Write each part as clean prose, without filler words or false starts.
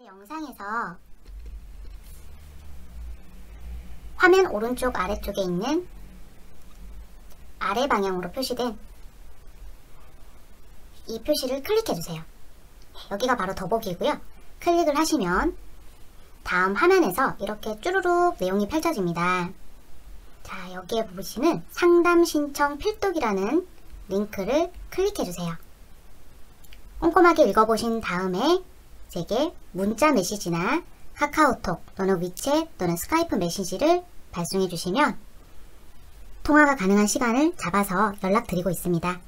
영상에서 화면 오른쪽 아래쪽에 있는 아래 방향으로 표시된 이 표시를 클릭해주세요. 여기가 바로 더보기고요. 클릭을 하시면 다음 화면에서 이렇게 쭈루룩 내용이 펼쳐집니다. 자, 여기에 보시는 상담 신청 필독이라는 링크를 클릭해주세요. 꼼꼼하게 읽어보신 다음에 제게 문자 메시지나 카카오톡 또는 위챗 또는 스카이프 메시지를 발송해 주시면 통화가 가능한 시간을 잡아서 연락드리고 있습니다.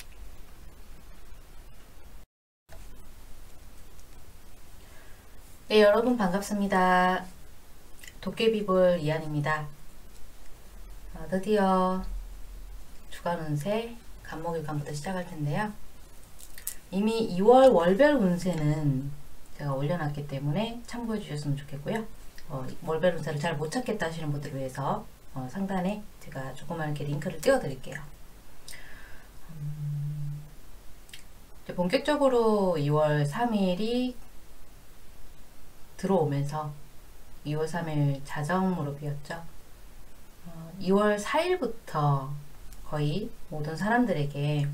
네, 여러분 반갑습니다. 도깨비볼 이한입니다. 드디어 주간 운세 간목일간부터 시작할 텐데요. 이미 2월 월별 운세는 제가 올려놨기 때문에 참고해 주셨으면 좋겠고요. 월별 운세를 잘 못 찾겠다 하시는 분들을 위해서 상단에 제가 조그맣게 링크를 띄워 드릴게요. 이제 본격적으로 2월 3일이 들어오면서 2월 3일 자정무렵이었죠. 2월 4일부터 거의 모든 사람들에게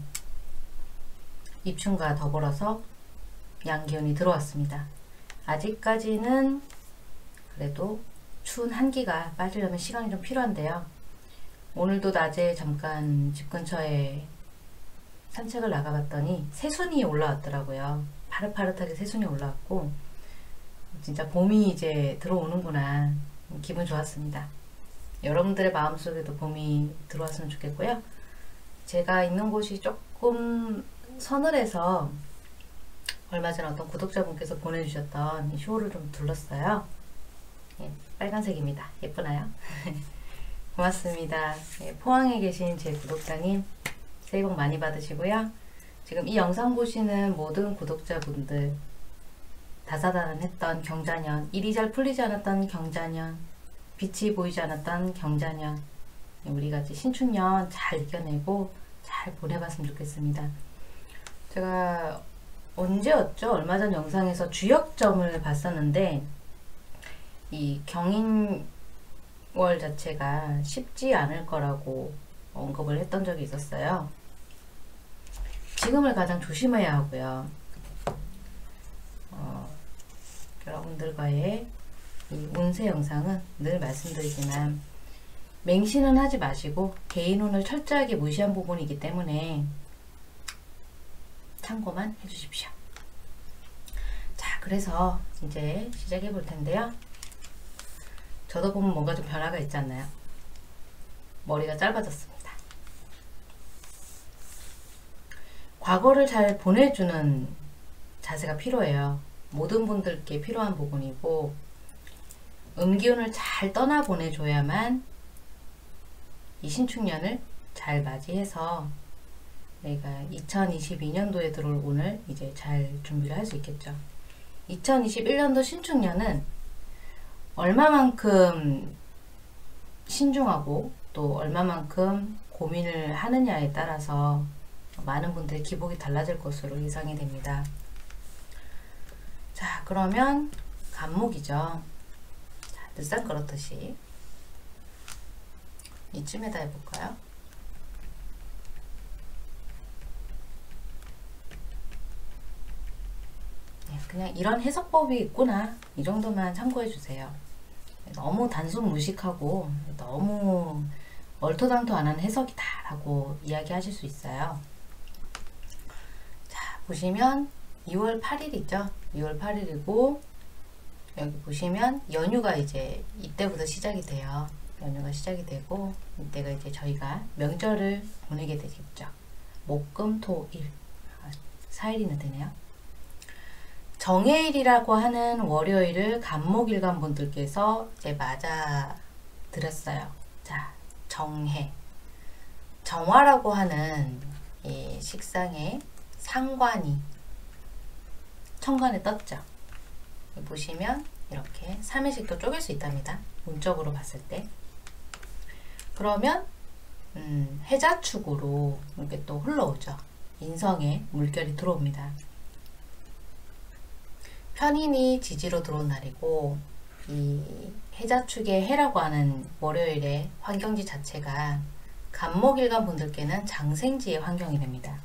입춘과 더불어서 양기운이 들어왔습니다. 아직까지는 그래도 추운 한기가 빠지려면 시간이 좀 필요한데요. 오늘도 낮에 잠깐 집 근처에 산책을 나가봤더니 새순이 올라왔더라고요. 파릇파릇하게 새순이 올라왔고 진짜 봄이 이제 들어오는구나. 기분 좋았습니다. 여러분들의 마음속에도 봄이 들어왔으면 좋겠고요. 제가 있는 곳이 조금 서늘해서 얼마 전에 어떤 구독자분께서 보내주셨던 이 쇼를 좀 둘렀어요. 예, 빨간색입니다. 예쁘나요? 고맙습니다. 예, 포항에 계신 제 구독자님 새해 복 많이 받으시고요. 지금 이 영상 보시는 모든 구독자분들 다사다난했던 경자년, 일이 잘 풀리지 않았던 경자년, 빛이 보이지 않았던 경자년, 우리가 이제 신축년 잘 이겨내고 잘 보내봤으면 좋겠습니다. 제가 언제였죠? 얼마 전 영상에서 주역점을 봤었는데 이 경인월 자체가 쉽지 않을 거라고 언급을 했던 적이 있었어요. 지금을 가장 조심해야 하고요. 여러분들과의 이 운세 영상은 늘 말씀드리지만 맹신은 하지 마시고 개인운을 철저하게 무시한 부분이기 때문에 참고만 해주십시오. 자, 그래서 이제 시작해 볼 텐데요. 저도 보면 뭔가 좀 변화가 있지 않나요? 머리가 짧아졌습니다. 과거를 잘 보내주는 자세가 필요해요. 모든 분들께 필요한 부분이고 음기운을 잘 떠나 보내줘야만 이 신축년을 잘 맞이해서 저희가 2022년도에 들어올 운을 이제 잘 준비를 할 수 있겠죠. 2021년도 신축년은 얼마만큼 신중하고 또 얼마만큼 고민을 하느냐에 따라서 많은 분들의 기복이 달라질 것으로 예상이 됩니다. 자, 그러면 간목이죠. 자, 늦상 그렇듯이 이쯤에다 해볼까요? 그냥 이런 해석법이 있구나, 이 정도만 참고해 주세요. 너무 단순 무식하고 너무 얼토당토 안 하는 해석이다 라고 이야기하실 수 있어요. 자, 보시면 2월 8일이죠. 2월 8일이고 여기 보시면 연휴가 이제 이때부터 시작이 돼요. 연휴가 시작이 되고 이때가 이제 저희가 명절을 보내게 되겠죠. 목, 금, 토, 일 4일이나 되네요. 정해일이라고 하는 월요일을 간목일간 분들께서 이제 맞아 드렸어요. 자, 정해. 정화라고 하는 이 식상에 상관이 천간에 떴죠. 보시면 이렇게 3일씩도 쪼갤 수 있답니다. 운적으로 봤을 때. 그러면 해자축으로 이렇게 또 흘러오죠. 인성에 물결이 들어옵니다. 편인이 지지로 들어온 날이고 이 해자축의 해라고 하는 월요일의 환경지 자체가 간목일간 분들께는 장생지의 환경이 됩니다.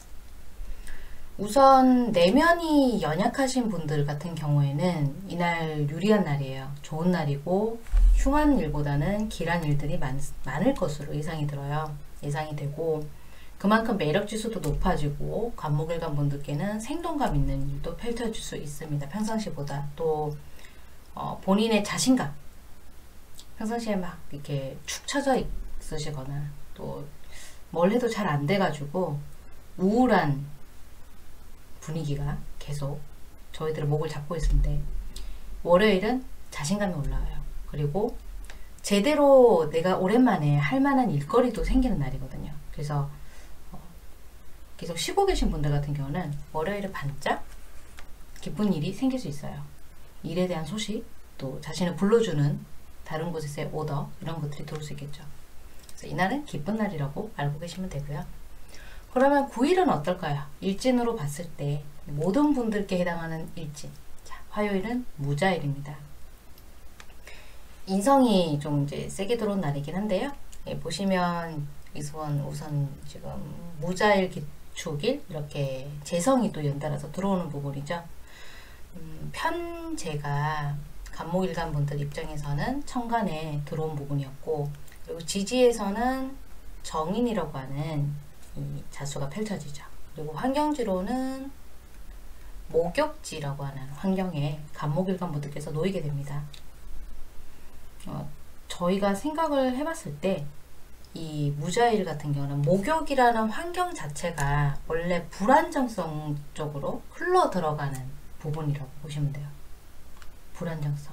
우선 내면이 연약하신 분들 같은 경우에는 이날 유리한 날이에요. 좋은 날이고 흉한 일보다는 길한 일들이 많을 것으로 예상이 들어요. 예상이 되고 그만큼 매력지수도 높아지고 간목일간 분들께는 생동감 있는 일도 펼쳐질 수 있습니다. 평상시보다. 또 본인의 자신감, 평상시에 막 이렇게 축 처져 있으시거나 또 뭘 해도 잘 안 돼가지고 우울한 분위기가 계속 저희들의 목을 잡고 있는데 월요일은 자신감이 올라와요. 그리고 제대로 내가 오랜만에 할 만한 일거리도 생기는 날이거든요. 그래서 계속 쉬고 계신 분들 같은 경우는 월요일에 반짝 기쁜 일이 생길 수 있어요. 일에 대한 소식, 또 자신을 불러주는 다른 곳에서의 오더, 이런 것들이 들어올 수 있겠죠. 그래서 이날은 기쁜 날이라고 알고 계시면 되고요. 그러면 9일은 어떨까요? 일진으로 봤을 때 모든 분들께 해당하는 일진. 자, 화요일은 무자일입니다. 인성이 좀 이제 세게 들어온 날이긴 한데요. 예, 보시면 우선 지금 무자일 기축일 이렇게 재성이 또 연달아서 들어오는 부분이죠. 편재가 간목일간 분들 입장에서는 천간에 들어온 부분이었고, 그리고 지지에서는 정인이라고 하는 이 자수가 펼쳐지죠. 그리고 환경지로는 목욕지라고 하는 환경에 간목일간 분들께서 놓이게 됩니다. 저희가 생각을 해봤을 때 이 무자일 같은 경우는 목욕이라는 환경 자체가 원래 불안정성 쪽으로 흘러 들어가는 부분이라고 보시면 돼요. 불안정성.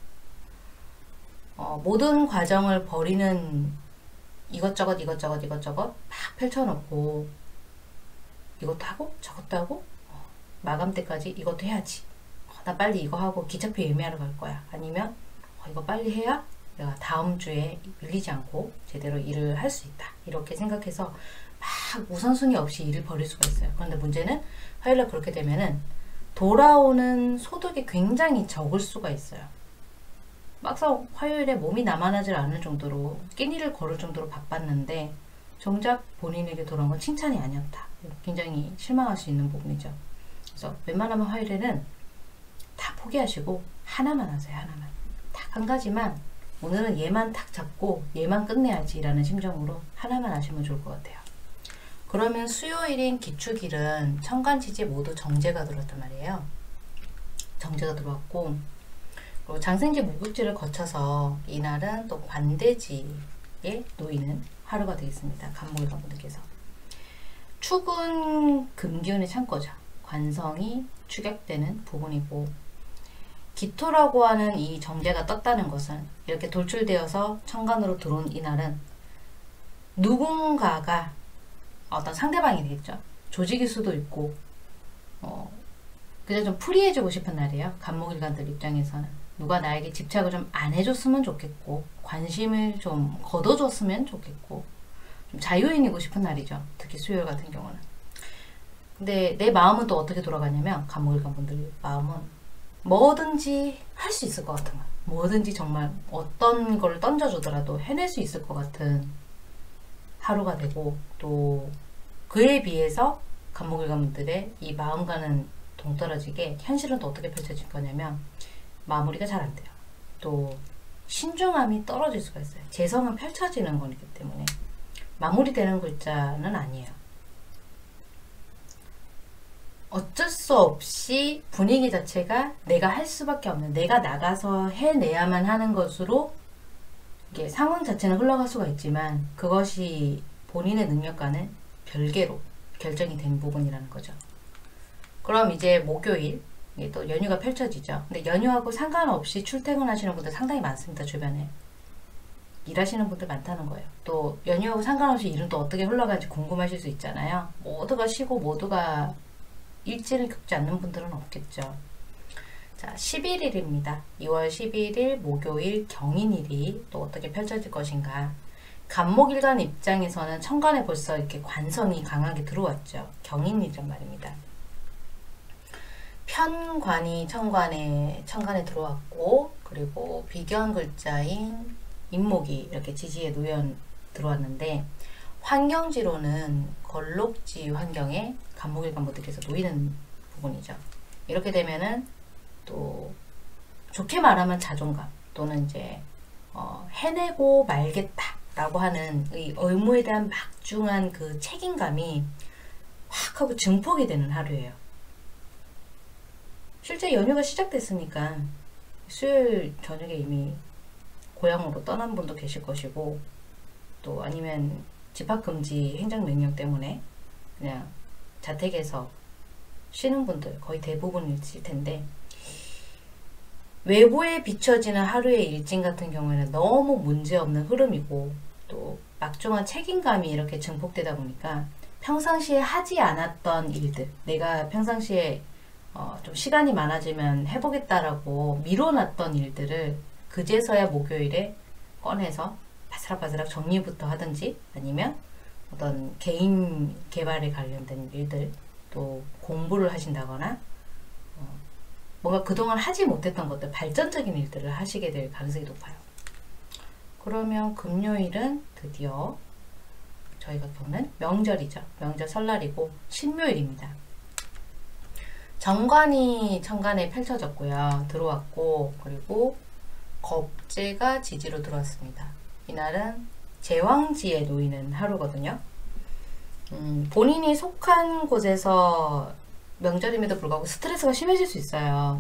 모든 과정을 벌이는 이것저것 막 펼쳐놓고 이것도 하고 저것도 하고 마감 때까지 이것도 해야지. 나 빨리 이거 하고 기차표 예매하러 갈 거야. 아니면 이거 빨리 해야 내가 다음 주에 밀리지 않고 제대로 일을 할 수 있다. 이렇게 생각해서 막 우선순위 없이 일을 벌일 수가 있어요. 그런데 문제는 화요일에 그렇게 되면은 돌아오는 소득이 굉장히 적을 수가 있어요. 막상 화요일에 몸이 남아나질 않을 정도로 끼니를 걸을 정도로 바빴는데 정작 본인에게 돌아온 건 칭찬이 아니었다. 굉장히 실망할 수 있는 부분이죠. 그래서 웬만하면 화요일에는 다 포기하시고 하나만 하세요. 하나만. 딱 한 가지만 오늘은 얘만 탁 잡고 얘만 끝내야지 라는 심정으로 하나만 하시면 좋을 것 같아요. 그러면 수요일인 기축일은 천간지지 모두 정제가 들어왔단 말이에요. 정제가 들어왔고, 그리고 장생지 목욕지를 거쳐서 이날은 또 관대지에 놓이는 하루가 되겠습니다. 간목일간 분들께서. 축은 금기운의 창고죠. 관성이 축약되는 부분이고, 기토라고 하는 이 정제가 떴다는 것은 이렇게 돌출되어서 천간으로 들어온 이날은 누군가가 어떤 상대방이 되겠죠. 조직일 수도 있고 그냥 좀 프리해지고 싶은 날이에요. 간목일간들 입장에서는 누가 나에게 집착을 좀 안 해줬으면 좋겠고 관심을 좀 걷어줬으면 좋겠고 좀 자유인이고 싶은 날이죠. 특히 수요일 같은 경우는. 근데 내 마음은 또 어떻게 돌아가냐면 간목일간 분들 마음은 뭐든지 할 수 있을 것 같은 거야. 뭐든지 정말 어떤 걸 던져주더라도 해낼 수 있을 것 같은 하루가 되고, 또 그에 비해서 간목일간 분들의 이 마음과는 동떨어지게 현실은 또 어떻게 펼쳐질 거냐면 마무리가 잘 안 돼요. 또 신중함이 떨어질 수가 있어요. 재성은 펼쳐지는 거기 때문에 마무리되는 글자는 아니에요. 어쩔 수 없이 분위기 자체가 내가 할 수밖에 없는, 내가 나가서 해내야만 하는 것으로 이게 상황 자체는 흘러갈 수가 있지만 그것이 본인의 능력과는 별개로 결정이 된 부분이라는 거죠. 그럼 이제 목요일 또 연휴가 펼쳐지죠. 근데 연휴하고 상관없이 출퇴근하시는 분들 상당히 많습니다. 주변에 일하시는 분들 많다는 거예요. 또 연휴하고 상관없이 일은 또 어떻게 흘러가는지 궁금하실 수 있잖아요. 모두가 쉬고 모두가 일진을 겪지 않는 분들은 없겠죠. 자, 11일입니다. 2월 11일 목요일 경인일이 또 어떻게 펼쳐질 것인가. 간목일간 입장에서는 천간에 벌써 이렇게 관성이 강하게 들어왔죠. 경인일이란 말입니다. 편관이 천간에 들어왔고, 그리고 비견 글자인 인목이 이렇게 지지에 들어왔는데, 환경지로는 걸록지 환경에 간목일간목들께서 놓이는 부분이죠. 이렇게 되면은 또 좋게 말하면 자존감 또는 이제 해내고 말겠다 라고 하는 이 의무에 대한 막중한 그 책임감이 확 하고 증폭이 되는 하루예요. 실제 연휴가 시작됐으니까 수요일 저녁에 이미 고향으로 떠난 분도 계실 것이고, 또 아니면 집합금지 행정명령 때문에 그냥 자택에서 쉬는 분들 거의 대부분이실 텐데, 외부에 비춰지는 하루의 일진 같은 경우에는 너무 문제없는 흐름이고, 또 막중한 책임감이 이렇게 증폭되다 보니까 평상시에 하지 않았던 일들, 내가 평상시에 좀 시간이 많아지면 해보겠다라고 미뤄놨던 일들을 그제서야 목요일에 꺼내서 바스락바스락 정리부터 하든지, 아니면 어떤 개인 개발에 관련된 일들, 또 공부를 하신다거나 뭔가 그동안 하지 못했던 것들, 발전적인 일들을 하시게 될 가능성이 높아요. 그러면 금요일은 드디어 저희가 겪는 명절이죠. 명절 설날이고 신묘일입니다. 정관이 천간에 펼쳐졌고요. 들어왔고, 그리고 겁재가 지지로 들어왔습니다. 이날은 제왕지에 놓이는 하루거든요. 본인이 속한 곳에서 명절임에도 불구하고 스트레스가 심해질 수 있어요.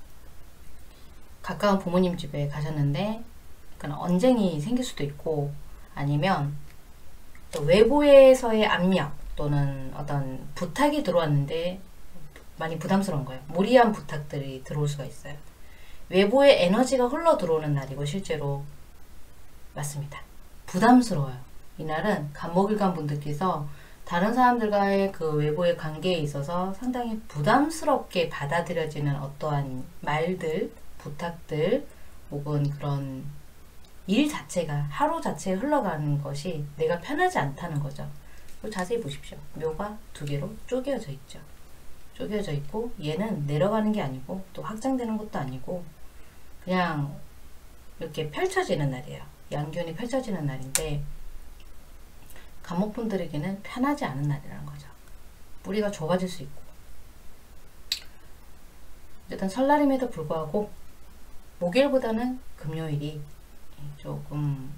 가까운 부모님 집에 가셨는데 언쟁이 생길 수도 있고, 아니면 또 외부에서의 압력 또는 어떤 부탁이 들어왔는데 많이 부담스러운 거예요. 무리한 부탁들이 들어올 수가 있어요. 외부의 에너지가 흘러 들어오는 날이고, 실제로 맞습니다. 부담스러워요. 이날은 간목일간 분들께서 다른 사람들과의 그 외부의 관계에 있어서 상당히 부담스럽게 받아들여지는 어떠한 말들, 부탁들, 혹은 그런 일 자체가, 하루 자체에 흘러가는 것이 내가 편하지 않다는 거죠. 자세히 보십시오. 묘가 두 개로 쪼개어져 있죠. 쪼개어져 있고, 얘는 내려가는 게 아니고 또 확장되는 것도 아니고 그냥 이렇게 펼쳐지는 날이에요. 양균이 펼쳐지는 날인데, 간목분들에게는 편하지 않은 날이라는 거죠. 뿌리가 좁아질 수 있고. 어쨌든 설날임에도 불구하고 목요일보다는 금요일이 조금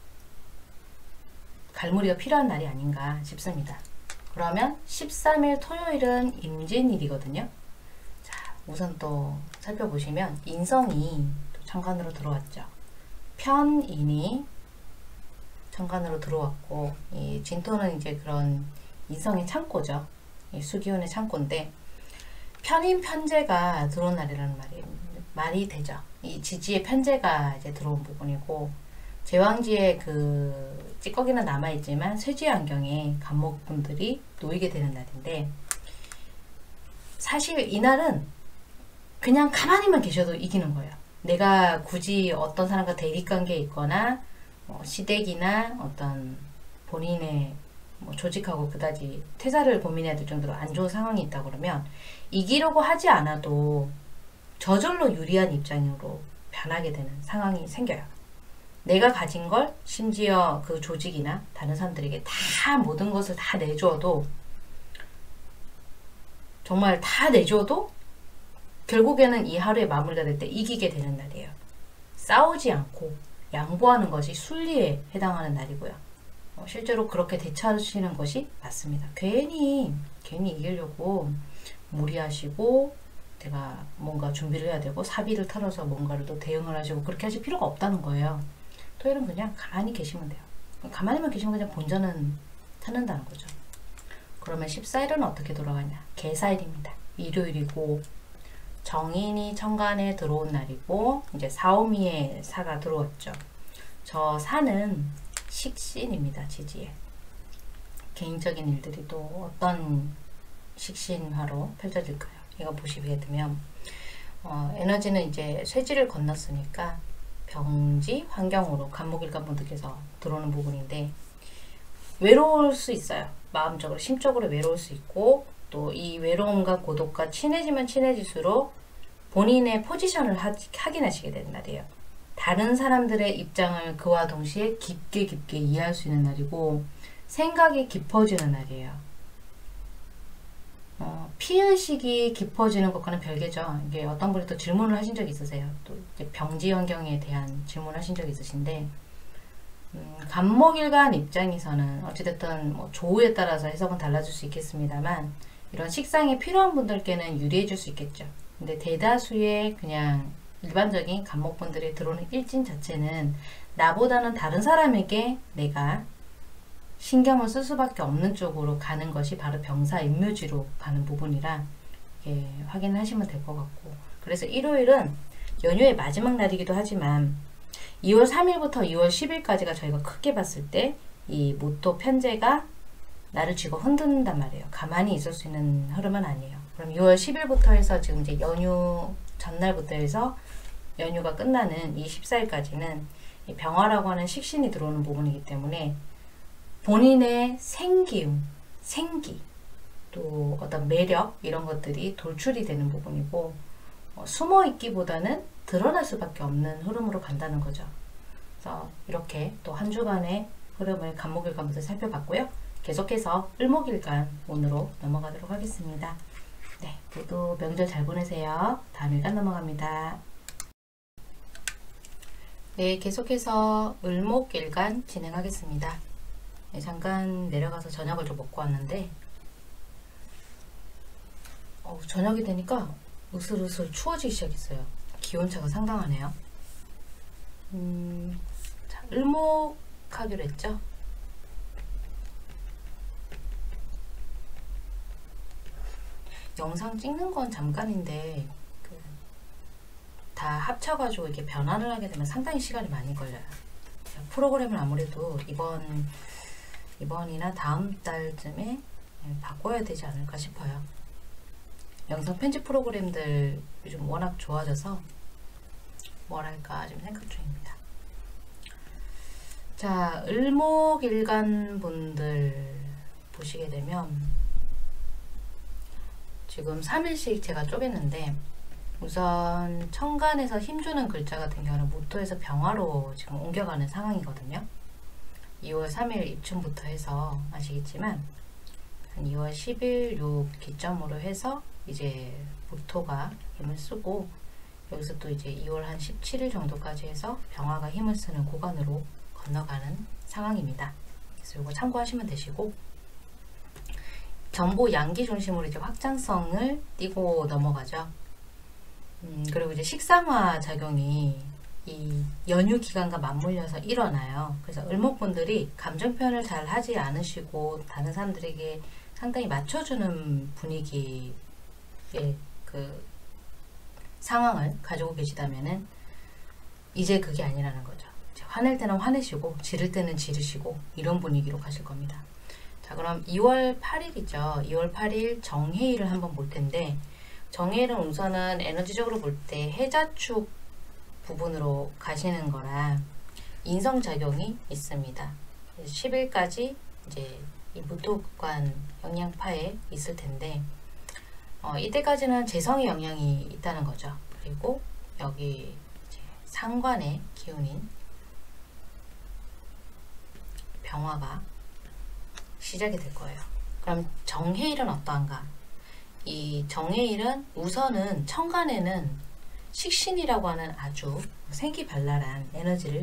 갈무리가 필요한 날이 아닌가 싶습니다. 그러면 13일 토요일은 임진일이거든요. 자, 우선 또 살펴보시면 인성이 또 천간으로 들어왔죠. 편인이 천간으로 들어왔고, 이 진토는 이제 그런 인성의 창고죠. 이 수기운의 창고인데, 편인 편제가 들어온 날이라는 말이 되죠. 이 지지의 편제가 이제 들어온 부분이고, 제왕지에 그 찌꺼기는 남아있지만 쇠지 안경에 간목분들이 놓이게 되는 날인데, 사실 이날은 그냥 가만히만 계셔도 이기는 거예요. 내가 굳이 어떤 사람과 대립관계에 있거나 시댁이나 어떤 본인의 조직하고 그다지 퇴사를 고민해야 될 정도로 안 좋은 상황이 있다 그러면 이기려고 하지 않아도 저절로 유리한 입장으로 변하게 되는 상황이 생겨요. 내가 가진 걸 심지어 그 조직이나 다른 사람들에게 다 모든 것을 다 내주어도, 정말 다 내주어도 결국에는 이 하루의 마무리가 될 때 이기게 되는 날이에요. 싸우지 않고 양보하는 것이 순리에 해당하는 날이고요. 실제로 그렇게 대처하시는 것이 맞습니다. 괜히 이기려고 무리하시고 내가 뭔가 준비를 해야 되고 사비를 털어서 뭔가를 또 대응을 하시고 그렇게 하실 필요가 없다는 거예요. 토요일은 그냥 가만히 계시면 돼요. 가만히만 계시면 그냥 본전은 찾는다는 거죠. 그러면 14일은 어떻게 돌아가냐? 개사일입니다. 일요일이고, 정인이 천간에 들어온 날이고, 이제 사오미의 사가 들어왔죠. 저 사는 식신입니다. 지지에. 개인적인 일들이 또 어떤 식신화로 펼쳐질까요? 이거 보시게 되면 에너지는 이제 쇠지를 건넜으니까 병지 환경으로 간목일간분들께서 들어오는 부분인데, 외로울 수 있어요. 마음적으로, 심적으로 외로울 수 있고, 또 이 외로움과 고독과 친해지면 친해질수록 본인의 포지션을 확인하시게 되는 날이에요. 다른 사람들의 입장을 그와 동시에 깊게 이해할 수 있는 날이고 생각이 깊어지는 날이에요. 피의식이 깊어지는 것과는 별개죠. 이게 어떤 분이 또 질문을 하신 적이 있으세요. 또 이제 병지환경에 대한 질문을 하신 적이 있으신데 간목일간 입장에서는 어찌됐든 뭐 조우에 따라서 해석은 달라질 수 있겠습니다만 이런 식상이 필요한 분들께는 유리해 줄 수 있겠죠. 근데 대다수의 그냥 일반적인 간목분들이 들어오는 일진 자체는 나보다는 다른 사람에게 내가 신경을 쓸 수밖에 없는 쪽으로 가는 것이 바로 병사임묘지로 가는 부분이라 확인하시면 될 것 같고, 그래서 일요일은 연휴의 마지막 날이기도 하지만 2월 3일부터 2월 10일까지가 저희가 크게 봤을 때 이 모토 편제가 나를 쥐고 흔든단 말이에요. 가만히 있을 수 있는 흐름은 아니에요. 그럼 6월 10일부터 해서 지금 이제 연휴 전날부터 해서 연휴가 끝나는 이 14일까지는 이 병화라고 하는 식신이 들어오는 부분이기 때문에 본인의 생기움, 생기, 또 어떤 매력 이런 것들이 돌출이 되는 부분이고 숨어 있기보다는 드러날 수밖에 없는 흐름으로 간다는 거죠. 그래서 이렇게 또 한 주간의 흐름을 간목일간부터 살펴봤고요. 계속해서 을목일간 운으로 넘어가도록 하겠습니다. 네, 모두 명절 잘 보내세요. 다음 일간 넘어갑니다. 네, 계속해서 을목일간 진행하겠습니다. 네, 잠깐 내려가서 저녁을 좀 먹고 왔는데 저녁이 되니까 으슬으슬 추워지기 시작했어요. 기온차가 상당하네요. 자, 을목하기로 했죠. 영상 찍는 건 잠깐인데 다 합쳐가지고 이렇게 변환을 하게 되면 상당히 시간이 많이 걸려요. 프로그램을 아무래도 이번이나 다음 달쯤에 바꿔야 되지 않을까 싶어요. 영상 편집 프로그램들 요즘 워낙 좋아져서 뭐랄까 좀 생각 중입니다. 자, 을목일간 분들 보시게 되면 지금 3일씩 제가 쪼갰는데 우선 천간에서 힘주는 글자 같은 경우는 모토에서 병화로 지금 옮겨가는 상황이거든요. 2월 3일 입춘부터 해서 아시겠지만 한 2월 10일 요 기점으로 해서 이제 모토가 힘을 쓰고 여기서 또 이제 2월 한 17일 정도까지 해서 병화가 힘을 쓰는 구간으로 건너가는 상황입니다. 그래서 이거 참고하시면 되시고 전보 양기 중심으로 이제 확장성을 띠고 넘어가죠. 그리고 이제 식상화 작용이 이 연휴 기간과 맞물려서 일어나요. 그래서 을목분들이 감정 표현을 잘 하지 않으시고 다른 사람들에게 상당히 맞춰주는 분위기의 그 상황을 가지고 계시다면은 이제 그게 아니라는 거죠. 화낼 때는 화내시고 지를 때는 지르시고 이런 분위기로 가실 겁니다. 자, 그럼 2월 8일이죠. 2월 8일 정해일을 한번 볼 텐데 정해일은 우선은 에너지적으로 볼 때 해자축 부분으로 가시는 거라 인성작용이 있습니다. 10일까지 이제 이 무토관 영향파에 있을 텐데 이때까지는 재성의 영향이 있다는 거죠. 그리고 여기 이제 상관의 기운인 병화가 시작이 될 거예요. 그럼 정해일은 어떠한가? 이 정해일은 우선은 천간에는 식신이라고 하는 아주 생기발랄한 에너지를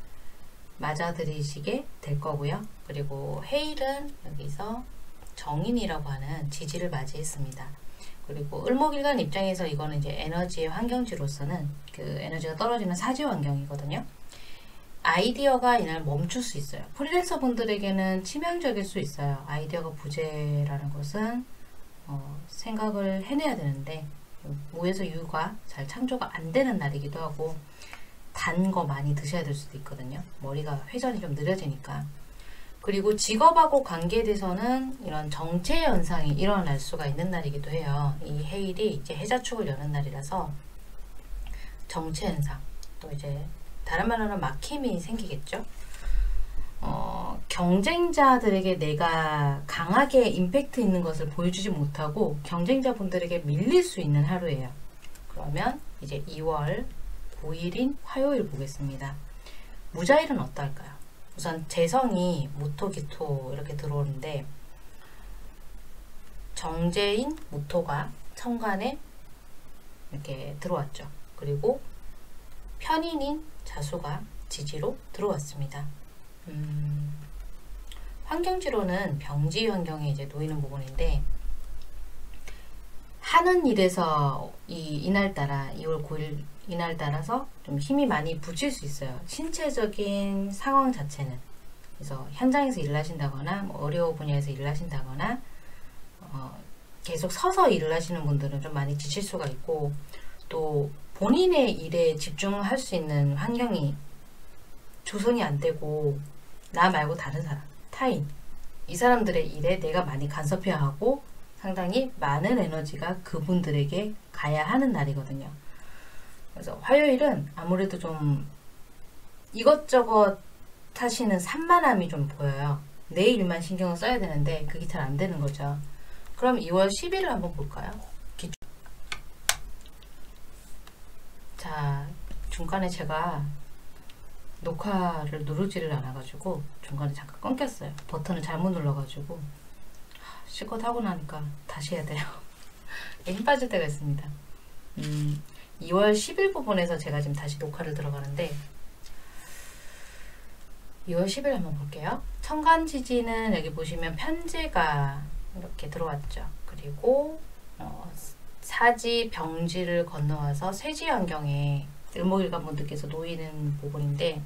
맞아들이시게 될 거고요. 그리고 해일은 여기서 정인이라고 하는 지지를 맞이했습니다. 그리고 을목일간 입장에서 이거는 이제 에너지의 환경지로서는 그 에너지가 떨어지는 사지 환경이거든요. 아이디어가 이날 멈출 수 있어요. 프리랜서 분들에게는 치명적일 수 있어요. 아이디어가 부재라는 것은 생각을 해내야 되는데 무에서 유가 잘 창조가 안 되는 날이기도 하고 단 거 많이 드셔야 될 수도 있거든요. 머리가 회전이 좀 느려지니까. 그리고 직업하고 관계에 대해서는 이런 정체 현상이 일어날 수가 있는 날이기도 해요. 이 해일이 이제 해자축을 여는 날이라서 정체 현상, 또 이제 다른 말로는 막힘이 생기겠죠. 경쟁자들에게 내가 강하게 임팩트 있는 것을 보여주지 못하고 경쟁자분들에게 밀릴 수 있는 하루예요. 그러면 이제 2월 9일인 화요일 보겠습니다. 무자일은 어떨까요? 우선 재성이 모토, 기토 이렇게 들어오는데 정제인 모토가 천간에 이렇게 들어왔죠. 그리고 편인인 자수가 지지로 들어왔습니다. 환경지로는 병지 환경에 이제 놓이는 부분인데 하는 일에서 이날따라 2월 9일 이날따라서 좀 힘이 많이 붙일 수 있어요. 신체적인 상황 자체는. 그래서 현장에서 일을 하신다거나 뭐 어려운 분야에서 일을 하신다거나 계속 서서 일을 하시는 분들은 좀 많이 지칠 수가 있고 또 본인의 일에 집중할 수 있는 환경이 조성이 안 되고 나 말고 다른 사람, 타인 이 사람들의 일에 내가 많이 간섭해야 하고 상당히 많은 에너지가 그분들에게 가야 하는 날이거든요. 그래서 화요일은 아무래도 좀 이것저것 하시는 산만함이 좀 보여요. 내 일만 신경을 써야 되는데 그게 잘 안 되는 거죠. 그럼 2월 10일을 한번 볼까요? 자, 중간에 제가 녹화를 누르지를 않아가지고 중간에 잠깐 끊겼어요. 버튼을 잘못 눌러가지고 실컷 하고 나니까 다시 해야 돼요. 힘 빠질 때가 있습니다. 2월 10일 부분에서 제가 지금 다시 녹화를 들어가는데 2월 10일 한번 볼게요. 천간지지는 여기 보시면 편제가 이렇게 들어왔죠. 그리고 사지, 병지를 건너와서 쇠지 환경에 을목일관분들께서 놓이는 부분인데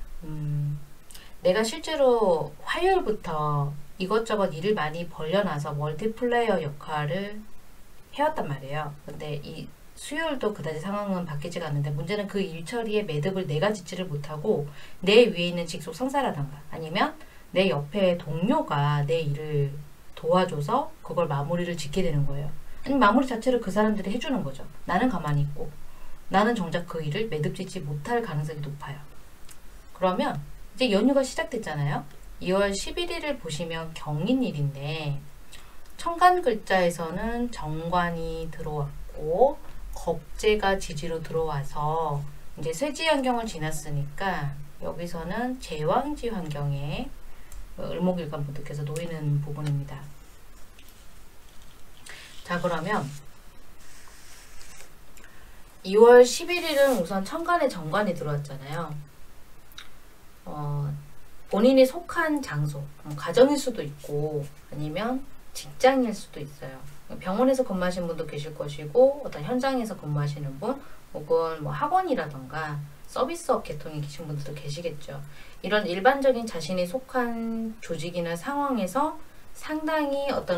내가 실제로 화요일부터 이것저것 일을 많이 벌려놔서 멀티플레이어 역할을 해왔단 말이에요. 근데 이 수요일도 그다지 상황은 바뀌지가 않는데 문제는 그 일 처리에 매듭을 내가 짓지를 못하고 내 위에 있는 직속 상사라던가 아니면 내 옆에 동료가 내 일을 도와줘서 그걸 마무리를 짓게 되는 거예요. 아니면 마무리 자체를 그 사람들이 해주는 거죠. 나는 가만히 있고 나는 정작 그 일을 매듭짓지 못할 가능성이 높아요. 그러면 이제 연휴가 시작됐잖아요. 2월 11일을 보시면 경인일인데 천간 글자에서는 정관이 들어왔고 겁재가 지지로 들어와서 이제 쇠지 환경을 지났으니까 여기서는 제왕지 환경에 을목일관분들께서 놓이는 부분입니다. 자, 그러면 2월 11일은 우선 천간에 정관이 들어왔잖아요. 본인이 속한 장소, 가정일 수도 있고 아니면 직장일 수도 있어요. 병원에서 근무하시는 분도 계실 것이고 어떤 현장에서 근무하시는 분 혹은 뭐 학원이라던가 서비스업 계통에 계신 분들도 계시겠죠. 이런 일반적인 자신이 속한 조직이나 상황에서 상당히 어떤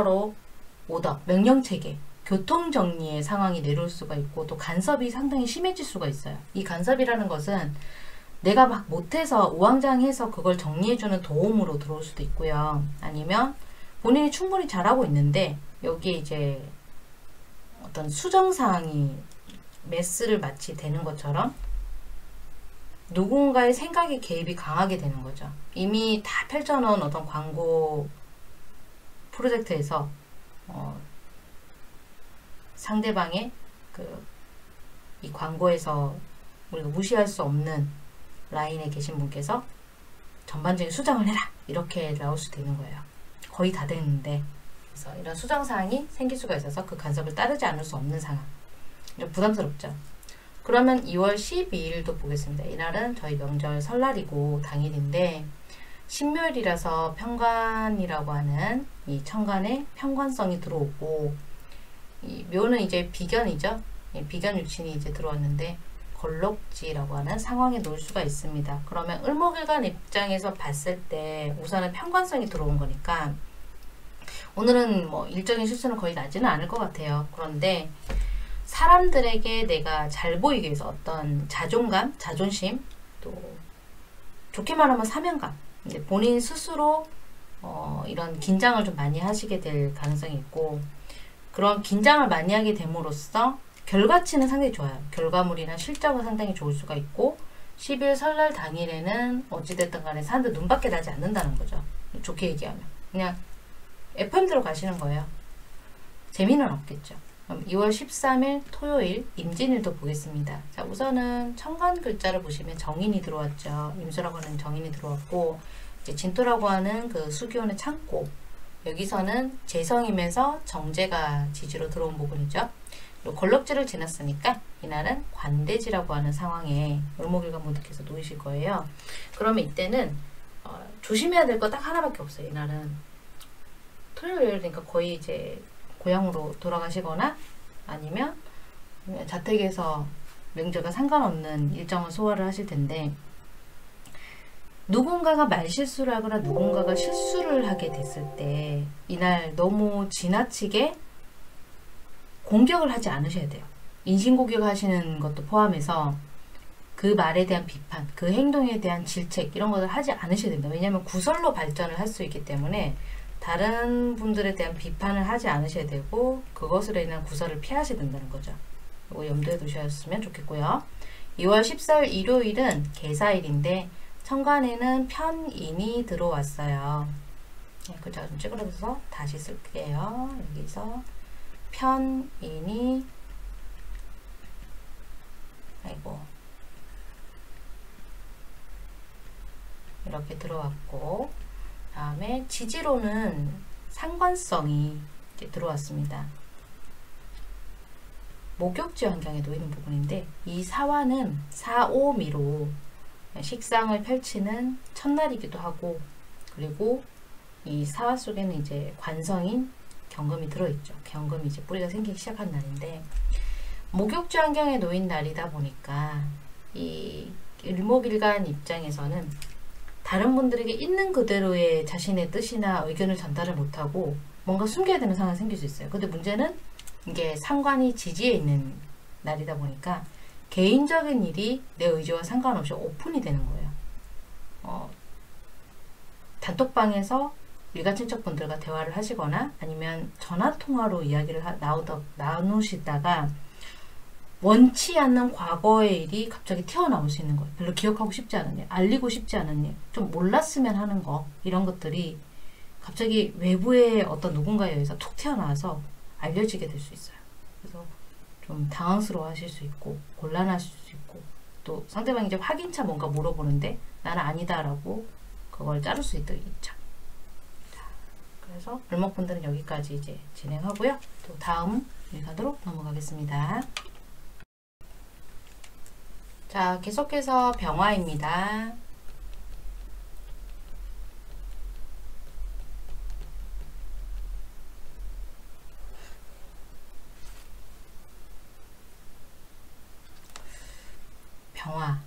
명령체계, 교통정리의 상황이 내려올 수가 있고 또 간섭이 상당히 심해질 수가 있어요. 이 간섭이라는 것은 내가 막 못해서 우왕좌왕해서 그걸 정리해주는 도움으로 들어올 수도 있고요. 아니면 본인이 충분히 잘하고 있는데 여기에 이제 어떤 수정사항이 메스를 마치 되는 것처럼 누군가의 생각의 개입이 강하게 되는 거죠. 이미 다 펼쳐놓은 어떤 광고 프로젝트에서 상대방의 이 광고에서 우리가 무시할 수 없는 라인에 계신 분께서 전반적인 수정을 해라 이렇게 나올 수도 있는 거예요. 거의 다 됐는데 그래서 이런 수정사항이 생길 수가 있어서 그 간섭을 따르지 않을 수 없는 상황. 좀 부담스럽죠. 그러면 2월 12일도 보겠습니다. 이날은 저희 명절 설날이고 당일인데 신묘일이라서 편관이라고 하는 이 천간에 편관성이 들어오고 이 묘는 이제 비견이죠. 비견 육신이 이제 들어왔는데 걸록지라고 하는 상황에 놓을 수가 있습니다. 그러면 을목일간 입장에서 봤을 때 우선은 편관성이 들어온 거니까 오늘은 뭐 일적인 실수는 거의 나지는 않을 것 같아요. 그런데 사람들에게 내가 잘 보이기 위해서 어떤 자존감, 자존심, 또 좋게 말하면 사명감, 본인 스스로 이런 긴장을 좀 많이 하시게 될 가능성이 있고 그런 긴장을 많이 하게 됨으로써 결과치는 상당히 좋아요. 결과물이나 실적은 상당히 좋을 수가 있고 10일 설날 당일에는 어찌됐든 간에 사람들 눈밖에 나지 않는다는 거죠. 좋게 얘기하면. 그냥 FM대로 가시는 거예요. 재미는 없겠죠. 그럼 2월 13일 토요일 임진일도 보겠습니다. 자, 우선은 천간 글자를 보시면 정인이 들어왔죠. 임수라고 하는 정인이 들어왔고, 이제 진토라고 하는 그 수기운의 창고, 여기서는 재성이면서 정제가 지지로 들어온 부분이죠. 그리고 걸럭지를 지났으니까 이날은 관대지라고 하는 상황에 을목일관분들께서 놓이실 거예요. 그러면 이때는 조심해야 될 거 딱 하나밖에 없어요. 이날은 토요일이니까 거의 이제 고향으로 돌아가시거나 아니면 자택에서 명절과 상관없는 일정을 소화를 하실 텐데, 누군가가 말실수를 하거나 누군가가 실수를 하게 됐을 때 이날 너무 지나치게 공격을 하지 않으셔야 돼요. 인신공격 하시는 것도 포함해서 그 말에 대한 비판, 그 행동에 대한 질책 이런 것을 하지 않으셔야 됩니다. 왜냐하면 구설로 발전을 할 수 있기 때문에 다른 분들에 대한 비판을 하지 않으셔야 되고, 그것으로 인한 구설을 피하셔야 된다는 거죠. 이거 염두에 두셨으면 좋겠고요. 2월 14일 일요일은 개사일인데 천간에는 편인이 들어왔어요. 네, 글자 좀 찌그러져서 다시 쓸게요. 여기서 편인이, 아이고, 이렇게 들어왔고, 다음에 지지로는 상관성이 이제 들어왔습니다. 목욕지 환경에 놓이는 부분인데, 이 사화는 사오미로 식상을 펼치는 첫날이기도 하고, 그리고 이 사화 속에는 이제 관성인 경금이 들어있죠. 경금이 이제 뿌리가 생기기 시작한 날인데, 목욕지 환경에 놓인 날이다 보니까 이 일목일간 입장에서는 다른 분들에게 있는 그대로의 자신의 뜻이나 의견을 전달을 못하고 뭔가 숨겨야 되는 상황이 생길 수 있어요. 근데 문제는 이게 상관이 지지에 있는 날이다 보니까 개인적인 일이 내 의지와 상관없이 오픈이 되는 거예요. 단톡방에서 일가 친척분들과 대화를 하시거나 아니면 전화통화로 이야기를 나누시다가 원치 않는 과거의 일이 갑자기 튀어나올 수 있는 거예요. 별로 기억하고 싶지 않은 일, 알리고 싶지 않은 일, 좀 몰랐으면 하는 거, 이런 것들이 갑자기 외부의 어떤 누군가에 의해서 툭 튀어나와서 알려지게 될 수 있어요. 그래서 좀 당황스러워 하실 수 있고, 곤란하실 수 있고, 또 상대방이 이제 확인차 뭔가 물어보는데 나는 아니다라고 그걸 자를 수 있죠. 자, 그래서 을목분들은 여기까지 이제 진행하고요. 또 다음 일간으로 넘어가겠습니다. 자, 계속해서 병화입니다. 병화.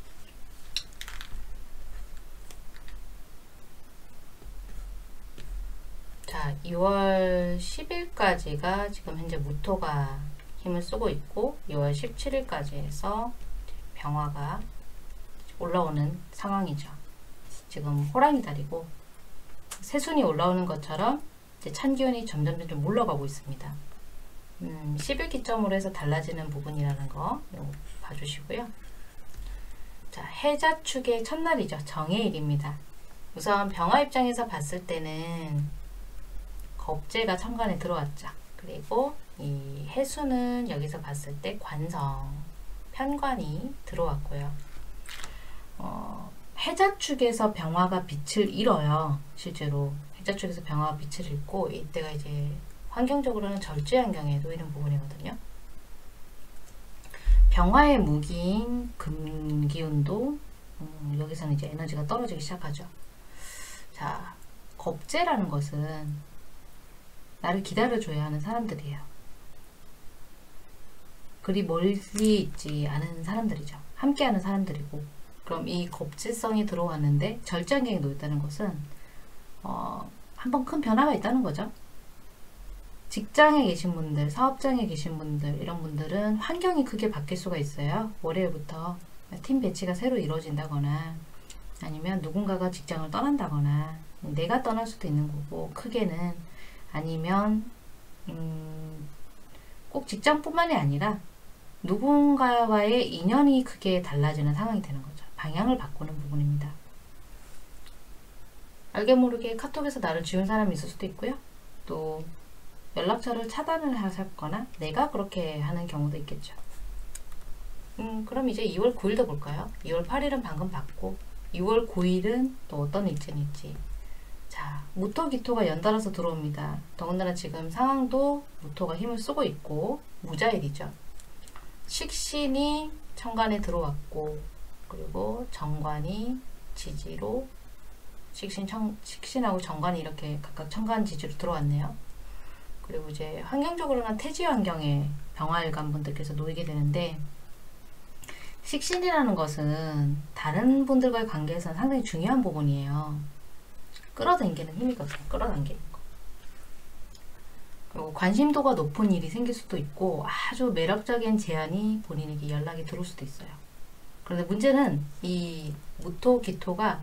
자, 2월 10일까지가 지금 현재 무토가 힘을 쓰고 있고, 2월 17일까지 해서 병화가 올라오는 상황이죠. 지금 호랑이 달이고 새순이 올라오는 것처럼 이제 찬기운이 점점 물러가고 있습니다. 10일 기점으로 해서 달라지는 부분이라는 거 봐주시고요. 자, 해자축의 첫날이죠. 정해일입니다. 우선 병화 입장에서 봤을 때는 겁재가 천간에 들어왔죠. 그리고 이 해수는 여기서 봤을 때 관성, 편관이 들어왔고요. 해자축에서 병화가 빛을 잃어요. 실제로 해자축에서 병화가 빛을 잃고, 이때가 이제 환경적으로는 절제 환경에 놓이는 부분이거든요. 병화의 무기인 금기운도 여기서는 이제 에너지가 떨어지기 시작하죠. 자, 겁재라는 것은 나를 기다려줘야 하는 사람들이에요. 그리 멀리 있지 않은 사람들이죠. 함께하는 사람들이고, 그럼 이 겁재성이 들어왔는데 절제환경에 놓였다는 것은 한번 큰 변화가 있다는 거죠. 직장에 계신 분들, 사업장에 계신 분들, 이런 분들은 환경이 크게 바뀔 수가 있어요. 월요일부터 팀 배치가 새로 이루어진다거나 아니면 누군가가 직장을 떠난다거나, 내가 떠날 수도 있는 거고, 크게는 아니면 꼭 직장뿐만이 아니라 누군가와의 인연이 크게 달라지는 상황이 되는 거죠. 방향을 바꾸는 부분입니다. 알게 모르게 카톡에서 나를 지운 사람이 있을 수도 있고요. 또 연락처를 차단을 하셨거나 내가 그렇게 하는 경우도 있겠죠. 그럼 이제 2월 9일도 볼까요? 2월 8일은 방금 봤고 2월 9일은 또 어떤 일진일지. 자, 무토, 기토가 연달아서 들어옵니다. 더군다나 지금 상황도 무토가 힘을 쓰고 있고 무자일이죠. 식신이 천간에 들어왔고 그리고 정관이 지지로 식신하고 정관이 이렇게 각각 천간 지지로 들어왔네요. 그리고 이제 환경적으로는 태지 환경에 병화일간 분들께서 놓이게 되는데 식신이라는 것은 다른 분들과의 관계에서는 상당히 중요한 부분이에요. 끌어당기는 힘이거든요. 끌어당기는 거. 그리고 관심도가 높은 일이 생길 수도 있고 아주 매력적인 제안이 본인에게 연락이 들어올 수도 있어요. 그런데 문제는 이 무토, 기토가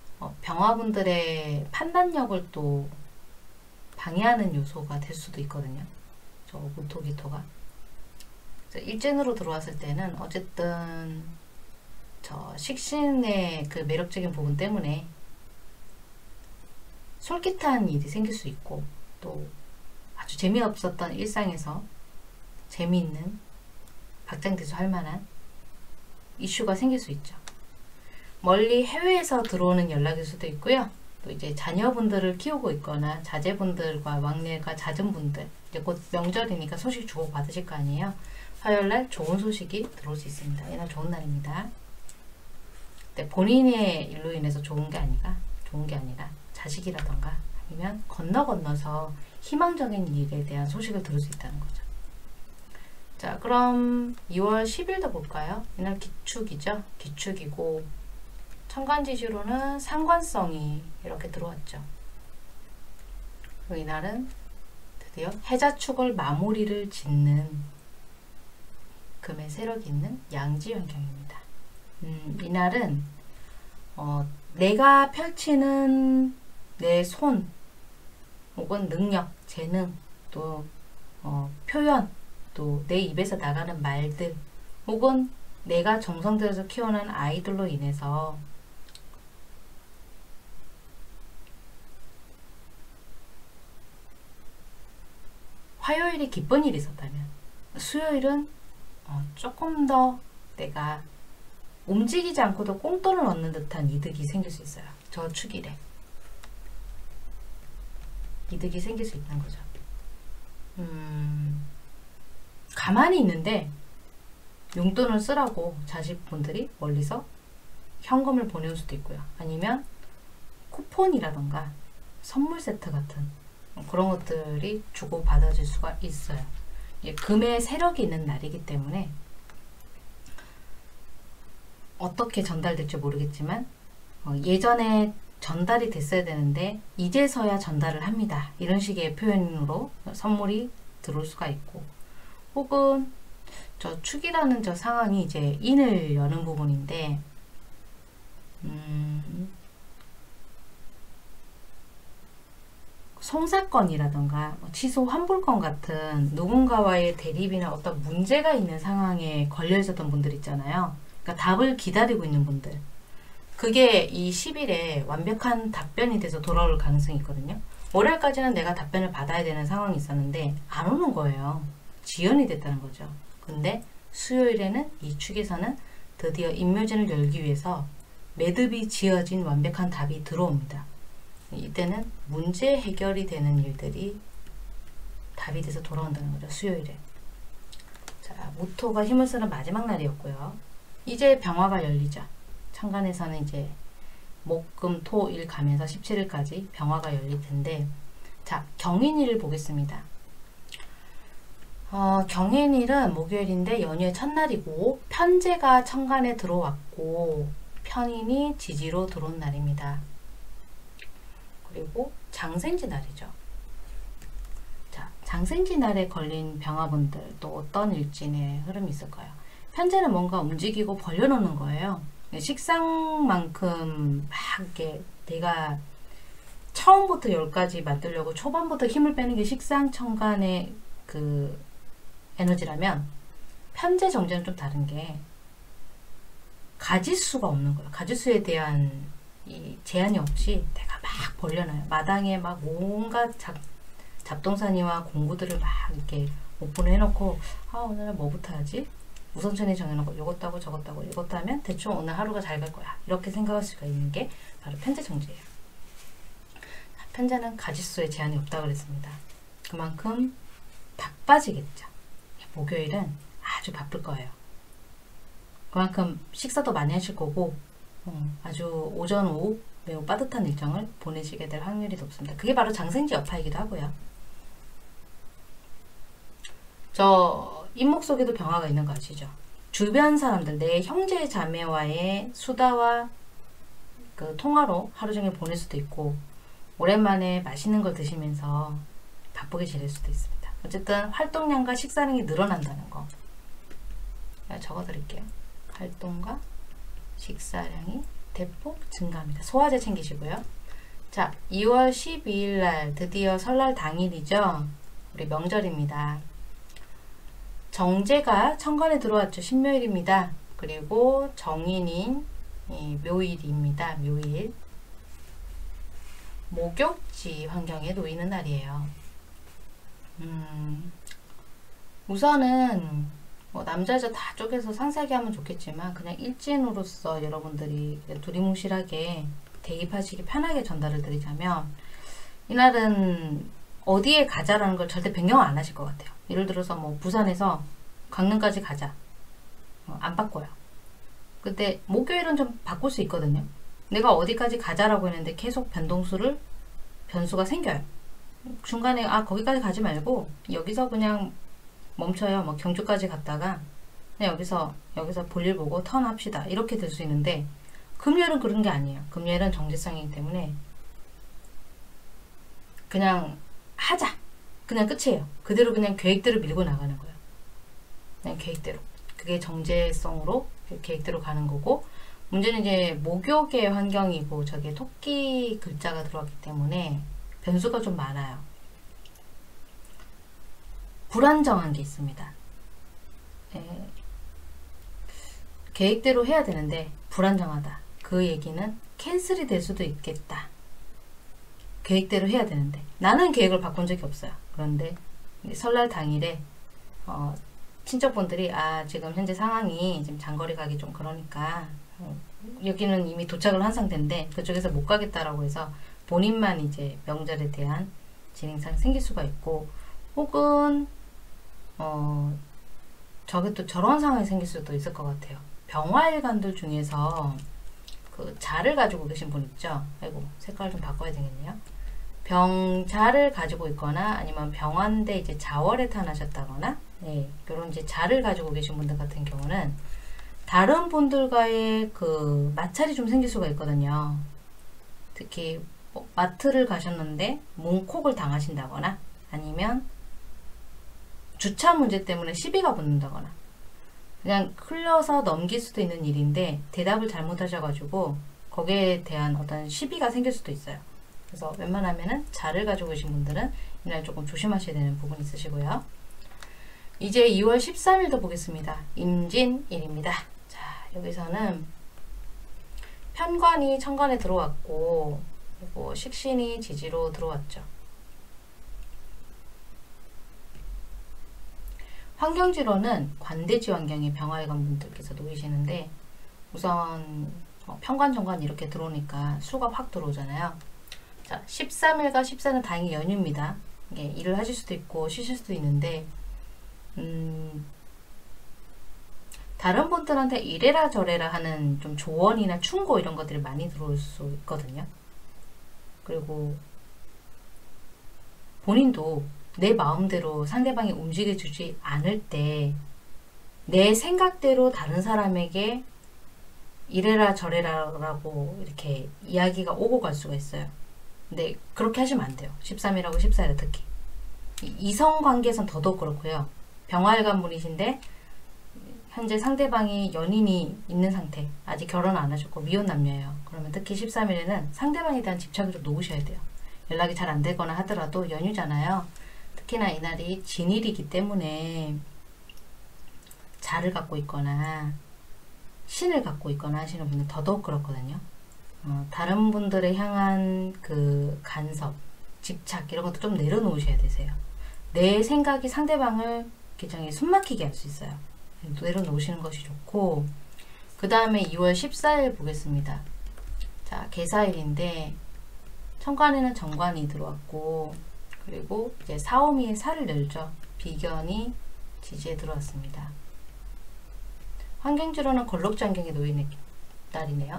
병화분들의 판단력을 또 방해하는 요소가 될 수도 있거든요. 저 무토, 기토가. 일진으로 들어왔을 때는 어쨌든 저 식신의 그 매력적인 부분 때문에 솔깃한 일이 생길 수 있고 또 아주 재미없었던 일상에서 재미있는 박장대소 할 만한 이슈가 생길 수 있죠. 멀리 해외에서 들어오는 연락일 수도 있고요. 또 이제 자녀분들을 키우고 있거나 자제분들과 왕래가 잦은 분들, 이제 곧 명절이니까 소식 주고 받으실 거 아니에요. 화요일날 좋은 소식이 들어올 수 있습니다. 이날 좋은 날입니다. 근데 본인의 일로 인해서 좋은 게 아니라 자식이라던가 아니면 건너서 희망적인 일에 대한 소식을 들을 수 있다는 거죠. 자, 그럼 2월 10일도 볼까요? 이날 기축이죠. 기축이고 천간지시로는 상관성이 이렇게 들어왔죠. 그리고 이날은 드디어 해자축을 마무리를 짓는 금의 세력이 있는 양지 환경입니다. 이날은 내가 펼치는 내 손 혹은 능력, 재능, 또 표현, 또 내 입에서 나가는 말들 혹은 내가 정성 들여서 키워낸 아이들로 인해서 화요일이 기쁜 일이 있었다면 수요일은 조금 더 내가 움직이지 않고도 꽁돈을 얻는 듯한 이득이 생길 수 있어요. 저 축일에 이득이 생길 수 있는 거죠. 가만히 있는데 용돈을 쓰라고 자식분들이 멀리서 현금을 보내올 수도 있고요. 아니면 쿠폰이라던가 선물 세트 같은 그런 것들이 주고받아질 수가 있어요. 금의 세력이 있는 날이기 때문에 어떻게 전달될지 모르겠지만 예전에 전달이 됐어야 되는데 이제서야 전달을 합니다. 이런 식의 표현으로 선물이 들어올 수가 있고 혹은 저 축이라는 저 상황이 이제 인을 여는 부분인데 송사건이라던가 취소 환불건 같은 누군가와의 대립이나 어떤 문제가 있는 상황에 걸려 있었던 분들 있잖아요. 그러니까 답을 기다리고 있는 분들. 그게 이 10일에 완벽한 답변이 돼서 돌아올 가능성이 있거든요. 월요일까지는 내가 답변을 받아야 되는 상황이 있었는데 안 오는 거예요. 지연이 됐다는 거죠. 근데 수요일에는 이 축에서는 드디어 임묘진을 열기 위해서 매듭이 지어진 완벽한 답이 들어옵니다. 이때는 문제 해결이 되는 일들이 답이 돼서 돌아온다는 거죠. 수요일에. 자, 무토가 힘을 쓰는 마지막 날이었고요. 이제 병화가 열리죠. 천간에서는 이제 목, 금, 토, 일 가면서 17일까지 병화가 열릴 텐데 자, 경인일을 보겠습니다. 경인일은 목요일인데 연휴의 첫날이고 편제가 천간에 들어왔고 편인이 지지로 들어온 날입니다. 그리고 장생지 날이죠. 자, 장생지 날에 걸린 병화분들 또 어떤 일진의 흐름이 있을까요? 편제는 뭔가 움직이고 벌려놓는 거예요. 식상만큼 막 이렇게 내가 처음부터 10가지 만들려고 초반부터 힘을 빼는 게 식상 천간의 그 에너지라면 편재 정제는 좀 다른 게 가짓수가 없는 거예요. 가짓수에 대한 이 제한이 없이 내가 막 벌려놔요. 마당에 막 온갖 잡동사니와 공구들을 막 이렇게 오픈을 해놓고, 아, 오늘은 뭐부터 하지? 우선순위 정해놓고 이것도 하고 저것도 하고 이것도 하면 대충 오늘 하루가 잘 갈 거야. 이렇게 생각할 수가 있는 게 바로 편재 정제예요. 편재는 가짓수에 제한이 없다고 그랬습니다. 그만큼 바빠지겠죠. 목요일은 아주 바쁠 거예요. 그만큼 식사도 많이 하실 거고 아주 오전 오후 매우 빠듯한 일정을 보내시게 될 확률이 높습니다. 그게 바로 장생지 여파이기도 하고요. 저 인목 속에도 병화가 있는 거 아시죠? 주변 사람들, 내 형제 자매와의 수다와 그 통화로 하루 종일 보낼 수도 있고, 오랜만에 맛있는 걸 드시면서 바쁘게 지낼 수도 있습니다. 어쨌든 활동량과 식사량이 늘어난다는 거 적어 드릴게요. 활동과 식사량이 대폭 증가합니다. 소화제 챙기시고요. 자, 2월 12일 날 드디어 설날 당일이죠. 우리 명절입니다. 정제가 천간에 들어왔죠. 신묘일입니다. 그리고 정인인 묘일입니다. 묘일. 목욕지 환경에 놓이는 날이에요. 우선은 뭐 남자 여자 다 쪼개서 상세하게 하면 좋겠지만 그냥 일진으로서 여러분들이 두리뭉실하게 대입하시기 편하게 전달을 드리자면, 이날은 어디에 가자라는 걸 절대 변경 안 하실 것 같아요. 예를 들어서 뭐 부산에서 강릉까지 가자, 안 바꿔요. 근데 목요일은 좀 바꿀 수 있거든요. 내가 어디까지 가자라고 했는데 계속 변수가 생겨요. 중간에 거기까지 가지 말고 여기서 그냥 멈춰요. 뭐 경주까지 갔다가 그냥 여기서 볼일 보고 턴합시다, 이렇게 될 수 있는데, 금요일은 그런 게 아니에요. 금요일은 정제성이기 때문에 그냥 하자, 그냥 끝이에요. 그대로 그냥 계획대로 밀고 나가는 거예요. 그냥 계획대로. 그게 정제성으로 계획대로 가는 거고, 문제는 이제 목욕의 환경이고 저게 토끼 글자가 들어왔기 때문에 변수가 좀 많아요. 불안정한 게 있습니다. 계획대로 해야 되는데 불안정하다. 그 얘기는 캔슬이 될 수도 있겠다. 계획대로 해야 되는데 나는 계획을 바꾼 적이 없어요. 그런데 설날 당일에 친척분들이 지금 현재 상황이 지금 장거리 가기 좀 그러니까 여기는 이미 도착을 한 상태인데 그쪽에서 못 가겠다라고 해서 본인만 이제 명절에 대한 진행상이 생길 수가 있고, 혹은 저게 또 저런 상황이 생길 수도 있을 것 같아요. 병화일간들 중에서 그 자를 가지고 계신 분 있죠. 아이고, 색깔 좀 바꿔야 되겠네요. 병자를 가지고 있거나 아니면 병화인데 이제 자월에 태어나셨다거나, 그런 이제 자를 가지고 계신 분들 같은 경우는 다른 분들과의 그 마찰이 좀 생길 수가 있거든요. 특히 마트를 가셨는데 문콕을 당하신다거나, 아니면 주차 문제 때문에 시비가 붙는다거나, 그냥 흘려서 넘길 수도 있는 일인데 대답을 잘못하셔가지고 거기에 대한 어떤 시비가 생길 수도 있어요. 그래서 웬만하면은 자를 가지고 계신 분들은 이날 조금 조심하셔야 되는 부분이 있으시고요. 이제 2월 13일도 보겠습니다. 임진일입니다. 자, 여기서는 편관이 천간에 들어왔고, 그리고 식신이 지지로 들어왔죠. 환경지로는 관대지 환경에 병화일간 분들께서 놓이시는데, 우선 편관, 정관 이렇게 들어오니까 수가 확 들어오잖아요. 자, 13일과 14일은 다행히 연휴입니다. 일을 하실 수도 있고 쉬실 수도 있는데, 다른 분들한테 이래라 저래라 하는 좀 조언이나 충고 이런 것들이 많이 들어올 수 있거든요. 그리고 본인도 내 마음대로 상대방이 움직여주지 않을 때 내 생각대로 다른 사람에게 이래라 저래라 라고 이렇게 이야기가 오고 갈 수가 있어요. 근데 그렇게 하시면 안 돼요. 13일하고 14일 특히. 이성관계에선 더더욱 그렇고요. 병화일간 분이신데 현재 상대방이 연인이 있는 상태, 아직 결혼 안 하셨고 미혼 남녀예요. 그러면 특히 13일에는 상대방에 대한 집착을 좀 놓으셔야 돼요. 연락이 잘 안 되거나 하더라도 연휴잖아요. 특히나 이날이 진일이기 때문에 자를 갖고 있거나 신을 갖고 있거나 하시는 분은 더더욱 그렇거든요. 다른 분들을 향한 그 간섭, 집착 이런 것도 좀 내려놓으셔야 되세요. 내 생각이 상대방을 굉장히 숨막히게 할 수 있어요. 내려놓으시는 것이 좋고, 그 다음에 2월 14일 보겠습니다. 자, 개사일인데 천간에는 정관이 들어왔고, 그리고 이제 사오미의 살을 열죠. 비견이 지지에 들어왔습니다. 환경지로는 걸록장경에 놓이는 날이네요.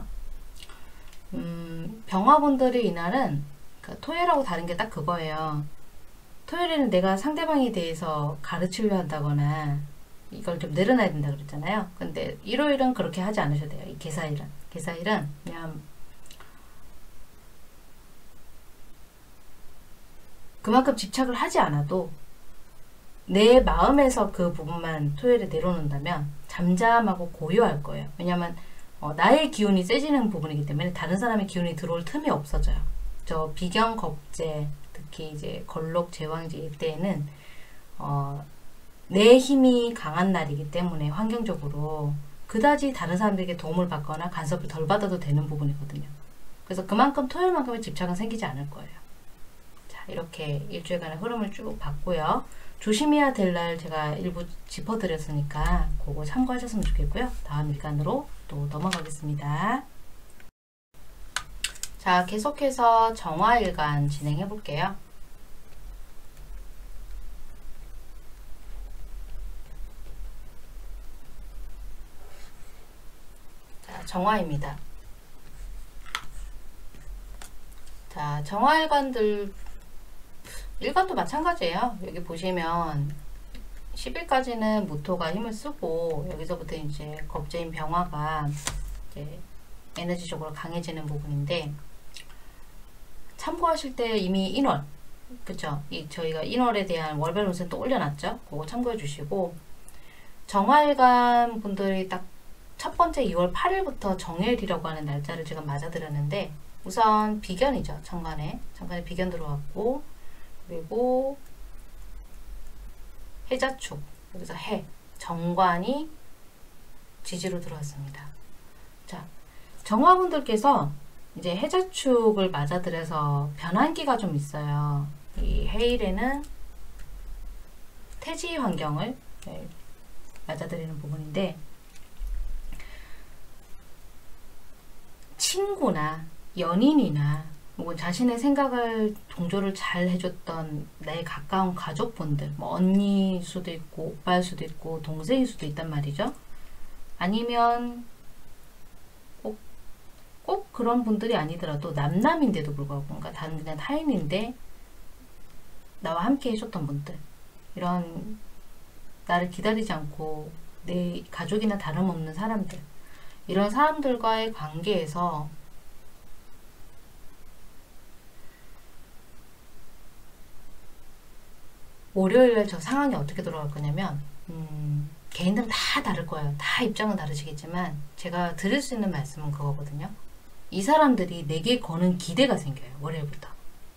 병화분들이 이날은 토요일하고 다른 게 딱 그거예요. 토요일에는 내가 상대방에 대해서 가르치려 한다거나 이걸 좀 내려놔야 된다 그랬잖아요. 근데 일요일은 그렇게 하지 않으셔도 돼요. 이 개사일은 그냥 그만큼 집착을 하지 않아도 내 마음에서 그 부분만 토요일에 내려놓는다면 잠잠하고 고요할 거예요. 왜냐하면 나의 기운이 세지는 부분이기 때문에 다른 사람의 기운이 들어올 틈이 없어져요. 저 비견 겁재, 특히 이제 걸록 제왕지 이때에는 내 힘이 강한 날이기 때문에 환경적으로 그다지 다른 사람들에게 도움을 받거나 간섭을 덜 받아도 되는 부분이거든요. 그래서 그만큼 토요일만큼의 집착은 생기지 않을 거예요. 자, 이렇게 일주일간의 흐름을 쭉 봤고요. 조심해야 될 날 제가 일부 짚어드렸으니까 그거 참고하셨으면 좋겠고요. 다음 일간으로 또 넘어가겠습니다. 자, 계속해서 정화일간 진행해 볼게요. 자, 정화입니다. 자, 정화일간들 일간도 마찬가지예요. 여기 보시면 10일까지는 무토가 힘을 쓰고 여기서부터 이제 겁재인 병화가 이제 에너지적으로 강해지는 부분인데, 참고하실 때 이미 인월, 그쵸? 저희가 인월에 대한 월별 운세 또 올려놨죠? 그거 참고해 주시고, 정화일간 분들이 딱 첫 번째 2월 8일부터 정해일이라고 하는 날짜를 제가 맞아드렸는데, 우선 비견이죠. 천간에 비견 들어왔고, 그리고 해자축, 여기서 해, 정관이 지지로 들어왔습니다. 자, 정화분들께서 이제 해자축을 맞아들여서 변환기가 좀 있어요. 이 해일에는 태지 환경을 맞아들이는 부분인데, 친구나 연인이나 혹은 자신의 생각을 동조를 잘 해줬던 내 가까운 가족분들, 뭐 언니일 수도 있고 오빠일 수도 있고 동생일 수도 있단 말이죠. 아니면 꼭 그런 분들이 아니더라도 남남인데도 불구하고, 그러니까 다른 그냥 타인인데 나와 함께 해줬던 분들, 이런 나를 기다리지 않고 내 가족이나 다름없는 사람들, 이런 사람들과의 관계에서 월요일에 저 상황이 어떻게 돌아갈 거냐면, 개인들은 다 다를 거예요. 다 입장은 다르시겠지만 제가 드릴 수 있는 말씀은 그거거든요. 이 사람들이 내게 거는 기대가 생겨요. 월요일부터.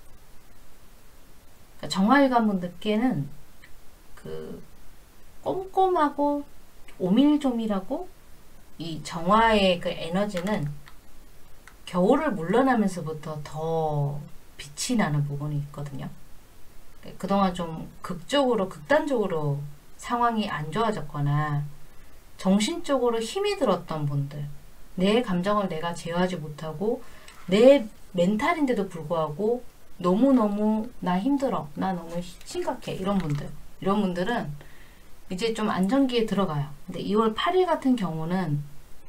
그러니까 정화일관 분들께는 그 꼼꼼하고 오밀조밀하고, 이 정화의 그 에너지는 겨울을 물러나면서부터 더 빛이 나는 부분이 있거든요. 그동안 좀 극단적으로 상황이 안 좋아졌거나 정신적으로 힘이 들었던 분들, 내 감정을 내가 제어하지 못하고 내 멘탈인데도 불구하고 너무너무 나 힘들어, 나 너무 심각해, 이런 분들은 이제 좀 안정기에 들어가요. 근데 2월 8일 같은 경우는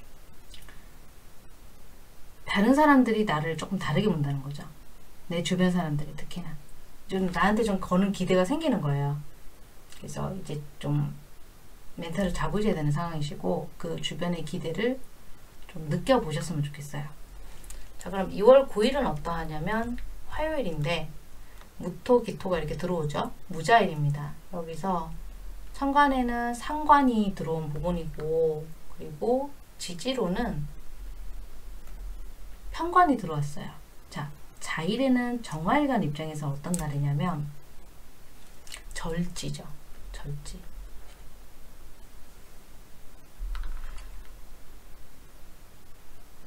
다른 사람들이 나를 조금 다르게 본다는 거죠. 내 주변 사람들이 특히나 좀 나한테 좀 거는 기대가 생기는 거예요. 그래서 이제 좀 멘탈을 잡으셔야 되는 상황이시고, 그 주변의 기대를 좀 느껴보셨으면 좋겠어요. 자, 그럼 2월 9일은 어떠하냐면 화요일인데 무토, 기토가 이렇게 들어오죠. 무자일입니다. 여기서 천간에는 상관이 들어온 부분이고, 그리고 지지로는 편관이 들어왔어요. 자, 자일에는 정화일간 입장에서 어떤 날이냐면 절지죠. 절지.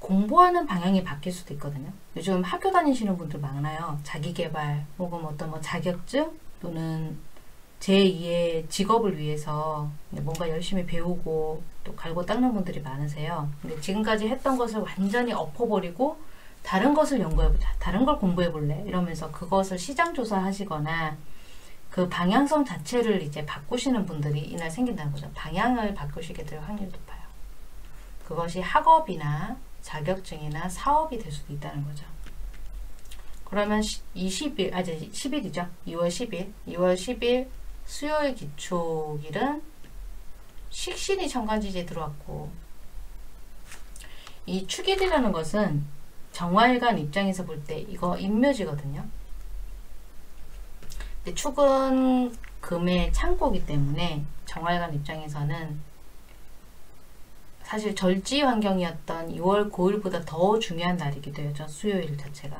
공부하는 방향이 바뀔 수도 있거든요. 요즘 학교 다니시는 분들 많아요. 자기계발 혹은 어떤 뭐 자격증 또는 제2의 직업을 위해서 뭔가 열심히 배우고 또 갈고 닦는 분들이 많으세요. 근데 지금까지 했던 것을 완전히 엎어버리고 다른 것을 연구해보자, 다른 걸 공부해볼래 이러면서 그것을 시장 조사하시거나 그 방향성 자체를 이제 바꾸시는 분들이 이날 생긴다는 거죠. 방향을 바꾸시게 될 확률이 높아요. 그것이 학업이나 자격증이나 사업이 될 수도 있다는 거죠. 그러면 20일, 이제 10일이죠. 2월 10일 수요일 기초일은 식신이 천간지지에 들어왔고, 이 축일이라는 것은 정화일관 입장에서 볼 때 이거 임묘지거든요. 근데 축은 금의 창고이기 때문에 정화일관 입장에서는 사실 절지 환경이었던 2월 9일보다 더 중요한 날이기도 해요. 저 수요일 자체가.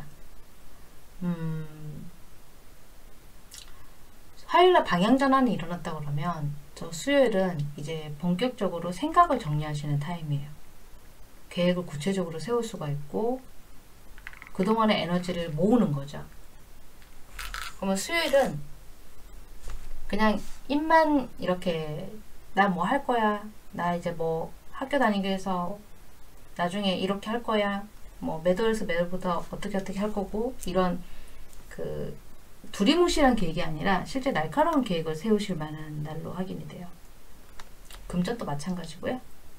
화요일날 방향전환이 일어났다 그러면 저 수요일은 이제 본격적으로 생각을 정리하시는 타임이에요. 계획을 구체적으로 세울 수가 있고 그동안의 에너지를 모으는 거죠. 그러면 수요일은 그냥 입만 이렇게 나 뭐 할 거야, 나 이제 뭐 학교 다니기 위해서 나중에 이렇게 할 거야, 뭐 매도에서 매도부터 어떻게 할 거고, 이런 그 두리뭉실한 계획이 아니라 실제 날카로운 계획을 세우실 만한 날로 확인이 돼요. 금전도 마찬가지고요.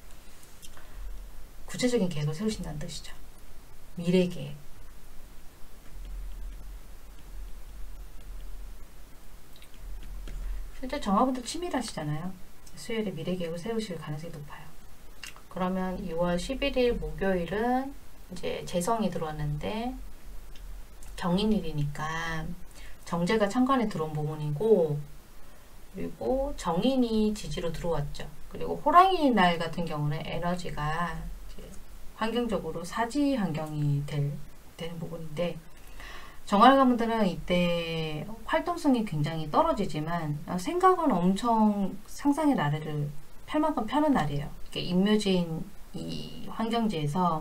구체적인 계획을 세우신다는 뜻이죠. 미래 계획. 실제 정화분들 치밀하시잖아요. 수요일에 미래 계획을 세우실 가능성이 높아요. 그러면 2월 11일 목요일은 이제 재성이 들어왔는데 경인일이니까 정제가 천간에 들어온 부분이고, 그리고 정인이 지지로 들어왔죠. 그리고 호랑이 날 같은 경우는 에너지가 이제 환경적으로 사지 환경이 되는 부분인데, 정활가분들은 이때 활동성이 굉장히 떨어지지만 생각은 엄청 상상의 나래를 펼 만큼 펴는 날이에요. 이렇게 임묘지인 이 환경지에서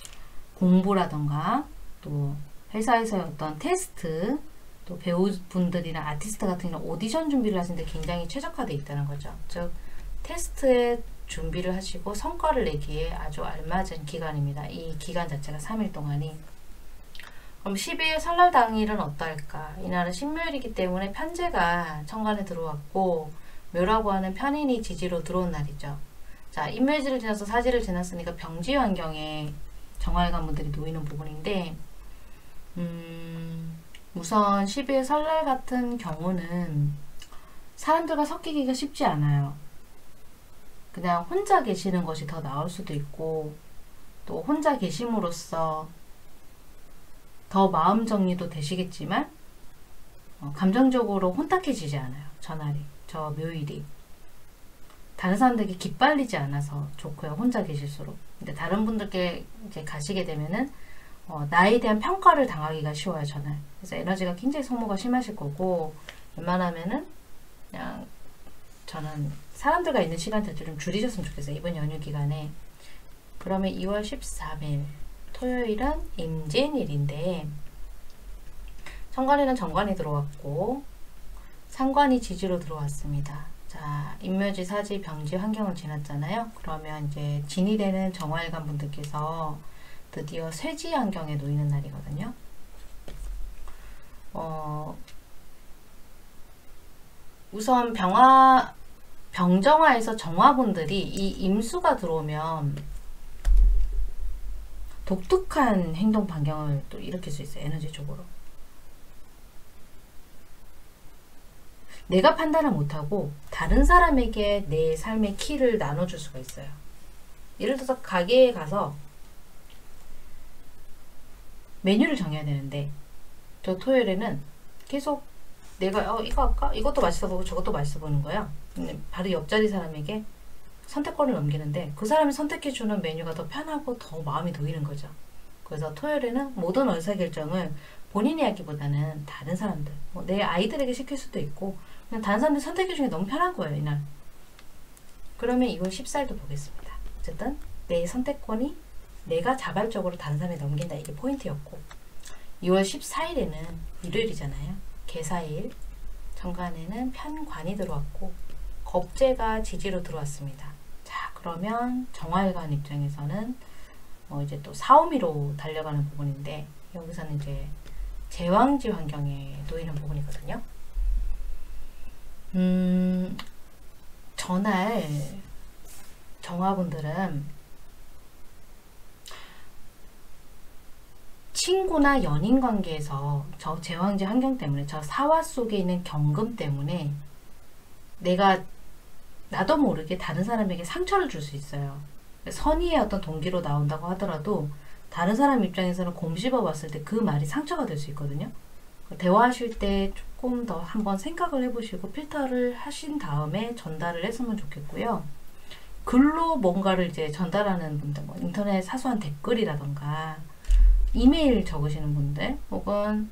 공부라던가 또 회사에서의 어떤 테스트, 또 배우분들이나 아티스트 같은 경우는 오디션 준비를 하시는데 굉장히 최적화되어 있다는 거죠. 즉 테스트에 준비를 하시고 성과를 내기에 아주 알맞은 기간입니다. 이 기간 자체가 3일 동안이. 그럼 12일 설날 당일은 어떨까? 이날은 신묘일이기 때문에 편제가 천간에 들어왔고 묘라고 하는 편인이 지지로 들어온 날이죠. 자, 인묘지를 지나서 사지를 지났으니까 병지 환경에 정화일관 분들이 놓이는 부분인데, 우선 12일 설날 같은 경우는 사람들과 섞이기가 쉽지 않아요. 그냥 혼자 계시는 것이 더 나을 수도 있고, 또 혼자 계심으로써 더 마음 정리도 되시겠지만 감정적으로 혼탁해지지 않아요. 전날이, 저 묘일이. 다른 사람들에게 기빨리지 않아서 좋고요. 혼자 계실수록. 근데 다른 분들께 이제 가시게 되면은 나에 대한 평가를 당하기가 쉬워요. 전날. 그래서 에너지가 굉장히 소모가 심하실 거고, 웬만하면은 그냥 저는 사람들과 있는 시간 자체를 좀 줄이셨으면 좋겠어요. 이번 연휴 기간에. 그러면 2월 13일 토요일은 임진일인데, 천간에는 정관이 들어왔고 상관이 지지로 들어왔습니다. 자, 임묘지, 사지, 병지 환경을 지났잖아요. 그러면 이제 진이 되는 정화일관 분들께서 드디어 쇠지 환경에 놓이는 날이거든요. 우선 병정화에서 정화분들이 이 임수가 들어오면 독특한 행동 반경을 또 일으킬 수 있어요. 에너지적으로. 내가 판단을 못하고 다른 사람에게 내 삶의 키를 나눠줄 수가 있어요. 예를 들어서 가게에 가서 메뉴를 정해야 되는데, 저 토요일에는 계속 내가 이거 할까? 이것도 맛있어 보고 저것도 맛있어 보는 거야. 근데 바로 옆자리 사람에게 선택권을 넘기는데 그 사람이 선택해주는 메뉴가 더 편하고 더 마음이 놓이는 거죠. 그래서 토요일에는 모든 의사결정을 본인이 하기보다는 다른 사람들, 내 아이들에게 시킬 수도 있고 그냥 다른 사람들 선택해주는 게 너무 편한 거예요. 이날. 그러면 2월 14일도 보겠습니다. 어쨌든 내 선택권이 내가 자발적으로 다른 사람에 넘긴다. 이게 포인트였고 2월 14일에는 일요일이잖아요. 개사일. 정관에는 편관이 들어왔고 겁재가 지지로 들어왔습니다. 자, 그러면 정화일관 입장에서는 이제 또 사오미로 달려가는 부분인데 여기서는 이제 제왕지 환경에 놓이는 부분이거든요. 전날 정화분들은 친구나 연인 관계에서 저 제왕지 환경 때문에 저 사화 속에 있는 경금 때문에 나도 모르게 다른 사람에게 상처를 줄 수 있어요. 선의의 어떤 동기로 나온다고 하더라도 다른 사람 입장에서는 곰씹어 봤을 때 그 말이 상처가 될 수 있거든요. 대화하실 때 조금 더 한번 생각을 해보시고 필터를 하신 다음에 전달을 했으면 좋겠고요. 글로 뭔가를 이제 전달하는 분들, 뭐 인터넷 사소한 댓글이라던가 이메일 적으시는 분들 혹은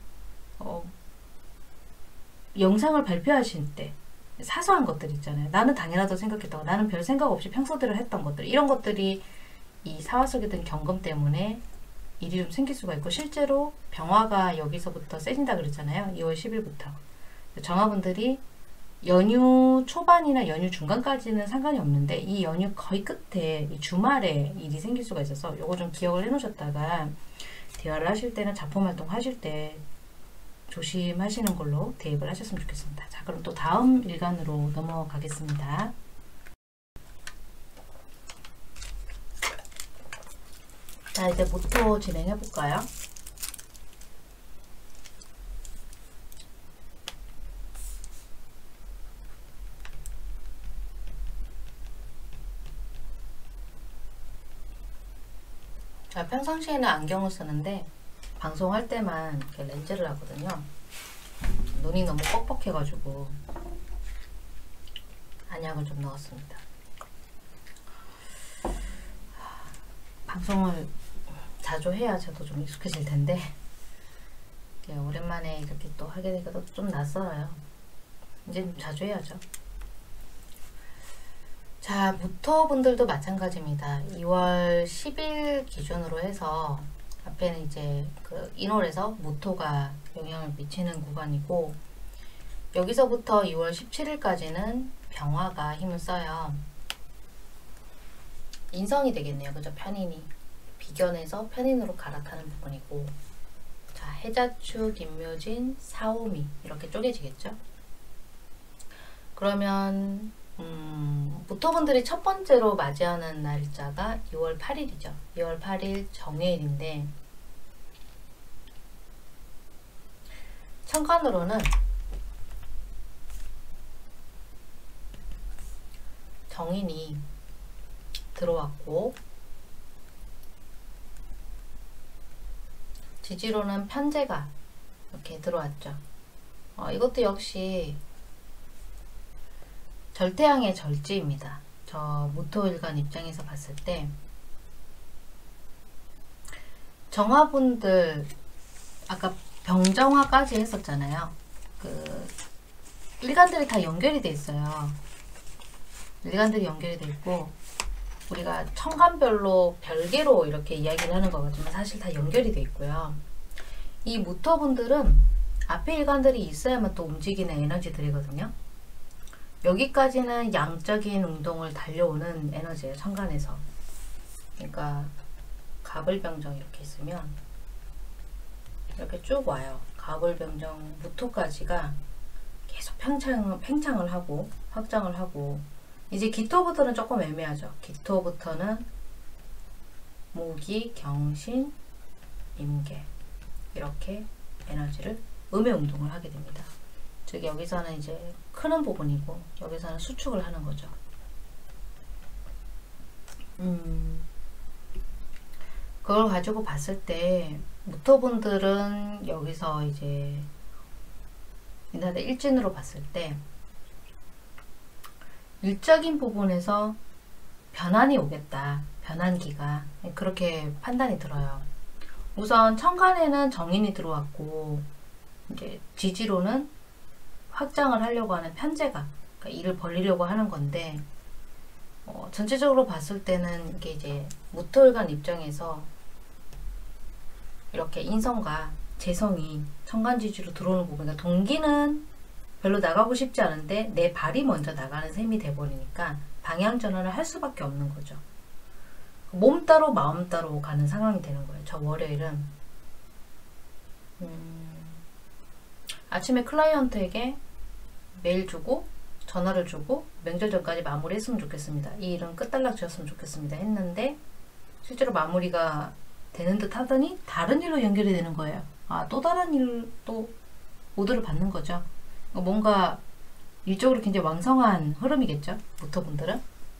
영상을 발표하실 때 사소한 것들 있잖아요. 나는 당연하다고 생각했다고 나는 별 생각 없이 평소대로 했던 것들 이런 것들이 이 사화 속에 든 경금 때문에 일이 좀 생길 수가 있고 실제로 병화가 여기서부터 세진다 그랬잖아요. 2월 10일부터 정화분들이 연휴 초반이나 연휴 중간까지는 상관이 없는데 이 연휴 거의 끝에 이 주말에 일이 생길 수가 있어서 요거 좀 기억을 해 놓으셨다가 대화를 하실 때나 작품 활동 하실 때 조심하시는 걸로 대입을 하셨으면 좋겠습니다. 자, 그럼 또 다음 일간으로 넘어가겠습니다. 자, 이제 모토 진행해 볼까요? 자, 평상시에는 안경을 쓰는데 방송할 때만 이렇게 렌즈를 하거든요. 눈이 너무 뻑뻑해가지고 안약을 좀 넣었습니다. 방송을 자주 해야 저도 좀 익숙해질 텐데 오랜만에 이렇게 또 하게 되니까 좀 낯설어요. 이제 좀 자주 해야죠. 자, 무토분들도 마찬가지입니다. 2월 10일 기준으로 해서 앞에는 이제 그 인월에서 무토가 영향을 미치는 구간이고 여기서부터 2월 17일까지는 병화가 힘을 써요. 인성이 되겠네요. 그죠? 편인이. 비견에서 편인으로 갈아타는 부분이고 자, 해자축, 임묘진, 사오미 이렇게 쪼개지겠죠? 그러면 무토분들이 첫 번째로 맞이하는 날짜가 2월 8일이죠. 2월 8일 정해일인데 천간으로는 정인이 들어왔고 지지로는 편제가 이렇게 들어왔죠. 이것도 역시 절태양의 절지입니다. 저 무토일간 입장에서 봤을 때 정화분들 아까 병정화까지 했었잖아요. 그 일간들이 다 연결이 돼 있어요. 일간들이 연결이 돼 있고 우리가 천간별로 별개로 이렇게 이야기를 하는 거지만 사실 다 연결이 돼 있고요. 이 무토분들은 앞에 일간들이 있어야만 또 움직이는 에너지들이거든요. 여기까지는 양적인 운동을 달려오는 에너지예요. 천간에서. 그러니까 갑을병정 이렇게 있으면 이렇게 쭉 와요. 갑을병정 무토까지가 계속 팽창을 하고 확장을 하고 이제 기토부터는 조금 애매하죠. 기토부터는 무기, 경신, 임계 이렇게 에너지를 음의 운동을 하게 됩니다. 즉 여기서는 이제 크는 부분이고 여기서는 수축을 하는 거죠. 그걸 가지고 봤을 때 무토분들은 여기서 이제 인하대 일진으로 봤을 때 일적인 부분에서 변환이 오겠다. 변환기가 그렇게 판단이 들어요. 우선 천간에는 정인이 들어왔고 이제 지지로는 확장을 하려고 하는 편제가 그러니까 일을 벌리려고 하는 건데 전체적으로 봤을 때는 이게 이제 무토일간 입장에서 이렇게 인성과 재성이 천간지지로 들어오는 부분, 그러니까 동기는 별로 나가고 싶지 않은데 내 발이 먼저 나가는 셈이 돼버리니까 방향 전환을 할 수밖에 없는 거죠. 몸 따로 마음 따로 가는 상황이 되는 거예요. 저 월요일은 아침에 클라이언트에게 메일 주고 전화를 주고 명절 전까지 마무리했으면 좋겠습니다. 이 일은 끝단락 지었으면 좋겠습니다. 했는데 실제로 마무리가 되는 듯 하더니 다른 일로 연결이 되는 거예요. 아, 또 다른 일도 오더를 받는 거죠. 뭔가 일적으로 굉장히 왕성한 흐름이겠죠. 무토분들은.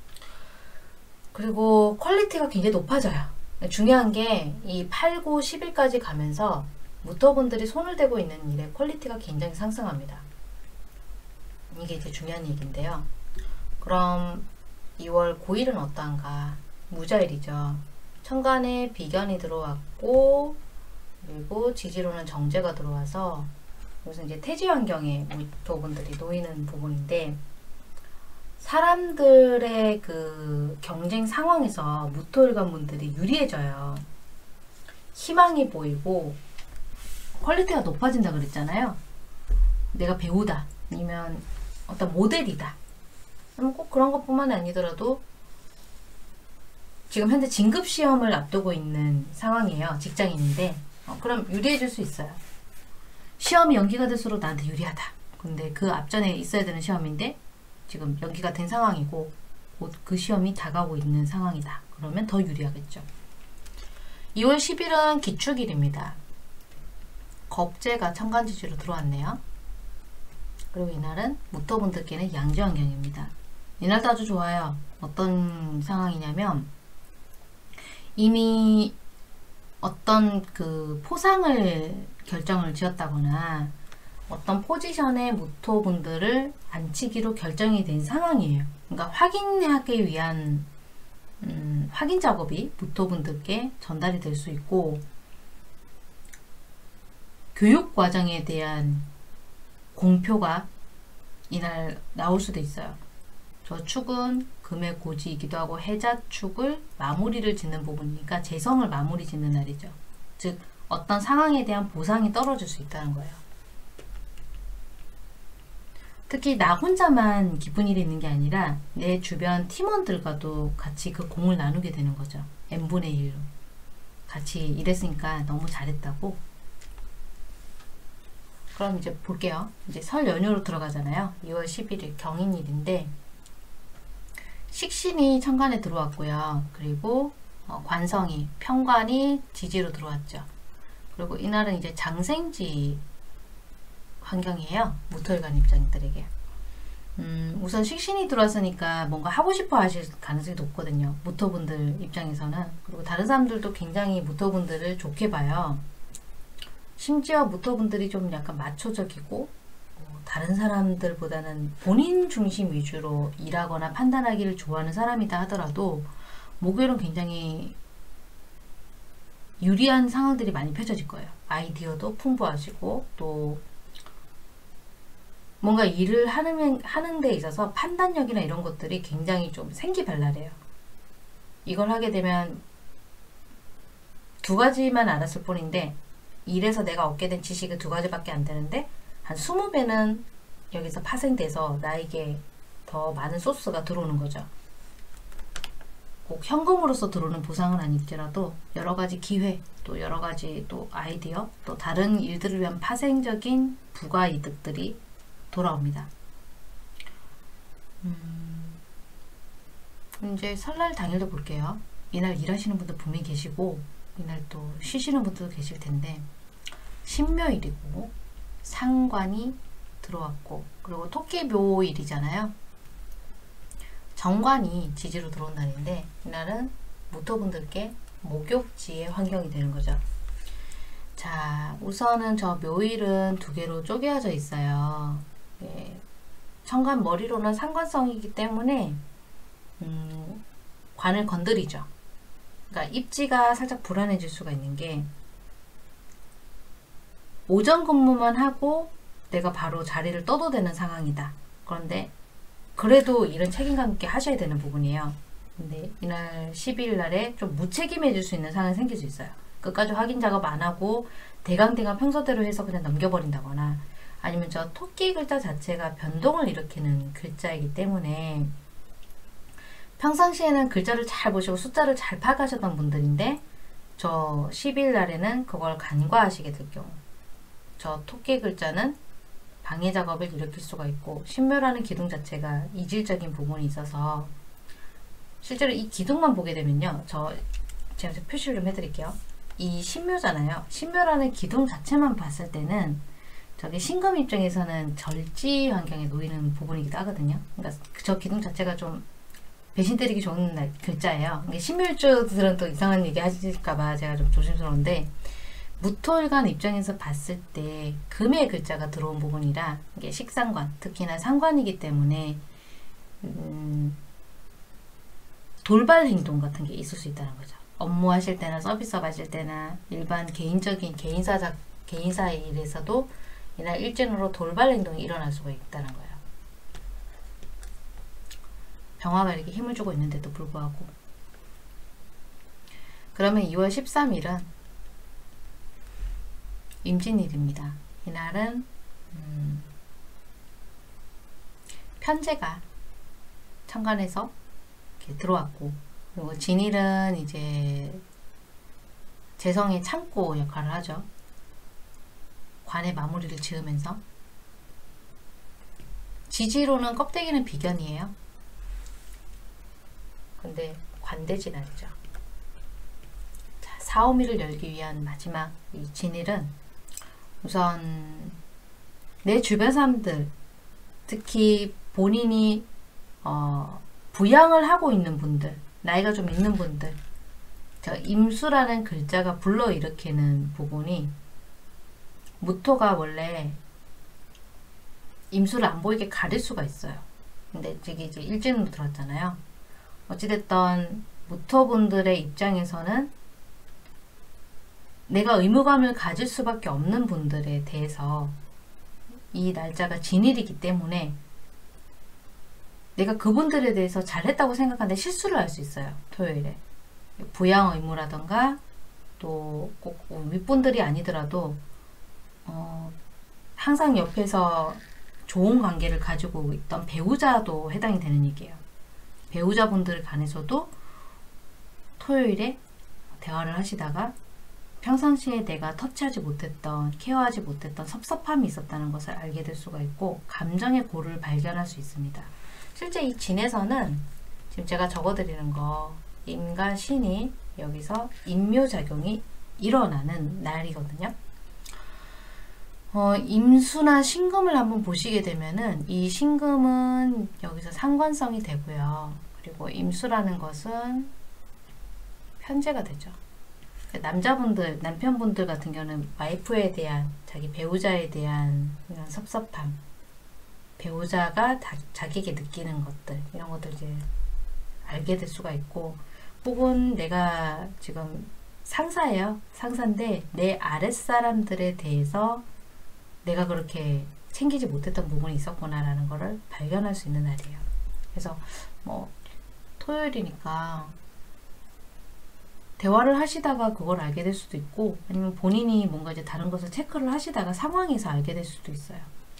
그리고 퀄리티가 굉장히 높아져요. 중요한 게 이 8, 9, 10일까지 가면서 무토분들이 손을 대고 있는 일의 퀄리티가 굉장히 상승합니다. 이게 이제 중요한 얘기인데요. 그럼 2월 9일은 어떠한가? 무자일이죠. 천간에 비견이 들어왔고 그리고 지지로는 정제가 들어와서 그래서 이제 태지 환경에 무토분들이 놓이는 부분인데 사람들의 그 경쟁 상황에서 무토일간 분들이 유리해져요. 희망이 보이고 퀄리티가 높아진다 그랬잖아요. 내가 배우다 아니면 어떤 모델이다. 꼭 그런 것뿐만이 아니더라도 지금 현재 진급시험을 앞두고 있는 상황이에요. 직장인인데 그럼 유리해질 수 있어요. 시험이 연기가 될수록 나한테 유리하다. 근데 그 앞전에 있어야 되는 시험인데 지금 연기가 된 상황이고 곧 그 시험이 다가오고 있는 상황이다. 그러면 더 유리하겠죠. 2월 10일은 기축일입니다. 겁재가 천간지지로 들어왔네요. 그리고 이날은 무토분들께는 양지환경입니다. 이날도 아주 좋아요. 어떤 상황이냐면 이미 어떤 그 포상을 결정을 지었다거나 어떤 포지션의 무토분들을 앉히기로 결정이 된 상황이에요. 그러니까 확인하기 위한 확인 작업이 무토분들께 전달이 될 수 있고 교육 과정에 대한 공표가 이날 나올 수도 있어요. 저 축은 금의 고지이기도 하고 해자축을 마무리를 짓는 부분이니까 재성을 마무리 짓는 날이죠. 즉 어떤 상황에 대한 보상이 떨어질 수 있다는 거예요. 특히 나 혼자만 기쁜 일이 있는 게 아니라 내 주변 팀원들과도 같이 그 공을 나누게 되는 거죠. n분의 1로. 같이 일했으니까 너무 잘했다고. 그럼 이제 볼게요. 이제 설 연휴로 들어가잖아요. 2월 11일 경인일인데 식신이 천간에 들어왔고요. 그리고 관성이 편관이 지지로 들어왔죠. 그리고 이날은 이제 장생지 환경이에요. 무토일간 입장들에게. 우선 식신이 들어왔으니까 뭔가 하고 싶어 하실 가능성이 높거든요. 무토분들 입장에서는. 그리고 다른 사람들도 굉장히 무토분들을 좋게 봐요. 심지어 무토분들이 좀 약간 마초적이고 다른 사람들보다는 본인 중심 위주로 일하거나 판단하기를 좋아하는 사람이다 하더라도 목요일은 굉장히 유리한 상황들이 많이 펼쳐질 거예요. 아이디어도 풍부하시고 또 뭔가 일을 하는 데 있어서 판단력이나 이런 것들이 굉장히 좀 생기발랄해요. 이걸 하게 되면 두 가지만 알았을 뿐인데 일에서 내가 얻게 된 지식은 두 가지밖에 안 되는데 한 20배는 여기서 파생돼서 나에게 더 많은 소스가 들어오는 거죠. 꼭 현금으로서 들어오는 보상은 아닐지라도 여러 가지 기회, 또 여러 가지 또 아이디어, 또 다른 일들을 위한 파생적인 부가 이득들이 돌아옵니다. 이제 설날 당일도 볼게요. 이날 일하시는 분들 분명히 계시고 이날 또 쉬시는 분들도 계실 텐데 신묘일이고 상관이 들어왔고 그리고 토끼묘일이잖아요. 정관이 지지로 들어온 날인데 이날은 무토분들께 목욕지의 환경이 되는 거죠. 자, 우선은 저 묘일은 두 개로 쪼개져 있어요. 예, 천간 머리로는 상관성이기 때문에 관을 건드리죠. 그러니까 입지가 살짝 불안해질 수가 있는 게 오전 근무만 하고 내가 바로 자리를 떠도 되는 상황이다. 그런데 그래도 일은 책임감 있게 하셔야 되는 부분이에요. 근데 이날 12일 날에 좀 무책임해질 수 있는 상황이 생길 수 있어요. 끝까지 확인 작업 안 하고 대강대강 평소대로 해서 그냥 넘겨버린다거나, 아니면 저 토끼 글자 자체가 변동을 일으키는 글자이기 때문에 평상시에는 글자를 잘 보시고 숫자를 잘 파악하셨던 분들인데 저 10일 날에는 그걸 간과하시게 될 경우, 저 토끼 글자는 방해 작업을 일으킬 수가 있고, 신묘라는 기둥 자체가 이질적인 부분이 있어서 실제로 이 기둥만 보게 되면요, 제가 표시를 좀 해드릴게요. 이 신묘잖아요. 신묘라는 기둥 자체만 봤을 때는 저게 신금 입장에서는 절지 환경에 놓이는 부분이기도 하거든요. 그러니까 저 기둥 자체가 좀 배신 때리기 좋은 글자예요. 신묘일주들은 또 이상한 얘기 하실까봐 제가 좀 조심스러운데, 무토일간 입장에서 봤을 때 금의 글자가 들어온 부분이라 이게 식상관, 특히나 상관이기 때문에 돌발 행동 같은 게 있을 수 있다는 거죠. 업무 하실 때나 서비스업 하실 때나 일반 개인적인 개인사 일에서도 이날 일진으로 돌발 행동이 일어날 수가 있다는 거예요. 병화가 이렇게 힘을 주고 있는데도 불구하고. 그러면 2월 13일은 임진일입니다. 이날은 편제가 천간에서 이렇게 들어왔고, 그리고 진일은 이제 재성의 창고 역할을 하죠. 관의 마무리를 지으면서. 지지로는 껍데기는 비견이에요. 근데 관대지 날이죠. 자, 사오미를 열기 위한 마지막 이 진일은 우선 내 주변 사람들, 특히 본인이 부양을 하고 있는 분들, 나이가 좀 있는 분들, 임수라는 글자가 불러일으키는 부분이, 무토가 원래 임수를 안 보이게 가릴 수가 있어요. 근데 저기 이제 일진으로 들어왔잖아요. 어찌됐던 무토분들의 입장에서는 내가 의무감을 가질 수밖에 없는 분들에 대해서 이 날짜가 진일이기 때문에 내가 그분들에 대해서 잘했다고 생각하는데 실수를 할 수 있어요. 토요일에. 부양 의무라던가 또 꼭 윗분들이 아니더라도 항상 옆에서 좋은 관계를 가지고 있던 배우자도 해당이 되는 얘기예요. 배우자분들 간에서도 토요일에 대화를 하시다가 평상시에 내가 터치하지 못했던, 케어하지 못했던 섭섭함이 있었다는 것을 알게 될 수가 있고, 감정의 고를 발견할 수 있습니다. 실제 이 진에서는 지금 제가 적어드리는 거, 임과 신이 여기서 인묘작용이 일어나는 날이거든요. 임수나 신금을 한번 보시게 되면은 이 신금은 여기서 상관성이 되고요. 그리고 임수라는 것은 편제가 되죠. 남자분들, 남편분들 같은 경우는 와이프에 대한, 자기 배우자에 대한 이런 섭섭함, 배우자가 자기에게 느끼는 것들, 이런 것들 이제 알게 될 수가 있고, 혹은 내가 지금 상사예요. 상사인데 내 아랫사람들에 대해서 내가 그렇게 챙기지 못했던 부분이 있었구나라는 거를 발견할 수 있는 날이에요. 그래서 뭐 토요일이니까 대화를 하시다가 그걸 알게 될 수도 있고, 아니면 본인이 뭔가 이제 다른 것을 체크를 하시다가 상황에서 알게 될 수도 있어요.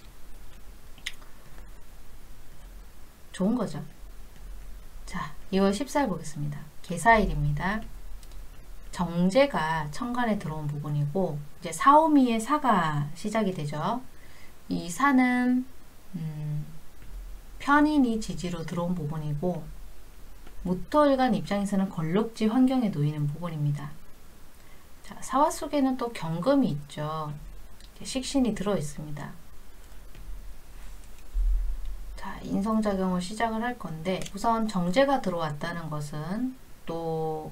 좋은 거죠. 자, 2월 14일 보겠습니다. 계사일입니다. 정제가 천간에 들어온 부분이고, 이제 사오미의 사가 시작이 되죠. 이 사는 편인이 지지로 들어온 부분이고, 무토일간 입장에서는 걸록지 환경에 놓이는 부분입니다. 자, 사화 속에는 또 경금이 있죠. 식신이 들어 있습니다. 자, 인성작용을 시작을 할 건데, 우선 정제가 들어왔다는 것은 또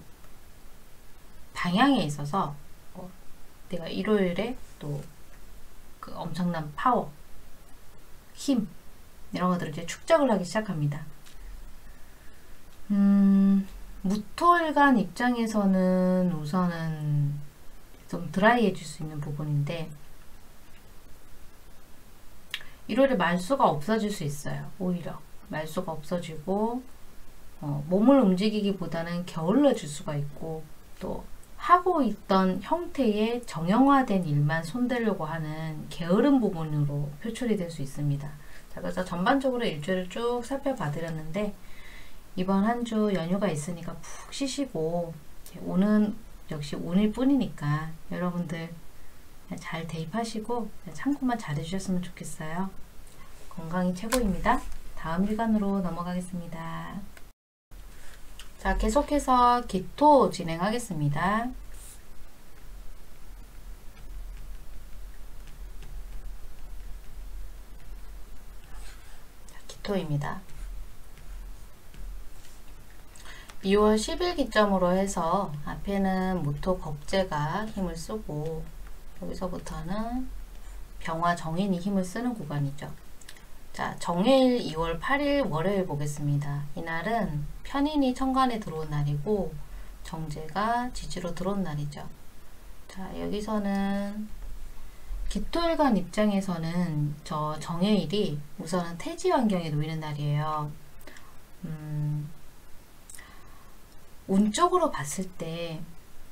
방향에 있어서 내가 일요일에 또 그 엄청난 파워, 힘, 이런 것들을 이제 축적을 하기 시작합니다. 무토일간 입장에서는 우선은 좀 드라이해질 수 있는 부분인데, 일요일에 말수가 없어질 수 있어요. 오히려 말수가 없어지고 몸을 움직이기보다는 게을러질 수가 있고 또 하고 있던 형태의 정형화된 일만 손대려고 하는 게으른 부분으로 표출이 될 수 있습니다. 자, 그래서 전반적으로 일주일을 쭉 살펴봐 드렸는데 이번 한 주 연휴가 있으니까 푹 쉬시고 오는 역시 오늘 뿐이니까 여러분들 잘 대입하시고 참고만 잘 해주셨으면 좋겠어요. 건강이 최고입니다. 다음 일간으로 넘어가겠습니다. 자, 계속해서 기토 진행하겠습니다. 기토입니다. 2월 10일 기점으로 해서 앞에는 무토 겁재가 힘을 쓰고 여기서부터는 병화 정인이 힘을 쓰는 구간이죠. 자, 정해일 2월 8일 월요일 보겠습니다. 이날은 편인이 천간에 들어온 날이고 정제가 지지로 들어온 날이죠. 자, 여기서는 기토일간 입장에서는 저 정해일이 우선은 태지 환경에 놓이는 날이에요. 운적으로 봤을 때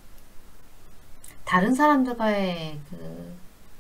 다른 사람들과의 그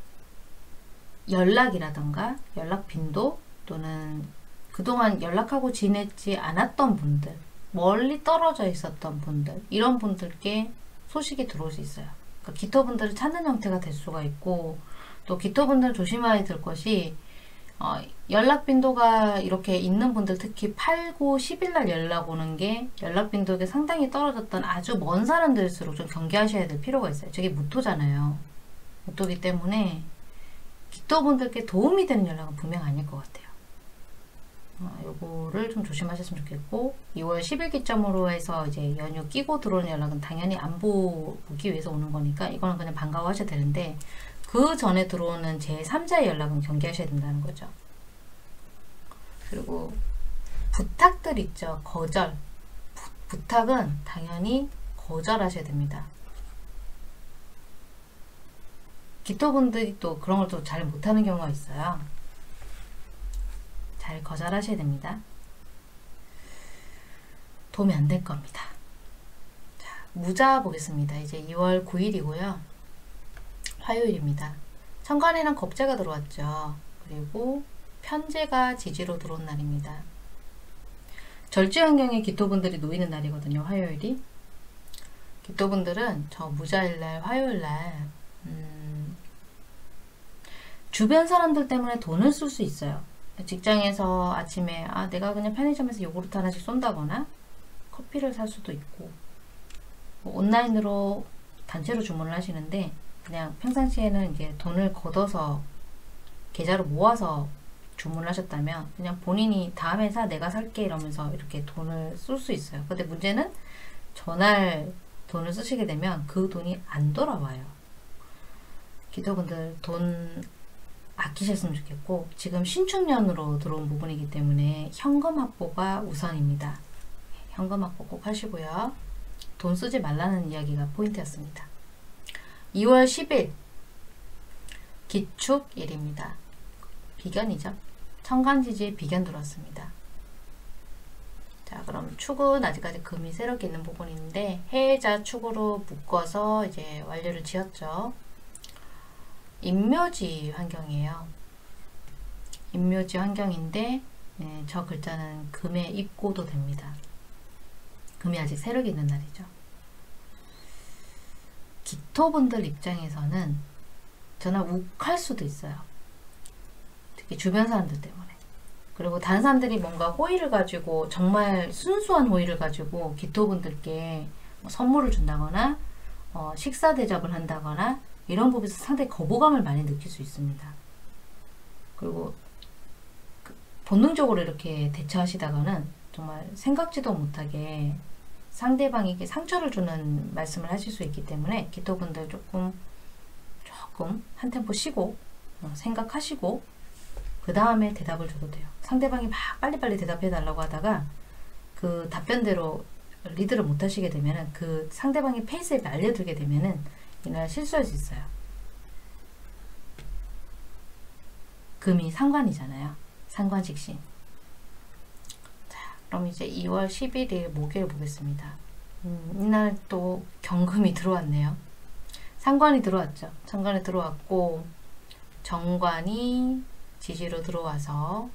연락이라던가 연락 빈도 또는 그동안 연락하고 지냈지 않았던 분들, 멀리 떨어져 있었던 분들, 이런 분들께 소식이 들어올 수 있어요. 그러니까 기토분들을 찾는 형태가 될 수가 있고 또 기토분들 조심해야 될 것이 연락 빈도가 이렇게 있는 분들 특히 8, 9, 10일 날 연락 오는 게 연락 빈도가 상당히 떨어졌던 아주 먼 사람들일수록 좀 경계하셔야 될 필요가 있어요. 저게 무토잖아요. 무토기 때문에 기토분들께 도움이 되는 연락은 분명 아닐 것 같아요. 요거를 좀 조심하셨으면 좋겠고 2월 10일 기점으로 해서 이제 연휴 끼고 들어오는 연락은 당연히 안 보기 위해서 오는 거니까 이거는 그냥 반가워하셔야 되는데 그 전에 들어오는 제3자의 연락은 경계하셔야 된다는 거죠. 그리고 부탁들 있죠. 거절. 부탁은 당연히 거절하셔야 됩니다. 기토분들이 또 그런 걸 또 잘 못하는 경우가 있어요. 잘 거절하셔야 됩니다. 도움이 안 될 겁니다. 자, 무자 보겠습니다. 이제 2월 9일이고요. 화요일입니다. 천간에는 겁재가 들어왔죠. 그리고 편재가 지지로 들어온 날입니다. 절지 환경에 기토분들이 놓이는 날이거든요. 화요일이. 기토분들은 저 무자일날 화요일날 주변 사람들 때문에 돈을 쓸 수 있어요. 직장에서 아침에 내가 그냥 편의점에서 요구르트 하나씩 쏜다거나 커피를 살 수도 있고 뭐 온라인으로 단체로 주문을 하시는데 그냥 평상시에는 이게 돈을 걷어서 계좌로 모아서 주문을 하셨다면 그냥 본인이 다음에 사 내가 살게 이러면서 이렇게 돈을 쓸 수 있어요. 근데 문제는 전날 돈을 쓰시게 되면 그 돈이 안 돌아와요. 기토분들 돈 아끼셨으면 좋겠고 지금 신축년으로 들어온 부분이기 때문에 현금 확보가 우선입니다. 현금 확보 꼭 하시고요. 돈 쓰지 말라는 이야기가 포인트였습니다. 2월 10일 기축일입니다. 비견이죠. 천간지지에 비견 들어왔습니다. 자, 그럼 축은 아직까지 금이 새롭게 있는 부분인데 해자 축으로 묶어서 이제 완료를 지었죠. 임묘지 환경이에요. 임묘지 환경인데 저 글자는 금에 입고도 됩니다. 금이 아직 세력이 있는 날이죠. 기토분들 입장에서는 전화 욱할 수도 있어요. 특히 주변 사람들 때문에. 그리고 다른 사람들이 뭔가 호의를 가지고 정말 순수한 호의를 가지고 기토분들께 선물을 준다거나 식사 대접을 한다거나 이런 부분에서 상당히 거부감을 많이 느낄 수 있습니다. 그리고 본능적으로 이렇게 대처하시다가는 정말 생각지도 못하게 상대방에게 상처를 주는 말씀을 하실 수 있기 때문에 기토분들 조금 한 템포 쉬고 생각하시고 그 다음에 대답을 줘도 돼요. 상대방이 막 빨리빨리 대답해 달라고 하다가 그 답변대로 리드를 못 하시게 되면은 그 상대방의 페이스에 말려들게 되면은 이날 실수할 수 있어요. 금이 상관이잖아요. 상관식신. 그럼 이제 2월 11일 목요일 보겠습니다. 이날 또 경금이 들어왔네요. 상관이 들어왔죠. 상관이 들어왔고 정관이 지지로 들어와서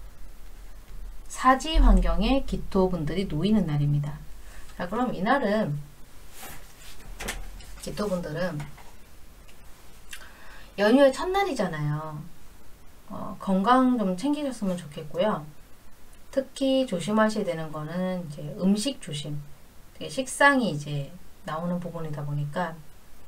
사지 환경에 기토분들이 놓이는 날입니다. 자, 그럼 이날은 기토분들은 연휴의 첫날이잖아요. 건강 좀 챙기셨으면 좋겠고요. 특히 조심하셔야 되는 거는 이제 음식 조심. 되게 식상이 이제 나오는 부분이다 보니까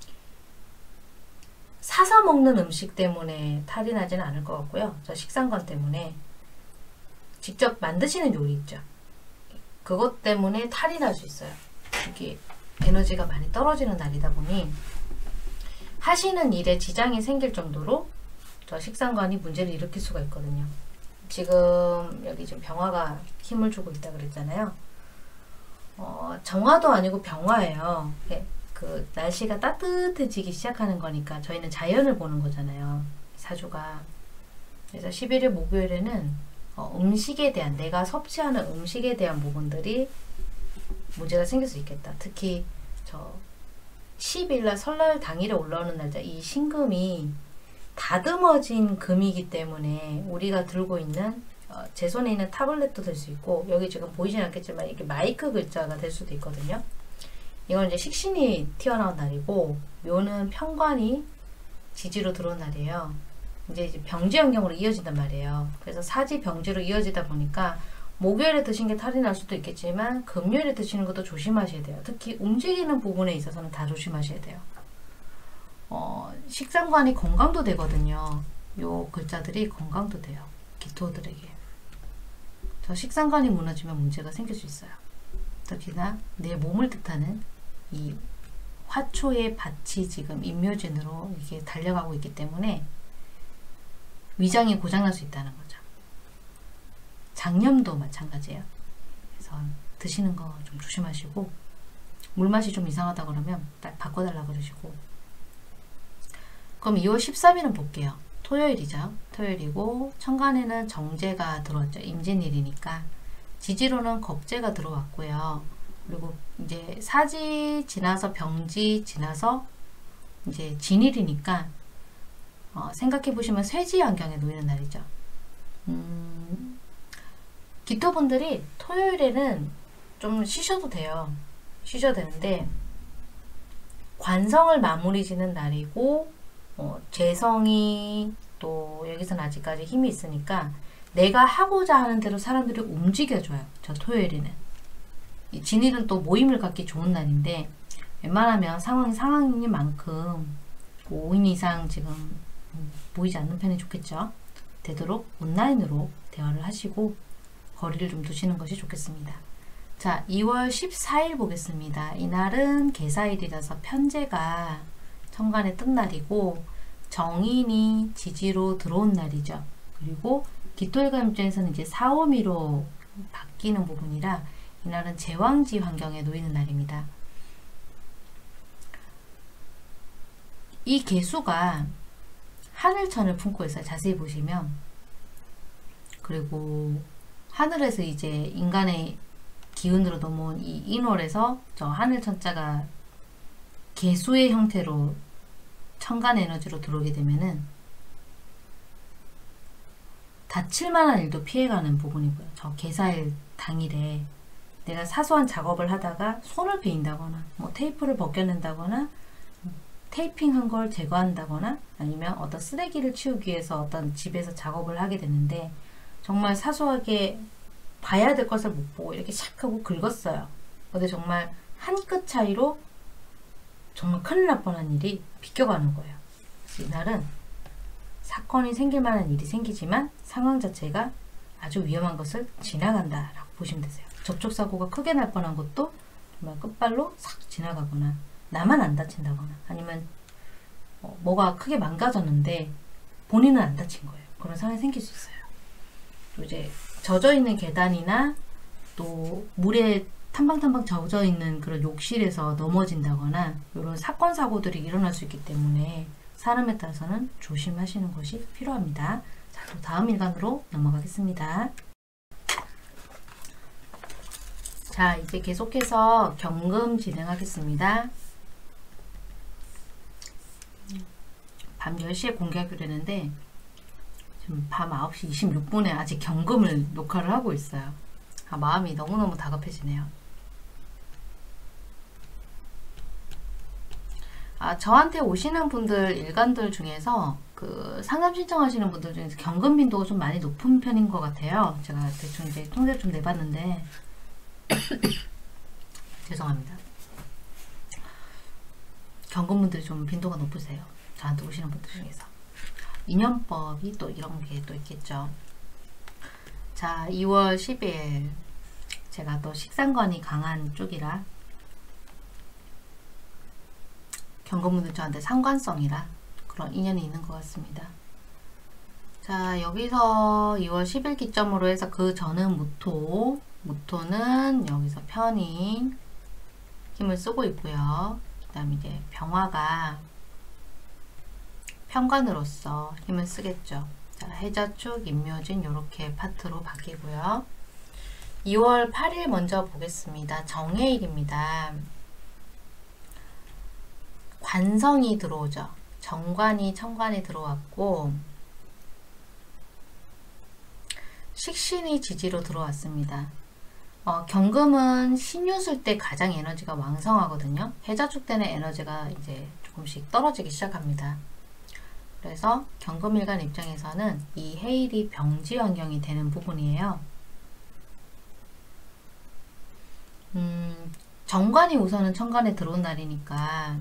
사서 먹는 음식 때문에 탈이 나지는 않을 것 같고요. 저 식상관 때문에 직접 만드시는 요리 있죠. 그것 때문에 탈이 날 수 있어요. 이게 에너지가 많이 떨어지는 날이다 보니 하시는 일에 지장이 생길 정도로 저 식상관이 문제를 일으킬 수가 있거든요. 지금 여기 좀 병화가 힘을 주고 있다 그랬잖아요. 정화도 아니고 병화예요. 그 날씨가 따뜻해지기 시작하는 거니까 저희는 자연을 보는 거잖아요. 사주가. 그래서 11일 목요일에는 음식에 대한, 내가 섭취하는 음식에 대한 부분들이 문제가 생길 수 있겠다. 특히 저 10일날 설날 당일에 올라오는 날짜, 이 신금이 다듬어진 금이기 때문에 우리가 들고 있는 제 손에 있는 타블렛도 될 수 있고, 여기 지금 보이진 않겠지만 이게 마이크 글자가 될 수도 있거든요. 이건 이제 식신이 튀어나온 날이고, 묘는 편관이 지지로 들어온 날이에요. 이제 병지 환경으로 이어진단 말이에요. 그래서 사지 병지로 이어지다 보니까 목요일에 드신 게 탈이 날 수도 있겠지만 금요일에 드시는 것도 조심하셔야 돼요. 특히 움직이는 부분에 있어서는 다 조심하셔야 돼요. 식상관이 건강도 되거든요. 요 글자들이 건강도 돼요. 기토들에게. 저 식상관이 무너지면 문제가 생길 수 있어요. 특히나 내 몸을 뜻하는 이 화초의 밭이 지금 임묘진으로 이게 달려가고 있기 때문에 위장이 고장날 수 있다는 거죠. 장염도 마찬가지예요. 그래서 드시는 거 좀 조심하시고, 물맛이 좀 이상하다 그러면 딱 바꿔달라 그러시고. 그럼 2월 13일은 볼게요. 토요일이죠. 토요일이고 천간에는 정제가 들어왔죠. 임진일이니까. 지지로는 겁재가 들어왔고요. 그리고 이제 사지 지나서 병지 지나서 이제 진일이니까 생각해 보시면 쇠지 환경에 놓이는 날이죠. 기토분들이 토요일에는 좀 쉬셔도 돼요. 쉬셔도 되는데 관성을 마무리 지는 날이고, 재성이 또 여기서는 아직까지 힘이 있으니까 내가 하고자 하는 대로 사람들이 움직여줘요. 저 토요일에는. 이 진일은 또 모임을 갖기 좋은 날인데 웬만하면 상황인 만큼 5인 이상 지금 모이지 않는 편이 좋겠죠. 되도록 온라인으로 대화를 하시고 거리를 좀 두시는 것이 좋겠습니다. 자, 2월 14일 보겠습니다. 이날은 개사일이라서 편제가 천간에 뜬 날이고 정인이 지지로 들어온 날이죠. 그리고 기토일간 입장에서는 이제 사오미로 바뀌는 부분이라 이날은 제왕지 환경에 놓이는 날입니다. 이 개수가 하늘천을 품고 있어요. 자세히 보시면. 그리고 하늘에서 이제 인간의 기운으로 넘어온 이 인월에서 저 하늘천자가 개수의 형태로 천간 에너지로 들어오게 되면은 다칠 만한 일도 피해가는 부분이고요. 저 개사일 당일에 내가 사소한 작업을 하다가 손을 베인다거나 뭐 테이프를 벗겨낸다거나 테이핑한 걸 제거한다거나 아니면 어떤 쓰레기를 치우기 위해서 어떤 집에서 작업을 하게 되는데 정말 사소하게 봐야 될 것을 못 보고 이렇게 샥 하고 긁었어요. 근데 정말 한 끗 차이로 정말 큰일 날 뻔한 일이 비껴가는 거예요. 이날은 사건이 생길 만한 일이 생기지만 상황 자체가 아주 위험한 것을 지나간다 라고 보시면 되세요. 접촉사고가 크게 날 뻔한 것도 정말 끝발로 싹 지나가거나 나만 안 다친다거나 아니면 뭐가 크게 망가졌는데 본인은 안 다친 거예요. 그런 상황이 생길 수 있어요. 또 이제 젖어있는 계단이나 또 물에 탐방탐방 젖어있는 그런 욕실에서 넘어진다거나 이런 사건 사고들이 일어날 수 있기 때문에 사람에 따라서는 조심하시는 것이 필요합니다. 자, 또 다음 일간으로 넘어가겠습니다. 자, 이제 계속해서 경금 진행하겠습니다. 밤 10시에 공개하기로 했는데 지금 밤 9시 26분에 아직 경금을 녹화를 하고 있어요. 마음이 너무너무 다급해지네요. 저한테 오시는 분들, 일간들 중에서 그 상담 신청하시는 분들 중에서 경금 빈도가 좀 많이 높은 편인 것 같아요. 제가 대충 이제 통계를 좀 내봤는데 죄송합니다. 경금분들이 좀 빈도가 높으세요. 저한테 오시는 분들 중에서. 인연법이 또 이런 게 또 있겠죠. 자, 2월 10일 제가 또 식상관이 강한 쪽이라 경금분들 저한테 상관성이라 그런 인연이 있는 것 같습니다. 자, 여기서 2월 10일 기점으로 해서 그 전은 무토는 여기서 편히 힘을 쓰고 있고요. 그 다음에 이제 병화가 편관으로서 힘을 쓰겠죠. 자, 해자축, 임묘진 요렇게 파트로 바뀌고요. 2월 8일 먼저 보겠습니다. 정해일입니다. 관성이 들어오죠. 정관이 천관이 들어왔고 식신이 지지로 들어왔습니다. 경금은 신유술 때 가장 에너지가 왕성하거든요. 해자축 때는 에너지가 이제 조금씩 떨어지기 시작합니다. 그래서 경금일간 입장에서는 이 해일이 병지 환경이 되는 부분이에요. 정관이 우선은 천간에 들어온 날이니까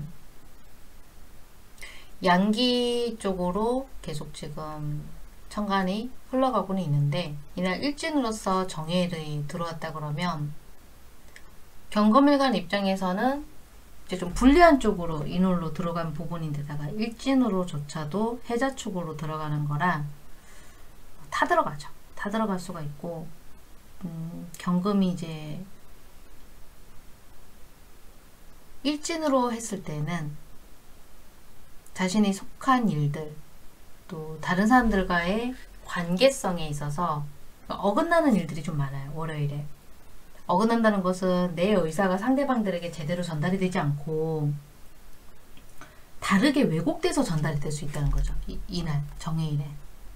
양기 쪽으로 계속 지금 천간이 흘러가고는 있는데 이날 일진으로서 정해일이 들어왔다 그러면 경금일간 입장에서는 이제 좀 불리한 쪽으로 인홀로 들어간 부분인데다가 일진으로조차도 해자축으로 들어가는 거라 타들어가죠. 타들어갈 수가 있고 경금이 이제 일진으로 했을 때는 자신이 속한 일들 또 다른 사람들과의 관계성에 있어서 어긋나는 일들이 좀 많아요. 월요일에 어긋난다는 것은 내 의사가 상대방들에게 제대로 전달이 되지 않고 다르게 왜곡돼서 전달이 될 수 있다는 거죠. 이날 정해일에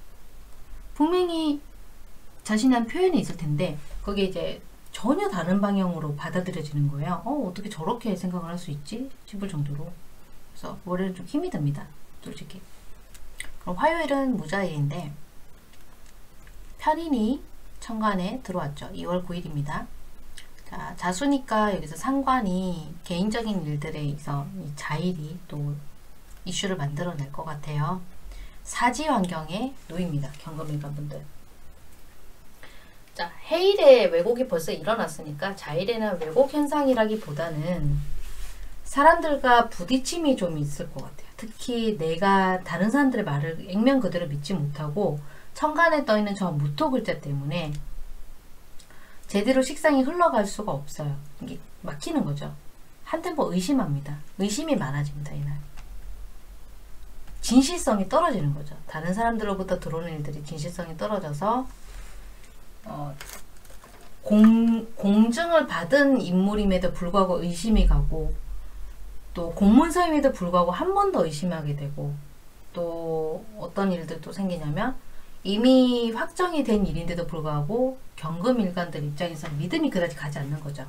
분명히 자신이 한 표현이 있을 텐데 그게 이제 전혀 다른 방향으로 받아들여지는 거예요. 어떻게 저렇게 생각을 할 수 있지? 싶을 정도로. 그래서 월요일은 좀 힘이 듭니다. 솔직히. 그럼 화요일은 무자일인데 편인이 천간에 들어왔죠. 2월 9일입니다. 자, 자수니까 여기서 상관이 개인적인 일들에 있어 이 자일이 또 이슈를 만들어낼 것 같아요. 사지 환경에 놓입니다. 경금일간 분들. 자, 해일에 왜곡이 벌써 일어났으니까 자일에는 왜곡 현상이라기보다는 사람들과 부딪힘이 좀 있을 것 같아요. 특히 내가 다른 사람들의 말을 액면 그대로 믿지 못하고 천간에 떠있는 저 무토 글자 때문에 제대로 식상이 흘러갈 수가 없어요. 이게 막히는 거죠. 한 템포 의심합니다. 의심이 많아집니다. 이날. 진실성이 떨어지는 거죠. 다른 사람들로부터 들어오는 일들이 진실성이 떨어져서 공증을 받은 인물임에도 불구하고 의심이 가고 또 공문서임에도 불구하고 한 번 더 의심하게 되고 또 어떤 일들도 생기냐면 이미 확정이 된 일인데도 불구하고 경금일간들 입장에서 믿음이 그다지 가지 않는 거죠.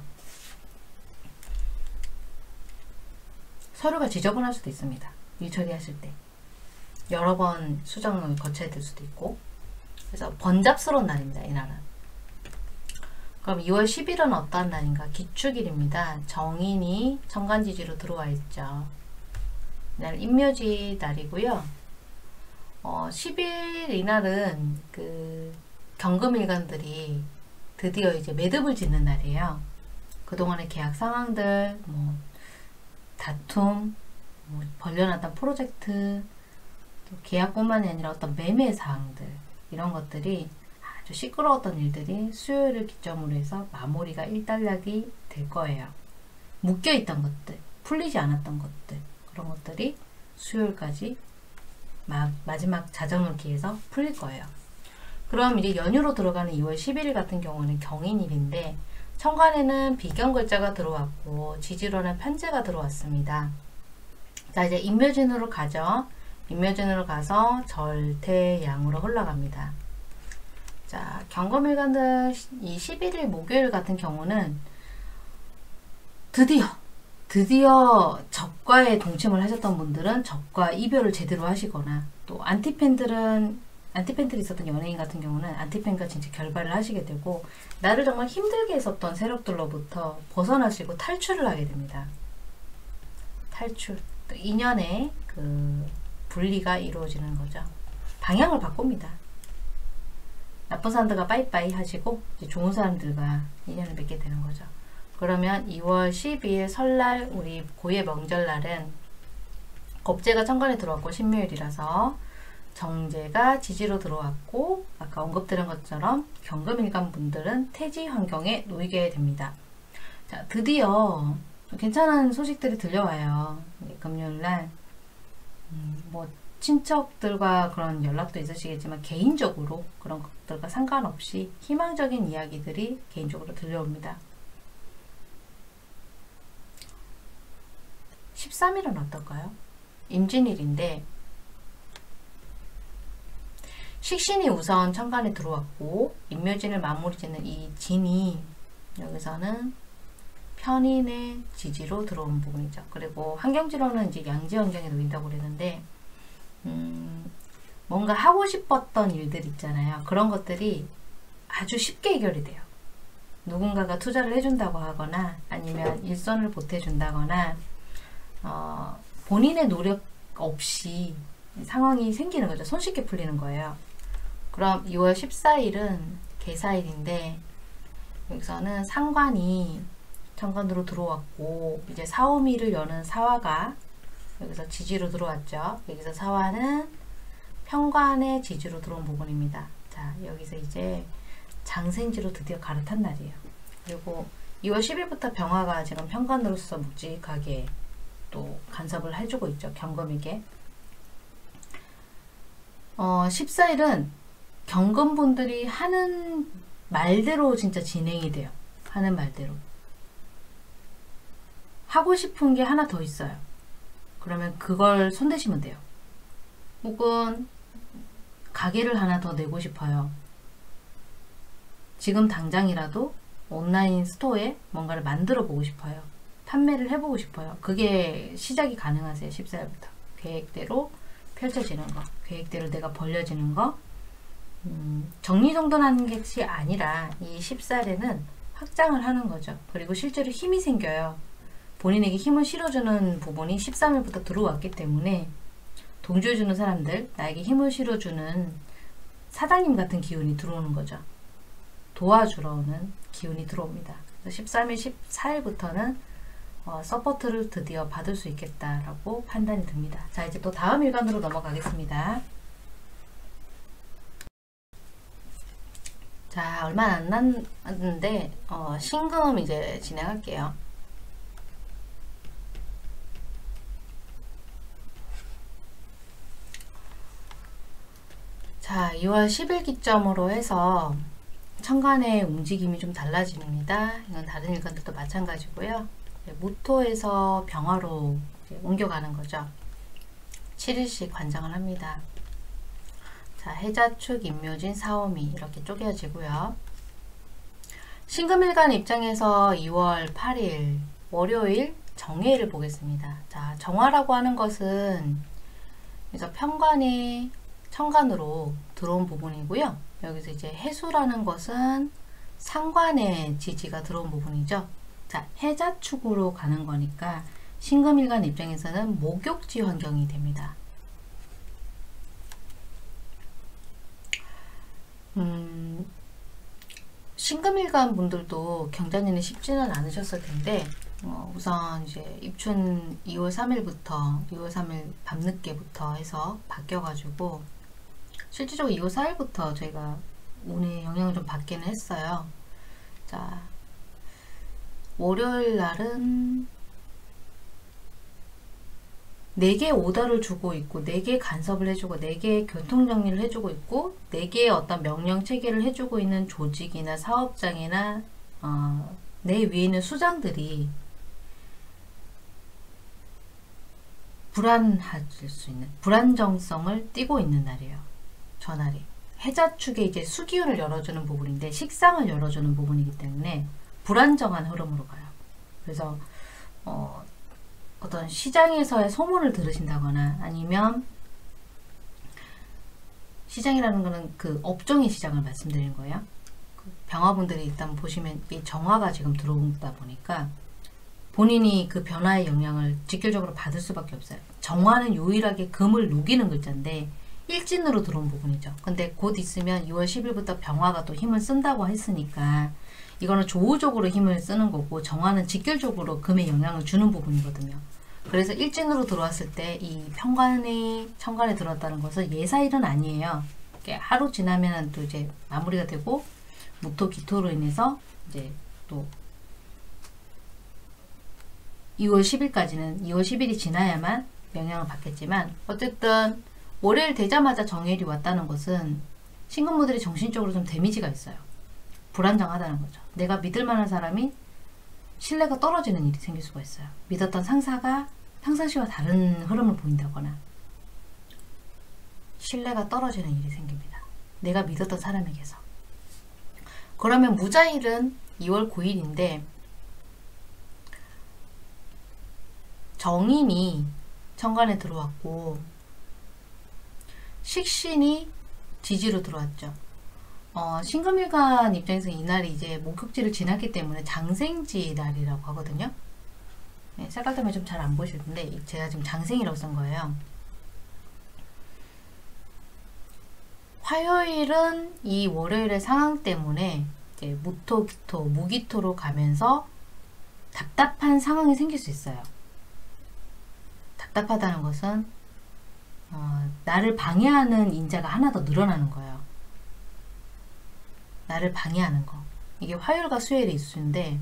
서류가 지저분할 수도 있습니다. 일 처리하실 때 여러 번 수정을 거쳐야 될 수도 있고 그래서 번잡스러운 날입니다. 이날은. 그럼 2월 10일은 어떠한 날인가? 기축일입니다. 정인이 천간지지로 들어와 있죠. 이날 임묘지 날이고요. 10일 이날은 그 경금일간들이 드디어 이제 매듭을 짓는 날이에요. 그동안의 계약 상황들, 뭐 다툼, 뭐 벌려놨던 프로젝트, 또 계약뿐만이 아니라 어떤 매매 사항들 이런 것들이 아주 시끄러웠던 일들이 수요일을 기점으로 해서 마무리가 일단락이 될 거예요. 묶여있던 것들, 풀리지 않았던 것들 그런 것들이 수요일까지 마지막 자정을 기해서 풀릴 거예요. 그럼 이제 연휴로 들어가는 2월 11일 같은 경우는 경인일인데 천간에는 비견 글자가 들어왔고 지지로는 편제가 들어왔습니다. 자, 이제 임묘진으로 가죠. 임묘진으로 가서 절태양으로 흘러갑니다. 자, 경금일간들 이 11일 목요일 같은 경우는 드디어 적과의 동침을 하셨던 분들은 적과 이별을 제대로 하시거나, 또 안티팬들이 있었던 연예인 같은 경우는 안티팬과 진짜 결발을 하시게 되고, 나를 정말 힘들게 했었던 세력들로부터 벗어나시고 탈출을 하게 됩니다. 탈출. 또 인연의 그 분리가 이루어지는 거죠. 방향을 바꿉니다. 나쁜 사람들과 빠이빠이 하시고 이제 좋은 사람들과 인연을 맺게 되는 거죠. 그러면 2월 12일 설날, 우리 고유의 명절날은 겁재가 천간에 들어왔고 신묘일이라서 정제가 지지로 들어왔고, 아까 언급드린 것처럼 경금일간 분들은 태지 환경에 놓이게 됩니다. 자, 드디어 좀 괜찮은 소식들이 들려와요. 금요일날 뭐 친척들과 그런 연락도 있으시겠지만 개인적으로 그런 것들과 상관없이 희망적인 이야기들이 개인적으로 들려옵니다. 13일은 어떨까요? 임진일인데 식신이 우선 천간에 들어왔고 임묘진을 마무리 짓는 이 진이 여기서는 편인의 지지로 들어온 부분이죠. 그리고 환경지로는 이제 양지 환경에 놓인다고 그랬는데 뭔가 하고 싶었던 일들 있잖아요. 그런 것들이 아주 쉽게 해결이 돼요. 누군가가 투자를 해준다고 하거나 아니면 일손을 보태준다거나 본인의 노력 없이 상황이 생기는 거죠. 손쉽게 풀리는 거예요. 그럼 2월 14일은 계사일인데 여기서는 상관이 천간으로 들어왔고 이제 사오미를 여는 사화가 여기서 지지로 들어왔죠. 여기서 사화는 편관의 지지로 들어온 부분입니다. 자, 여기서 이제 장생지로 드디어 갈아탄 날이에요. 그리고 2월 10일부터 병화가 지금 편관으로서 묵직하게 또 간섭을 해주고 있죠. 경금에게. 14일은 경금분들이 하는 말대로 진짜 진행이 돼요. 하는 말대로. 하고 싶은 게 하나 더 있어요. 그러면 그걸 손대시면 돼요. 혹은 가게를 하나 더 내고 싶어요. 지금 당장이라도 온라인 스토어에 뭔가를 만들어 보고 싶어요. 판매를 해보고 싶어요. 그게 시작이 가능하세요. 14일부터. 계획대로 펼쳐지는 거. 계획대로 내가 벌려지는 거. 정리정돈하는 것이 아니라 이 14일에는 확장을 하는 거죠. 그리고 실제로 힘이 생겨요. 본인에게 힘을 실어주는 부분이 13일부터 들어왔기 때문에 동조해주는 사람들, 나에게 힘을 실어주는 사장님 같은 기운이 들어오는 거죠. 도와주러 오는 기운이 들어옵니다. 그래서 13일, 14일부터는 서포트를 드디어 받을 수 있겠다라고 판단이 듭니다. 자, 이제 또 다음 일간으로 넘어가겠습니다. 자, 얼마 안 남았는데 신금 이제 진행할게요. 자, 2월 10일 기점으로 해서 천간의 움직임이 좀 달라집니다. 이건 다른 일간들도 마찬가지고요. 무토에서 병화로 옮겨가는 거죠. 7일씩 관장을 합니다. 자, 해자축, 임묘진, 사오미 이렇게 쪼개지고요. 신금일간 입장에서 2월 8일 월요일 정해일을 보겠습니다. 자, 정화라고 하는 것은 그래서 편관이 천간으로 들어온 부분이고요. 여기서 이제 해수라는 것은 상관의 지지가 들어온 부분이죠. 자, 해자축으로 가는 거니까 신금일간 입장에서는 목욕지 환경이 됩니다. 신금일간 분들도 경자년이 쉽지는 않으셨을 텐데 우선 이제 입춘 2월 3일부터 2월 3일 밤늦게부터 해서 바뀌어가지고 실질적으로 2월 4일부터 저희가 운의 영향을 좀 받기는 했어요. 자, 월요일 날은 4개의 오더를 주고 있고 4개의 간섭을 해주고 4개의 교통정리를 해주고 있고 4개의 어떤 명령 체계를 해주고 있는 조직이나 사업장이나 내 위에 있는 수장들이 불안할 수 있는 불안정성을 띠고 있는 날이에요. 저 날이 해자축에 이제 수기운을 열어주는 부분인데 식상을 열어주는 부분이기 때문에 불안정한 흐름으로 가요. 그래서 어떤 시장에서의 소문을 들으신다거나 아니면 시장이라는 거는 그 업종의 시장을 말씀드리는 거예요. 그 병화분들이 일단 보시면 이 정화가 지금 들어오다 보니까 본인이 그 변화의 영향을 직결적으로 받을 수밖에 없어요. 정화는 유일하게 금을 녹이는 글자인데 일진으로 들어온 부분이죠. 근데 곧 있으면 6월 10일부터 병화가 또 힘을 쓴다고 했으니까 이거는 조우적으로 힘을 쓰는 거고 정화는 직결적으로 금에 영향을 주는 부분이거든요. 그래서 일진으로 들어왔을 때 이 천간에 들어왔다는 것은 예사일은 아니에요. 하루 지나면 또 이제 마무리가 되고 무토 기토로 인해서 이제 또 2월 10일까지는 2월 10일이 지나야만 영향을 받겠지만 어쨌든 월요일 되자마자 정일이 왔다는 것은 신금무들이 정신적으로 좀 데미지가 있어요. 불안정하다는 거죠. 내가 믿을 만한 사람이 신뢰가 떨어지는 일이 생길 수가 있어요. 믿었던 상사가 평상시와 다른 흐름을 보인다거나 신뢰가 떨어지는 일이 생깁니다. 내가 믿었던 사람에게서. 그러면 무자일은 2월 9일인데 정인이 천간에 들어왔고 식신이 지지로 들어왔죠. 신금일간 입장에서 이날이 이제 목욕지를 지났기 때문에 장생지 날이라고 하거든요. 네, 색깔 때문에 좀 잘 안 보실 텐데 제가 지금 장생이라고 쓴 거예요. 화요일은 이 월요일의 상황 때문에 이제 무토, 기토, 무기토로 가면서 답답한 상황이 생길 수 있어요. 답답하다는 것은 나를 방해하는 인자가 하나 더 늘어나는 거예요. 나를 방해하는 거. 이게 화요일과 수요일의 이수인데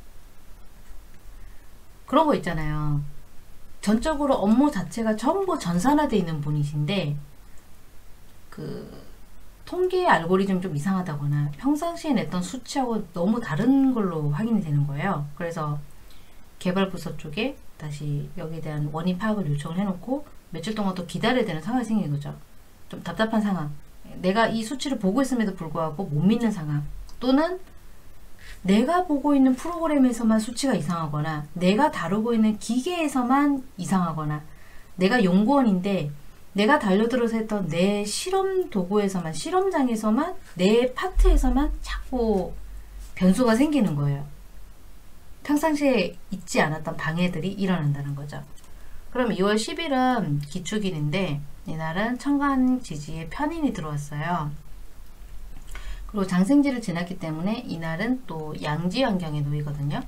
그런 거 있잖아요. 전적으로 업무 자체가 전부 전산화되어 있는 분이신데 그 통계 알고리즘 좀 이상하다거나 평상시에 냈던 수치하고 너무 다른 걸로 확인이 되는 거예요. 그래서 개발부서 쪽에 다시 여기에 대한 원인 파악을 요청을 해놓고 며칠 동안 또 기다려야 되는 상황이 생긴 거죠. 좀 답답한 상황. 내가 이 수치를 보고 있음에도 불구하고 못 믿는 상황. 또는 내가 보고 있는 프로그램에서만 수치가 이상하거나 내가 다루고 있는 기계에서만 이상하거나 내가 연구원인데 내가 달려들어서 했던 내 실험 도구에서만 실험장에서만 내 파트에서만 자꾸 변수가 생기는 거예요. 평상시에 있지 않았던 방해들이 일어난다는 거죠. 그럼 2월 10일은 기축일인데 이날은 천간 지지에 편인이 들어왔어요. 그리고 장생지를 지났기 때문에 이날은 또 양지 환경에 놓이거든요.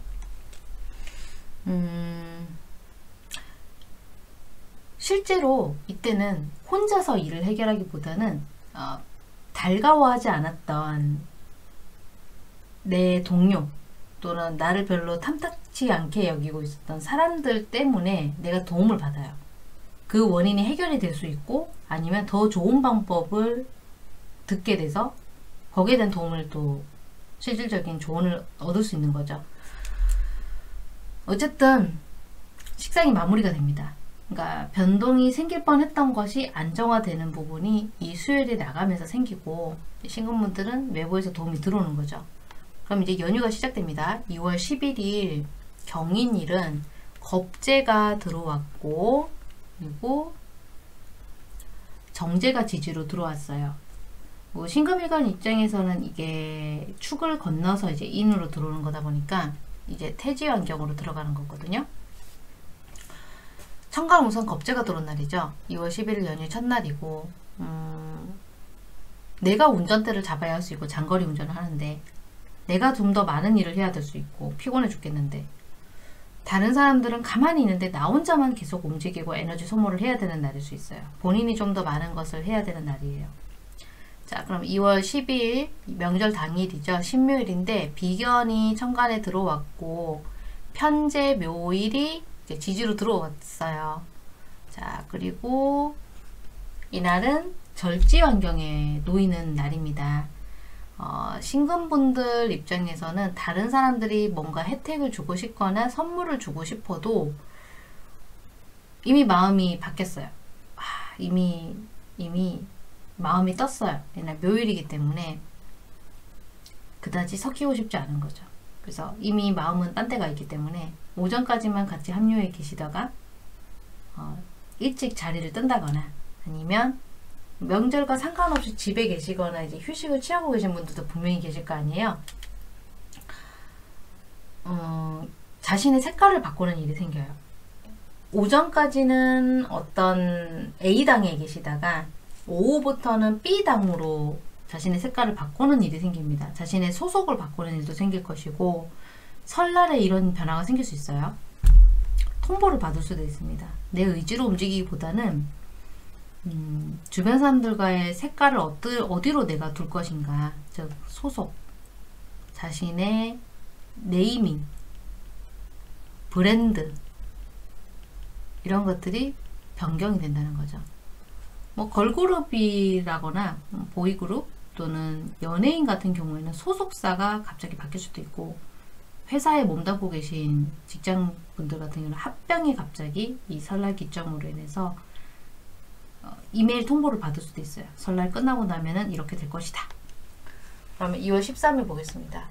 실제로 이때는 혼자서 일을 해결하기보다는 달가워하지 않았던 내 동료 또는 나를 별로 탐탁치 않게 여기고 있었던 사람들 때문에 내가 도움을 받아요. 그 원인이 해결이 될 수 있고 아니면 더 좋은 방법을 듣게 돼서 거기에 대한 도움을 또 실질적인 조언을 얻을 수 있는 거죠. 어쨌든 식상이 마무리가 됩니다. 그러니까 변동이 생길 뻔했던 것이 안정화되는 부분이 이 수요일에 나가면서 생기고 신금분들은 외부에서 도움이 들어오는 거죠. 그럼 이제 연휴가 시작됩니다. 2월 11일 경인일은 겁재가 들어왔고 그리고 정제가 지지로 들어왔어요. 뭐 신금일간 입장에서는 이게 축을 건너서 이제 인으로 들어오는 거다 보니까 이제 태지 환경으로 들어가는 거거든요. 천간 우선 겁재가 들어온 날이죠. 2월 11일 연휴 첫날이고 내가 운전대를 잡아야 할 수 있고 장거리 운전을 하는데 내가 좀 더 많은 일을 해야 될 수 있고 피곤해 죽겠는데 다른 사람들은 가만히 있는데 나 혼자만 계속 움직이고 에너지 소모를 해야 되는 날일 수 있어요. 본인이 좀 더 많은 것을 해야 되는 날이에요. 자, 그럼 2월 12일 명절 당일이죠. 신묘일인데 비견이 천간에 들어왔고 편재 묘일이 이제 지지로 들어왔어요. 자, 그리고 이날은 절지 환경에 놓이는 날입니다. 신금분들 입장에서는 다른 사람들이 뭔가 혜택을 주고 싶거나 선물을 주고 싶어도 이미 마음이 바뀌었어요. 이미 마음이 떴어요. 옛날 묘일이기 때문에 그다지 섞이고 싶지 않은 거죠. 그래서 이미 마음은 딴 데가 있기 때문에 오전까지만 같이 합류해 계시다가 일찍 자리를 뜬다거나 아니면 명절과 상관없이 집에 계시거나 이제 휴식을 취하고 계신 분들도 분명히 계실 거 아니에요. 자신의 색깔을 바꾸는 일이 생겨요. 오전까지는 어떤 A당에 계시다가 오후부터는 B당으로 자신의 색깔을 바꾸는 일이 생깁니다. 자신의 소속을 바꾸는 일도 생길 것이고 설날에 이런 변화가 생길 수 있어요. 통보를 받을 수도 있습니다. 내 의지로 움직이기보다는 주변 사람들과의 색깔을 어디로 내가 둘 것인가, 즉 소속, 자신의 네이밍, 브랜드 이런 것들이 변경이 된다는 거죠. 뭐 걸그룹이라거나 보이그룹 또는 연예인 같은 경우에는 소속사가 갑자기 바뀔 수도 있고 회사에 몸담고 계신 직장분들 같은 경우는 합병이 갑자기 이 설날 기점으로 인해서 이메일 통보를 받을 수도 있어요. 설날 끝나고 나면은 이렇게 될 것이다. 그러면 2월 13일 보겠습니다.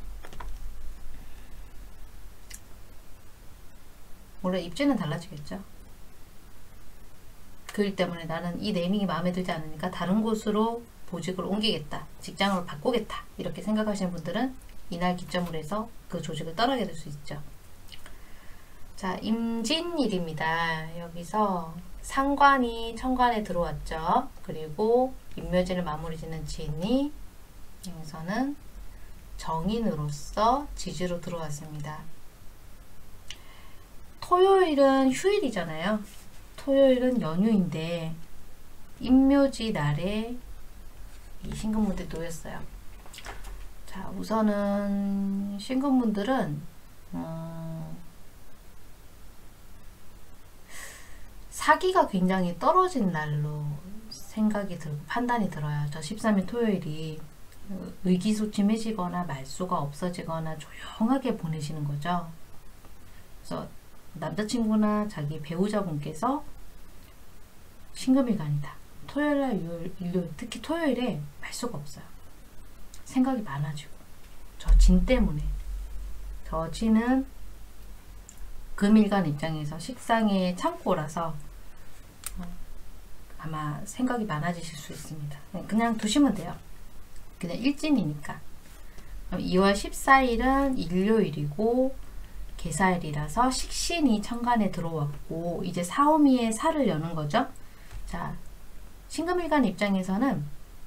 물론 입지는 달라지겠죠. 그 일 때문에 나는 이 네이밍이 마음에 들지 않으니까 다른 곳으로 보직을 옮기겠다. 직장을 바꾸겠다. 이렇게 생각하시는 분들은 이날 기점으로 해서 그 조직을 떠나게 될 수 있죠. 자, 임진일입니다. 여기서 상관이 천간에 들어왔죠. 그리고 임묘진을 마무리 짓는 진이 여기서는 정인으로서 지지로 들어왔습니다. 토요일은 휴일이잖아요. 토요일은 연휴인데 임묘지 날에 이 신금분들이 놓였어요. 자, 우선은 신금분들은 사기가 굉장히 떨어진 날로 생각이 들고 판단이 들어요. 저 13일 토요일이 의기소침해지거나 말수가 없어지거나 조용하게 보내시는 거죠. 그래서 남자친구나 자기 배우자분께서 신금일간이다. 토요일날 일요일, 특히 토요일에 말수가 없어요. 생각이 많아지고 저 진 때문에 저 진은 금일간 입장에서 식상의 창고라서 아마 생각이 많아지실 수 있습니다. 그냥 두시면 돼요. 그냥 일진이니까. 2월 14일은 일요일이고 개사일이라서 식신이 천간에 들어왔고 이제 사오미의 살을 여는 거죠. 자, 신금일간 입장에서는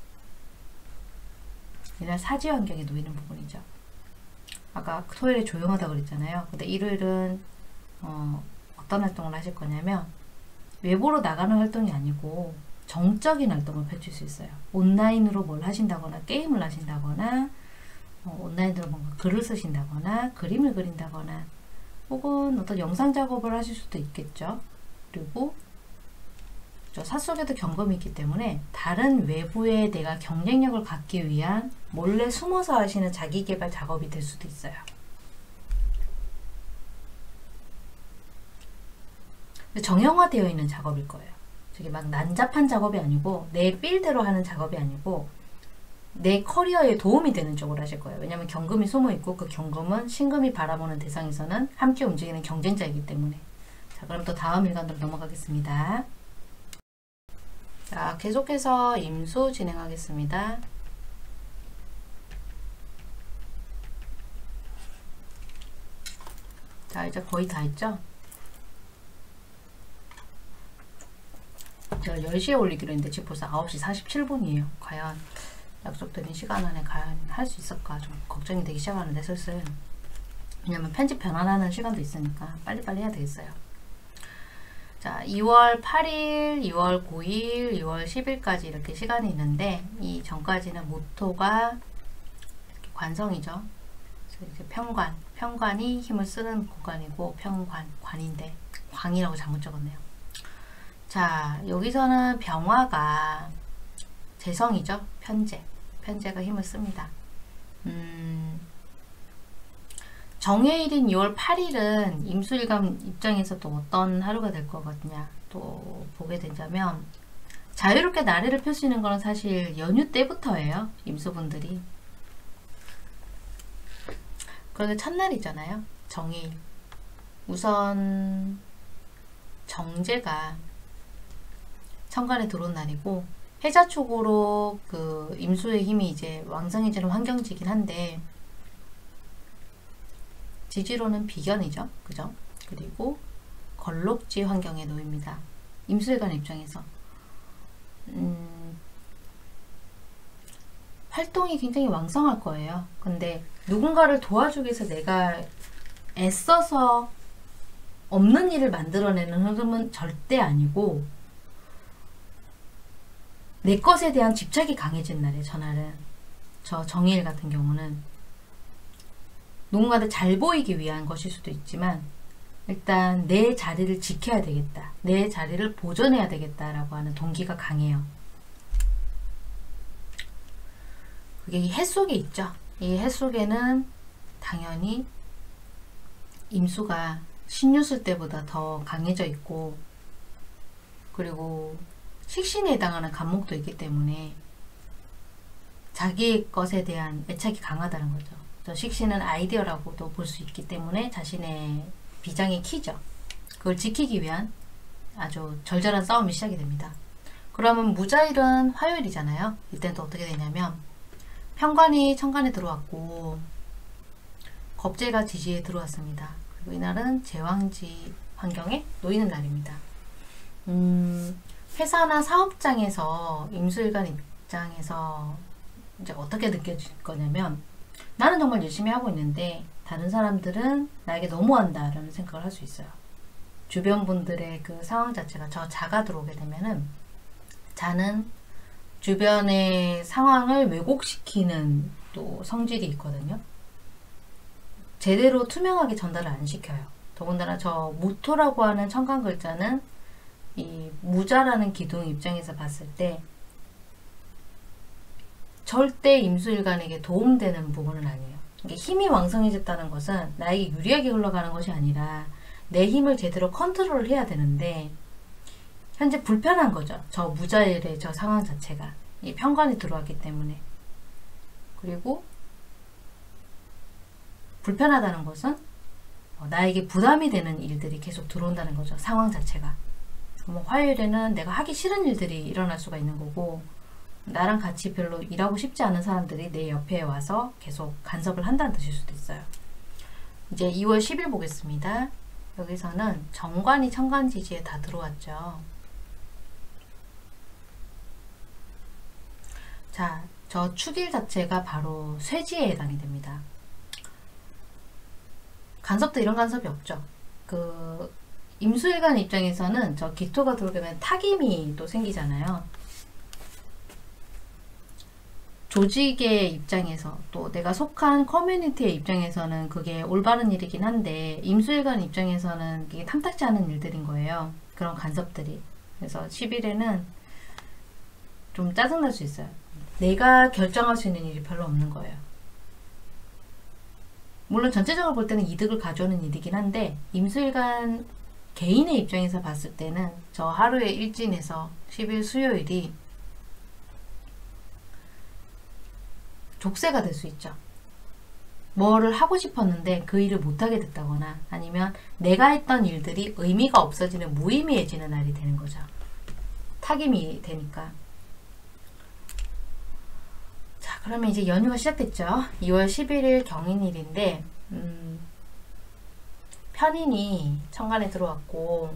이날 사지 환경에 놓이는 부분이죠. 아까 토요일에 조용하다고 그랬잖아요. 근데 일요일은 어떤 활동을 하실 거냐면 외부로 나가는 활동이 아니고 정적인 활동을 펼칠 수 있어요. 온라인으로 뭘 하신다거나 게임을 하신다거나 온라인으로 뭔가 글을 쓰신다거나 그림을 그린다거나 혹은 어떤 영상 작업을 하실 수도 있겠죠. 그리고 저 삿속에도 경금이 있기 때문에 다른 외부에 내가 경쟁력을 갖기 위한 몰래 숨어서 하시는 자기개발 작업이 될 수도 있어요. 정형화되어 있는 작업일 거예요. 저게 막 난잡한 작업이 아니고 내 필대로 하는 작업이 아니고 내 커리어에 도움이 되는 쪽으로 하실 거예요. 왜냐하면 경금이 숨어 있고 그 경금은 신금이 바라보는 대상에서는 함께 움직이는 경쟁자이기 때문에. 자, 그럼 또 다음 일간으로 넘어가겠습니다. 자, 계속해서 임수 진행하겠습니다. 자, 이제 거의 다 했죠? 제가 10시에 올리기로 했는데 지금 벌써 9시 47분이에요. 과연 약속드린 시간 안에 할 수 있을까 좀 걱정이 되기 시작하는데 슬슬. 왜냐면 편집 변환하는 시간도 있으니까 빨리빨리 해야 되겠어요. 자, 2월 8일, 2월 9일, 2월 10일까지 이렇게 시간이 있는데 이 전까지는 모토가 관성이죠. 그래서 이제 평관이 힘을 쓰는 공간이고 관인데 광이라고 잘못 적었네요. 자, 여기서는 병화가 재성이죠. 편재. 편제가 힘을 씁니다. 정해일인 2월 8일은 임수일간 입장에서 또 어떤 하루가 될 것 같냐 또 보게 되자면, 자유롭게 나래를 펼치는 거는 사실 연휴 때부터예요. 임수분들이. 그런데 첫날이잖아요. 정해일. 우선 정제가 천간에 들어온 날이고, 해자축으로 그 임수의 힘이 이제 왕성해지는 환경지긴 한데, 지지로는 비견이죠. 그죠? 그리고 걸록지 환경에 놓입니다. 임수일간 입장에서. 활동이 굉장히 왕성할 거예요. 근데 누군가를 도와주기 위해서 내가 애써서 없는 일을 만들어내는 흐름은 절대 아니고, 내 것에 대한 집착이 강해진 날이에요. 전날은. 저 정해일 같은 경우는 누군가한테 잘 보이기 위한 것일 수도 있지만, 일단 내 자리를 지켜야 되겠다, 내 자리를 보존해야 되겠다라고 하는 동기가 강해요. 그게 이 해 속에 있죠. 이 해 속에는 당연히 임수가 신유술 때보다 더 강해져 있고, 그리고 식신에 해당하는 간목도 있기 때문에 자기 것에 대한 애착이 강하다는 거죠. 저 식신은 아이디어라고도 볼 수 있기 때문에 자신의 비장의 키죠. 그걸 지키기 위한 아주 절절한 싸움이 시작이 됩니다. 그러면 무자일은 화요일이잖아요. 이때는 또 어떻게 되냐면, 편관이 천간에 들어왔고 겁재가 지지에 들어왔습니다. 그리고 이날은 제왕지 환경에 놓이는 날입니다. 회사나 사업장에서 임수일간 입장에서 이제 어떻게 느껴질 거냐면, 나는 정말 열심히 하고 있는데 다른 사람들은 나에게 너무한다 라는 생각을 할 수 있어요. 주변 분들의 그 상황 자체가, 저 자가 들어오게 되면은 자는 주변의 상황을 왜곡시키는 또 성질이 있거든요. 제대로 투명하게 전달을 안 시켜요. 더군다나 저 무토라고 하는 천간 글자는 이 무자라는 기둥 입장에서 봤을 때 절대 임수일간에게 도움되는 부분은 아니에요. 이게 힘이 왕성해졌다는 것은 나에게 유리하게 흘러가는 것이 아니라 내 힘을 제대로 컨트롤을 해야 되는데, 현재 불편한 거죠. 저 무자일의 저 상황 자체가. 이 편관이 들어왔기 때문에. 그리고 불편하다는 것은 나에게 부담이 되는 일들이 계속 들어온다는 거죠. 상황 자체가. 뭐 화요일에는 내가 하기 싫은 일들이 일어날 수가 있는 거고, 나랑 같이 별로 일하고 싶지 않은 사람들이 내 옆에 와서 계속 간섭을 한다는 뜻일 수도 있어요. 이제 2월 10일 보겠습니다. 여기서는 정관이 천간지지에 다 들어왔죠. 자, 저 축일 자체가 바로 쇠지에 해당이 됩니다. 간섭도 이런 간섭이 없죠. 그 임수일간 입장에서는 저 기토가 들어오게 되면 타김이 또 생기잖아요. 조직의 입장에서, 또 내가 속한 커뮤니티의 입장에서는 그게 올바른 일이긴 한데, 임수일간 입장에서는 이게 탐탁지 않은 일들인 거예요. 그런 간섭들이. 그래서 10일에는 좀 짜증날 수 있어요. 내가 결정할 수 있는 일이 별로 없는 거예요. 물론 전체적으로 볼 때는 이득을 가져오는 일이긴 한데, 임수일간 개인의 입장에서 봤을 때는 저 하루의 일진에서 10일 수요일이 족쇄가 될 수 있죠. 뭐를 하고 싶었는데 그 일을 못하게 됐다거나, 아니면 내가 했던 일들이 의미가 없어지는 무의미해지는 날이 되는 거죠. 타김이 되니까. 자, 그러면 이제 연휴가 시작됐죠. 2월 11일 경인일인데, 편인이 천간에 들어왔고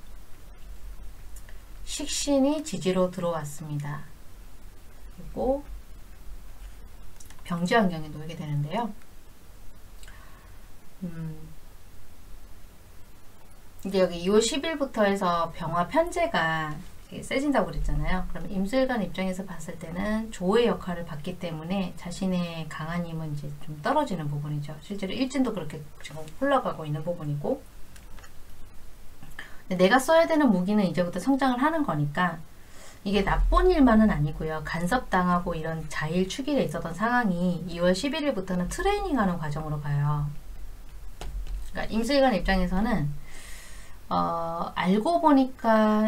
식신이 지지로 들어왔습니다. 그리고 병지 환경에 놓이게 되는데요. 이제 여기 2월 10일부터 해서 병화 편제가 세진다고 그랬잖아요. 그럼 임수일간 입장에서 봤을 때는 조의 역할을 받기 때문에 자신의 강한 힘은 이제 좀 떨어지는 부분이죠. 실제로 일진도 그렇게 지금 흘러가고 있는 부분이고, 내가 써야 되는 무기는 이제부터 성장을 하는 거니까 이게 나쁜 일만은 아니고요. 간섭당하고 이런 자일 축일에 있었던 상황이 2월 11일부터는 트레이닝하는 과정으로 가요. 그러니까 임술관 입장에서는 알고 보니까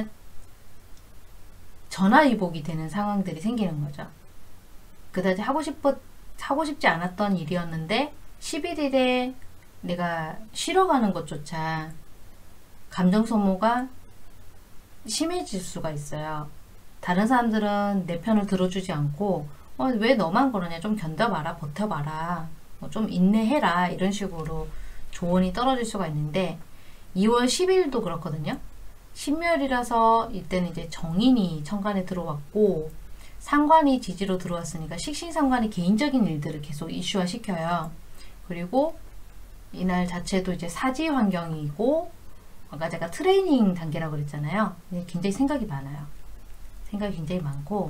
전화위복이 되는 상황들이 생기는 거죠. 그다지 하고 싶지 않았던 일이었는데 11일에 내가 쉬러 가는 것조차 감정 소모가 심해질 수가 있어요. 다른 사람들은 내 편을 들어주지 않고 왜 너만 그러냐, 좀 견뎌봐라, 버텨봐라, 좀 인내해라, 이런 식으로 조언이 떨어질 수가 있는데 2월 10일도 그렇거든요. 신묘일이라서 이때는 이제 정인이 천간에 들어왔고 상관이 지지로 들어왔으니까 식신상관이 개인적인 일들을 계속 이슈화 시켜요. 그리고 이날 자체도 이제 사지 환경이고, 아까 제가 트레이닝 단계라고 그랬잖아요. 굉장히 생각이 많아요. 생각이 굉장히 많고,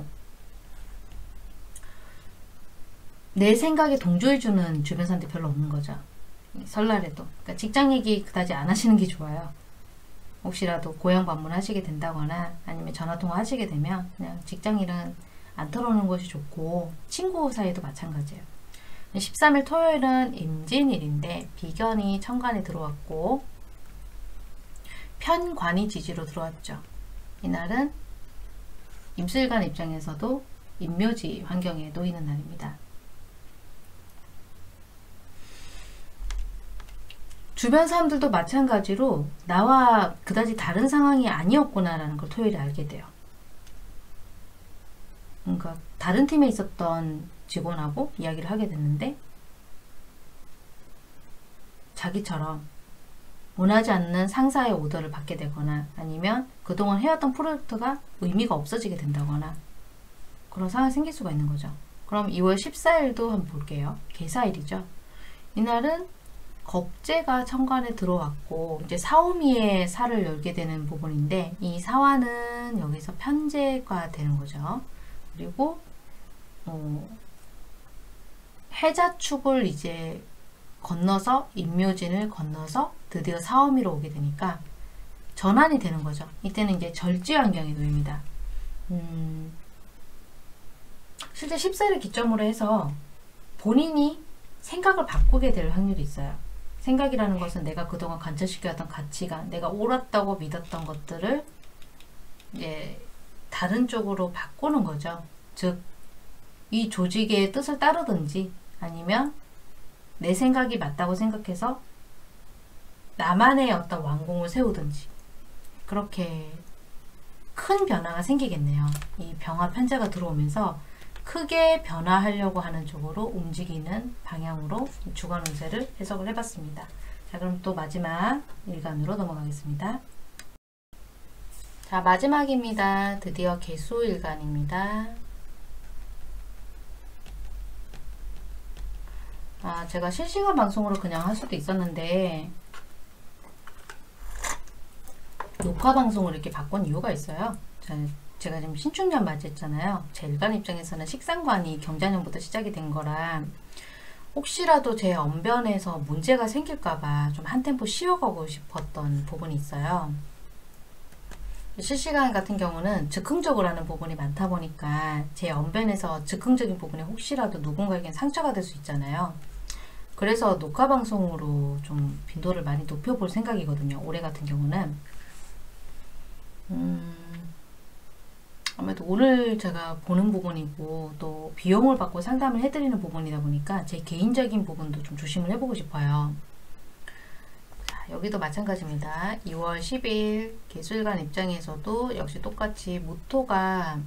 내 생각에 동조해주는 주변 사람들이 별로 없는 거죠. 설날에도. 그러니까 직장 얘기 그다지 안 하시는 게 좋아요. 혹시라도 고향 방문하시게 된다거나 아니면 전화통화 하시게 되면 그냥 직장일은 안 털어놓는 것이 좋고, 친구 사이도 마찬가지예요. 13일 토요일은 임진일인데 비견이 천간에 들어왔고 편관이 지지로 들어왔죠. 이날은 임술관 입장에서도 임묘지 환경에 놓이는 날입니다. 주변 사람들도 마찬가지로 나와 그다지 다른 상황이 아니었구나라는 걸 토요일에 알게 돼요. 그러니까 다른 팀에 있었던 직원하고 이야기를 하게 됐는데 자기처럼 원하지 않는 상사의 오더를 받게 되거나 아니면 그동안 해왔던 프로젝트가 의미가 없어지게 된다거나 그런 상황이 생길 수가 있는 거죠. 그럼 2월 14일도 한번 볼게요. 계사일이죠. 이날은 겁재가 천간에 들어왔고 이제 사오미의 살을 열게 되는 부분인데 이 사화는 여기서 편재가 되는 거죠. 그리고 해자축을 이제 건너서 임묘진을 건너서 드디어 사오미로 오게 되니까 전환이 되는 거죠. 이때는 이제 절지 환경에 놓입니다. 실제 14일을 기점으로 해서 본인이 생각을 바꾸게 될 확률이 있어요. 생각이라는 것은 내가 그동안 관철시켜왔던 가치관, 내가 옳았다고 믿었던 것들을 이제 다른 쪽으로 바꾸는 거죠. 즉, 이 조직의 뜻을 따르든지 아니면 내 생각이 맞다고 생각해서 나만의 어떤 완공을 세우든지 그렇게 큰 변화가 생기겠네요. 이 병화 편제가 들어오면서 크게 변화하려고 하는 쪽으로 움직이는 방향으로 주간 운세를 해석을 해봤습니다. 자, 그럼 또 마지막 일간으로 넘어가겠습니다. 자, 마지막입니다. 드디어 개수일간입니다. 제가 실시간 방송으로 그냥 할 수도 있었는데 녹화 방송을 이렇게 바꾼 이유가 있어요. 제가 지금 신축년 맞이했잖아요. 제 일간 입장에서는 식상관이 경자년부터 시작이 된 거라 혹시라도 제 언변에서 문제가 생길까봐 좀 한 템포 쉬어가고 싶었던 부분이 있어요. 실시간 같은 경우는 즉흥적으로 하는 부분이 많다 보니까 제 언변에서 즉흥적인 부분이 혹시라도 누군가에겐 상처가 될 수 있잖아요. 그래서 녹화 방송으로 좀 빈도를 많이 높여볼 생각이거든요. 올해 같은 경우는 아무래도 오늘 제가 보는 부분이고 또 비용을 받고 상담을 해드리는 부분이다 보니까 제 개인적인 부분도 좀 조심을 해보고 싶어요. 자, 여기도 마찬가지입니다. 2월 10일 개수일간 입장에서도 역시 똑같이 모토가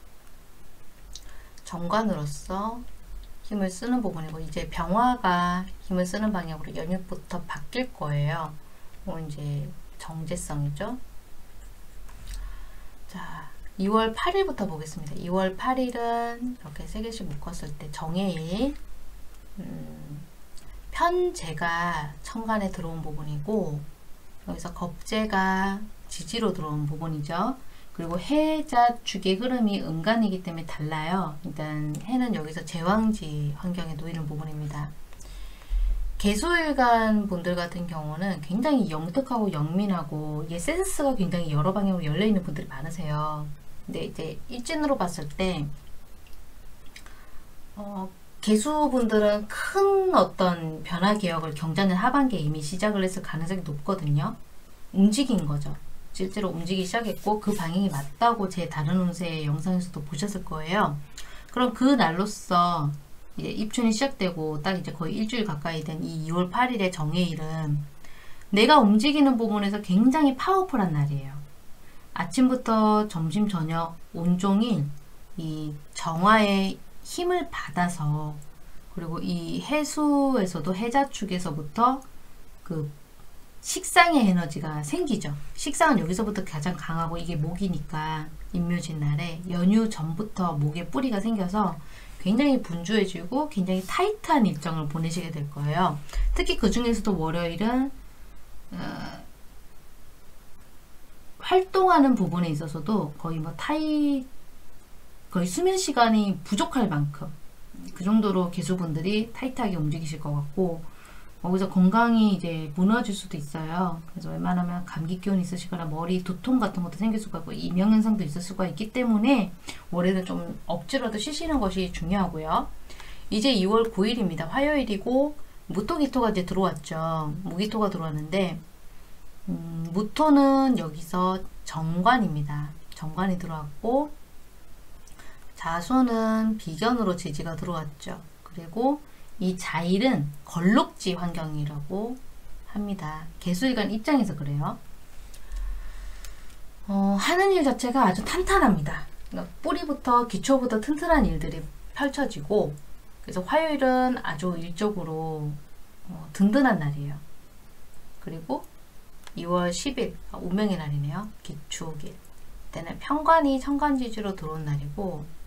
정관으로서 힘을 쓰는 부분이고 이제 병화가 힘을 쓰는 방향으로 연휴부터 바뀔 거예요. 이제 정제성이죠. 자, 2월 8일부터 보겠습니다. 2월 8일은 이렇게 세 개씩 묶었을 때 정해일, 편재가 천간에 들어온 부분이고 여기서 겁재가 지지로 들어온 부분이죠. 그리고 해자 축의 흐름이 음간이기 때문에 달라요. 일단 해는 여기서 제왕지 환경에 놓이는 부분입니다. 개수일간 분들 같은 경우는 굉장히 영특하고 영민하고 센스가 굉장히 여러 방향으로 열려있는 분들이 많으세요. 근데 이제 일진으로 봤을 때 개수분들은 큰 어떤 변화 개혁을 경자년 하반기에 이미 시작을 했을 가능성이 높거든요. 움직인 거죠. 실제로 움직이기 시작했고 그 방향이 맞다고 제 다른 운세 영상에서도 보셨을 거예요. 그럼 그 날로서 이제 입춘이 시작되고 딱 이제 거의 일주일 가까이 된 이 2월 8일의 정해일은 내가 움직이는 부분에서 굉장히 파워풀한 날이에요. 아침부터 점심 저녁 온종일 이 정화의 힘을 받아서, 그리고 이 해수에서도 해자축에서부터 그 식상의 에너지가 생기죠. 식상은 여기서부터 가장 강하고 이게 목이니까 임묘진 날에 연휴 전부터 목에 뿌리가 생겨서 굉장히 분주해지고 굉장히 타이트한 일정을 보내시게 될 거예요. 특히 그 중에서도 월요일은 활동하는 부분에 있어서도 거의 거의 수면 시간이 부족할 만큼 그 정도로 개수분들이 타이트하게 움직이실 것 같고, 거기서 건강이 이제 무너질 수도 있어요. 그래서 웬만하면 감기 기운 있으시거나 머리 두통 같은 것도 생길 수가 있고 이명현상도 있을 수가 있기 때문에 올해는 좀 억지로라도 쉬시는 것이 중요하고요. 이제 2월 9일입니다. 화요일이고 무토기토가 이제 들어왔죠. 무기토가 들어왔는데 무토는 여기서 정관입니다. 정관이 들어왔고 자수는 비견으로 지지가 들어왔죠. 그리고 이 자일은 걸록지 환경이라고 합니다. 개수일간 입장에서 그래요. 하는 일 자체가 아주 탄탄합니다. 그러니까 뿌리부터 기초부터 튼튼한 일들이 펼쳐지고, 그래서 화요일은 아주 일적으로 든든한 날이에요. 그리고 2월 10일 운명의 날이네요. 기축일. 그때는 편관이 천간지지로 들어온 날이고,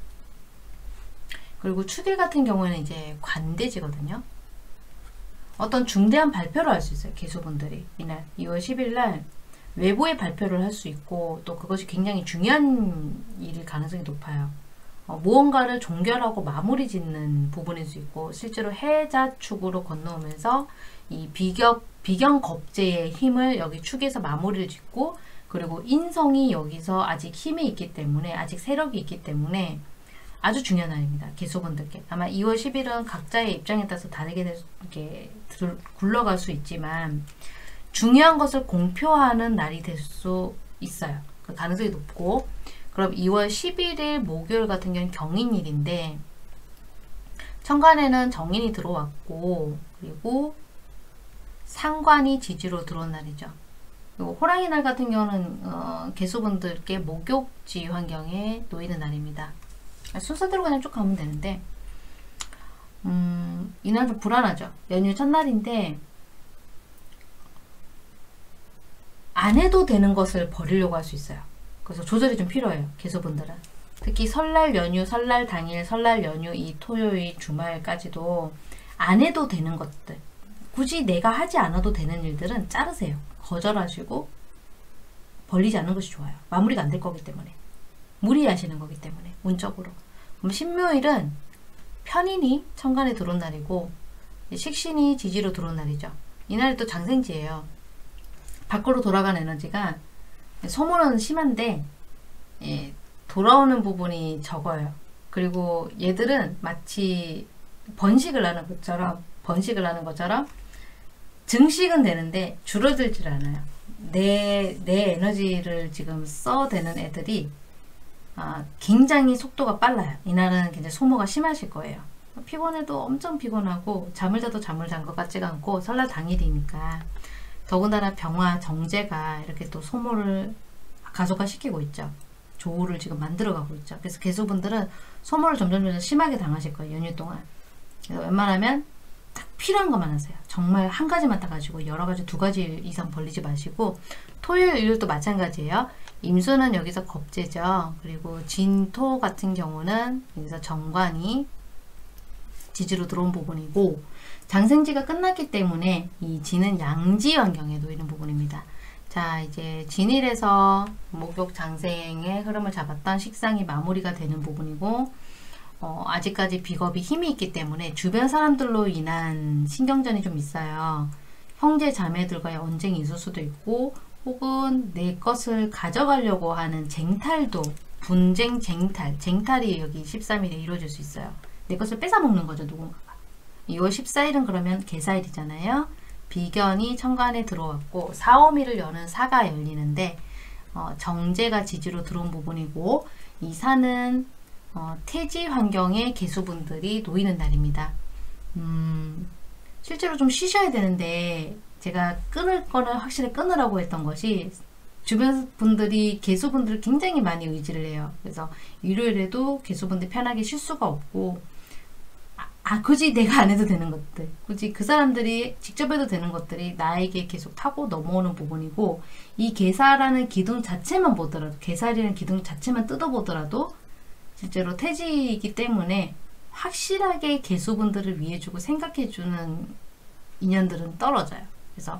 그리고 축일 같은 경우에는 이제 관대지거든요. 어떤 중대한 발표를 할 수 있어요. 개수분들이 이날 2월 10일 날 외부의 발표를 할 수 있고, 또 그것이 굉장히 중요한 일일 가능성이 높아요. 무언가를 종결하고 마무리 짓는 부분일 수 있고, 실제로 해자축으로 건너오면서 이 비견겁제의 힘을 여기 축에서 마무리를 짓고, 그리고 인성이 여기서 아직 힘이 있기 때문에, 아직 세력이 있기 때문에 아주 중요한 날입니다. 개수분들께. 아마 2월 10일은 각자의 입장에 따라서 다르게 굴러갈 수 있지만 중요한 것을 공표하는 날이 될 수 있어요. 그 가능성이 높고, 그럼 2월 11일 목요일 같은 경우는 경인일인데 천간에는 정인이 들어왔고, 그리고 상관이 지지로 들어온 날이죠. 그리고 호랑이 날 같은 경우는 개수분들께 목욕지 환경에 놓이는 날입니다. 순서대로 그냥 쭉 가면 되는데 이날 좀 불안하죠. 연휴 첫날인데 안 해도 되는 것을 버리려고 할 수 있어요. 그래서 조절이 좀 필요해요. 개수분들은. 특히 설날 연휴, 설날 당일, 설날 연휴 이 토요일 주말까지도 안 해도 되는 것들, 굳이 내가 하지 않아도 되는 일들은 자르세요. 거절하시고 벌리지 않는 것이 좋아요. 마무리가 안 될 거기 때문에. 무리하시는 거기 때문에 운적으로. 그럼 신묘일은 편인이 천간에 들어온 날이고 식신이 지지로 들어온 날이죠. 이날이 또 장생지예요. 밖으로 돌아간 에너지가 소모는 심한데 돌아오는 부분이 적어요. 그리고 얘들은 마치 번식을 하는 것처럼 증식은 되는데 줄어들질 않아요. 내 에너지를 지금 써대는 애들이 굉장히 속도가 빨라요. 이날은 굉장히 소모가 심하실 거예요. 피곤해도 엄청 피곤하고 잠을 자도 잠을 잔 것 같지가 않고 설날 당일이니까, 더군다나 병화 정제가 이렇게 또 소모를 가속화시키고 있죠. 조우를 지금 만들어가고 있죠. 그래서 개수분들은 소모를 점점 심하게 당하실 거예요. 연휴 동안. 그래서 웬만하면 딱 필요한 것만 하세요. 정말 한 가지만 딱 가지고 여러 가지 2가지 이상 벌리지 마시고, 토요일 일요일도 마찬가지예요. 임수는 여기서 겁재죠. 그리고 진토 같은 경우는 여기서 정관이 지지로 들어온 부분이고, 장생지가 끝났기 때문에 이 진은 양지 환경에 놓이는 부분입니다. 자, 이제 진일에서 목욕 장생의 흐름을 잡았던 식상이 마무리가 되는 부분이고, 아직까지 비겁이 힘이 있기 때문에 주변 사람들로 인한 신경전이 좀 있어요. 형제 자매들과의 언쟁이 있을 수도 있고, 혹은 내 것을 가져가려고 하는 쟁탈도 분쟁, 쟁탈이 여기 13일에 이루어질 수 있어요. 내 것을 뺏어먹는 거죠, 누군가가. 2월 14일은 그러면 개사일이잖아요. 비견이 천간에 들어왔고 4, 5일을 여는 사가 열리는데 정제가 지지로 들어온 부분이고 이 사는 태지 환경에 개수분들이 놓이는 날입니다. 실제로 좀 쉬셔야 되는데 제가 끊을 거는 확실히 끊으라고 했던 것이 주변 분들이 개수분들을 굉장히 많이 의지를 해요. 그래서 일요일에도 개수분들이 편하게 쉴 수가 없고 굳이 내가 안 해도 되는 것들, 굳이 그 사람들이 직접 해도 되는 것들이 나에게 계속 타고 넘어오는 부분이고 이 개사라는 기둥 자체만 보더라도 개사라는 기둥 자체만 뜯어보더라도 실제로 태지이기 때문에 확실하게 개수분들을 위해주고 생각해주는 인연들은 떨어져요. 그래서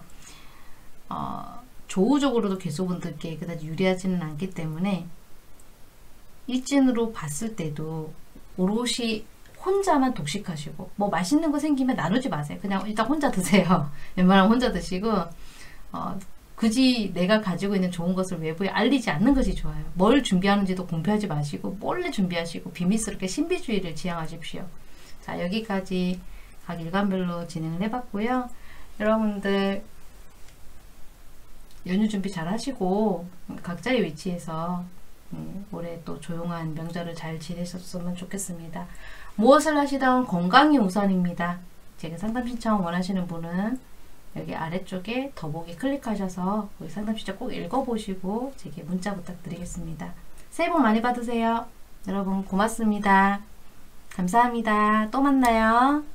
조우적으로도 개수분들께 그다지 유리하지는 않기 때문에 일진으로 봤을 때도 오롯이 혼자만 독식하시고 뭐 맛있는 거 생기면 나누지 마세요. 그냥 일단 혼자 드세요. 웬만하면 혼자 드시고 굳이 내가 가지고 있는 좋은 것을 외부에 알리지 않는 것이 좋아요. 뭘 준비하는지도 공표하지 마시고 몰래 준비하시고 비밀스럽게 신비주의를 지향하십시오. 자, 여기까지 각 일간별로 진행을 해봤고요. 여러분들 연휴 준비 잘 하시고 각자의 위치에서 올해 또 조용한 명절을 잘 지내셨으면 좋겠습니다. 무엇을 하시던 건강이 우선입니다. 제가 상담 신청 원하시는 분은 여기 아래쪽에 더보기 클릭하셔서 거기 상담 신청 꼭 읽어보시고 제게 문자 부탁드리겠습니다. 새해 복 많이 받으세요. 여러분 고맙습니다. 감사합니다. 또 만나요.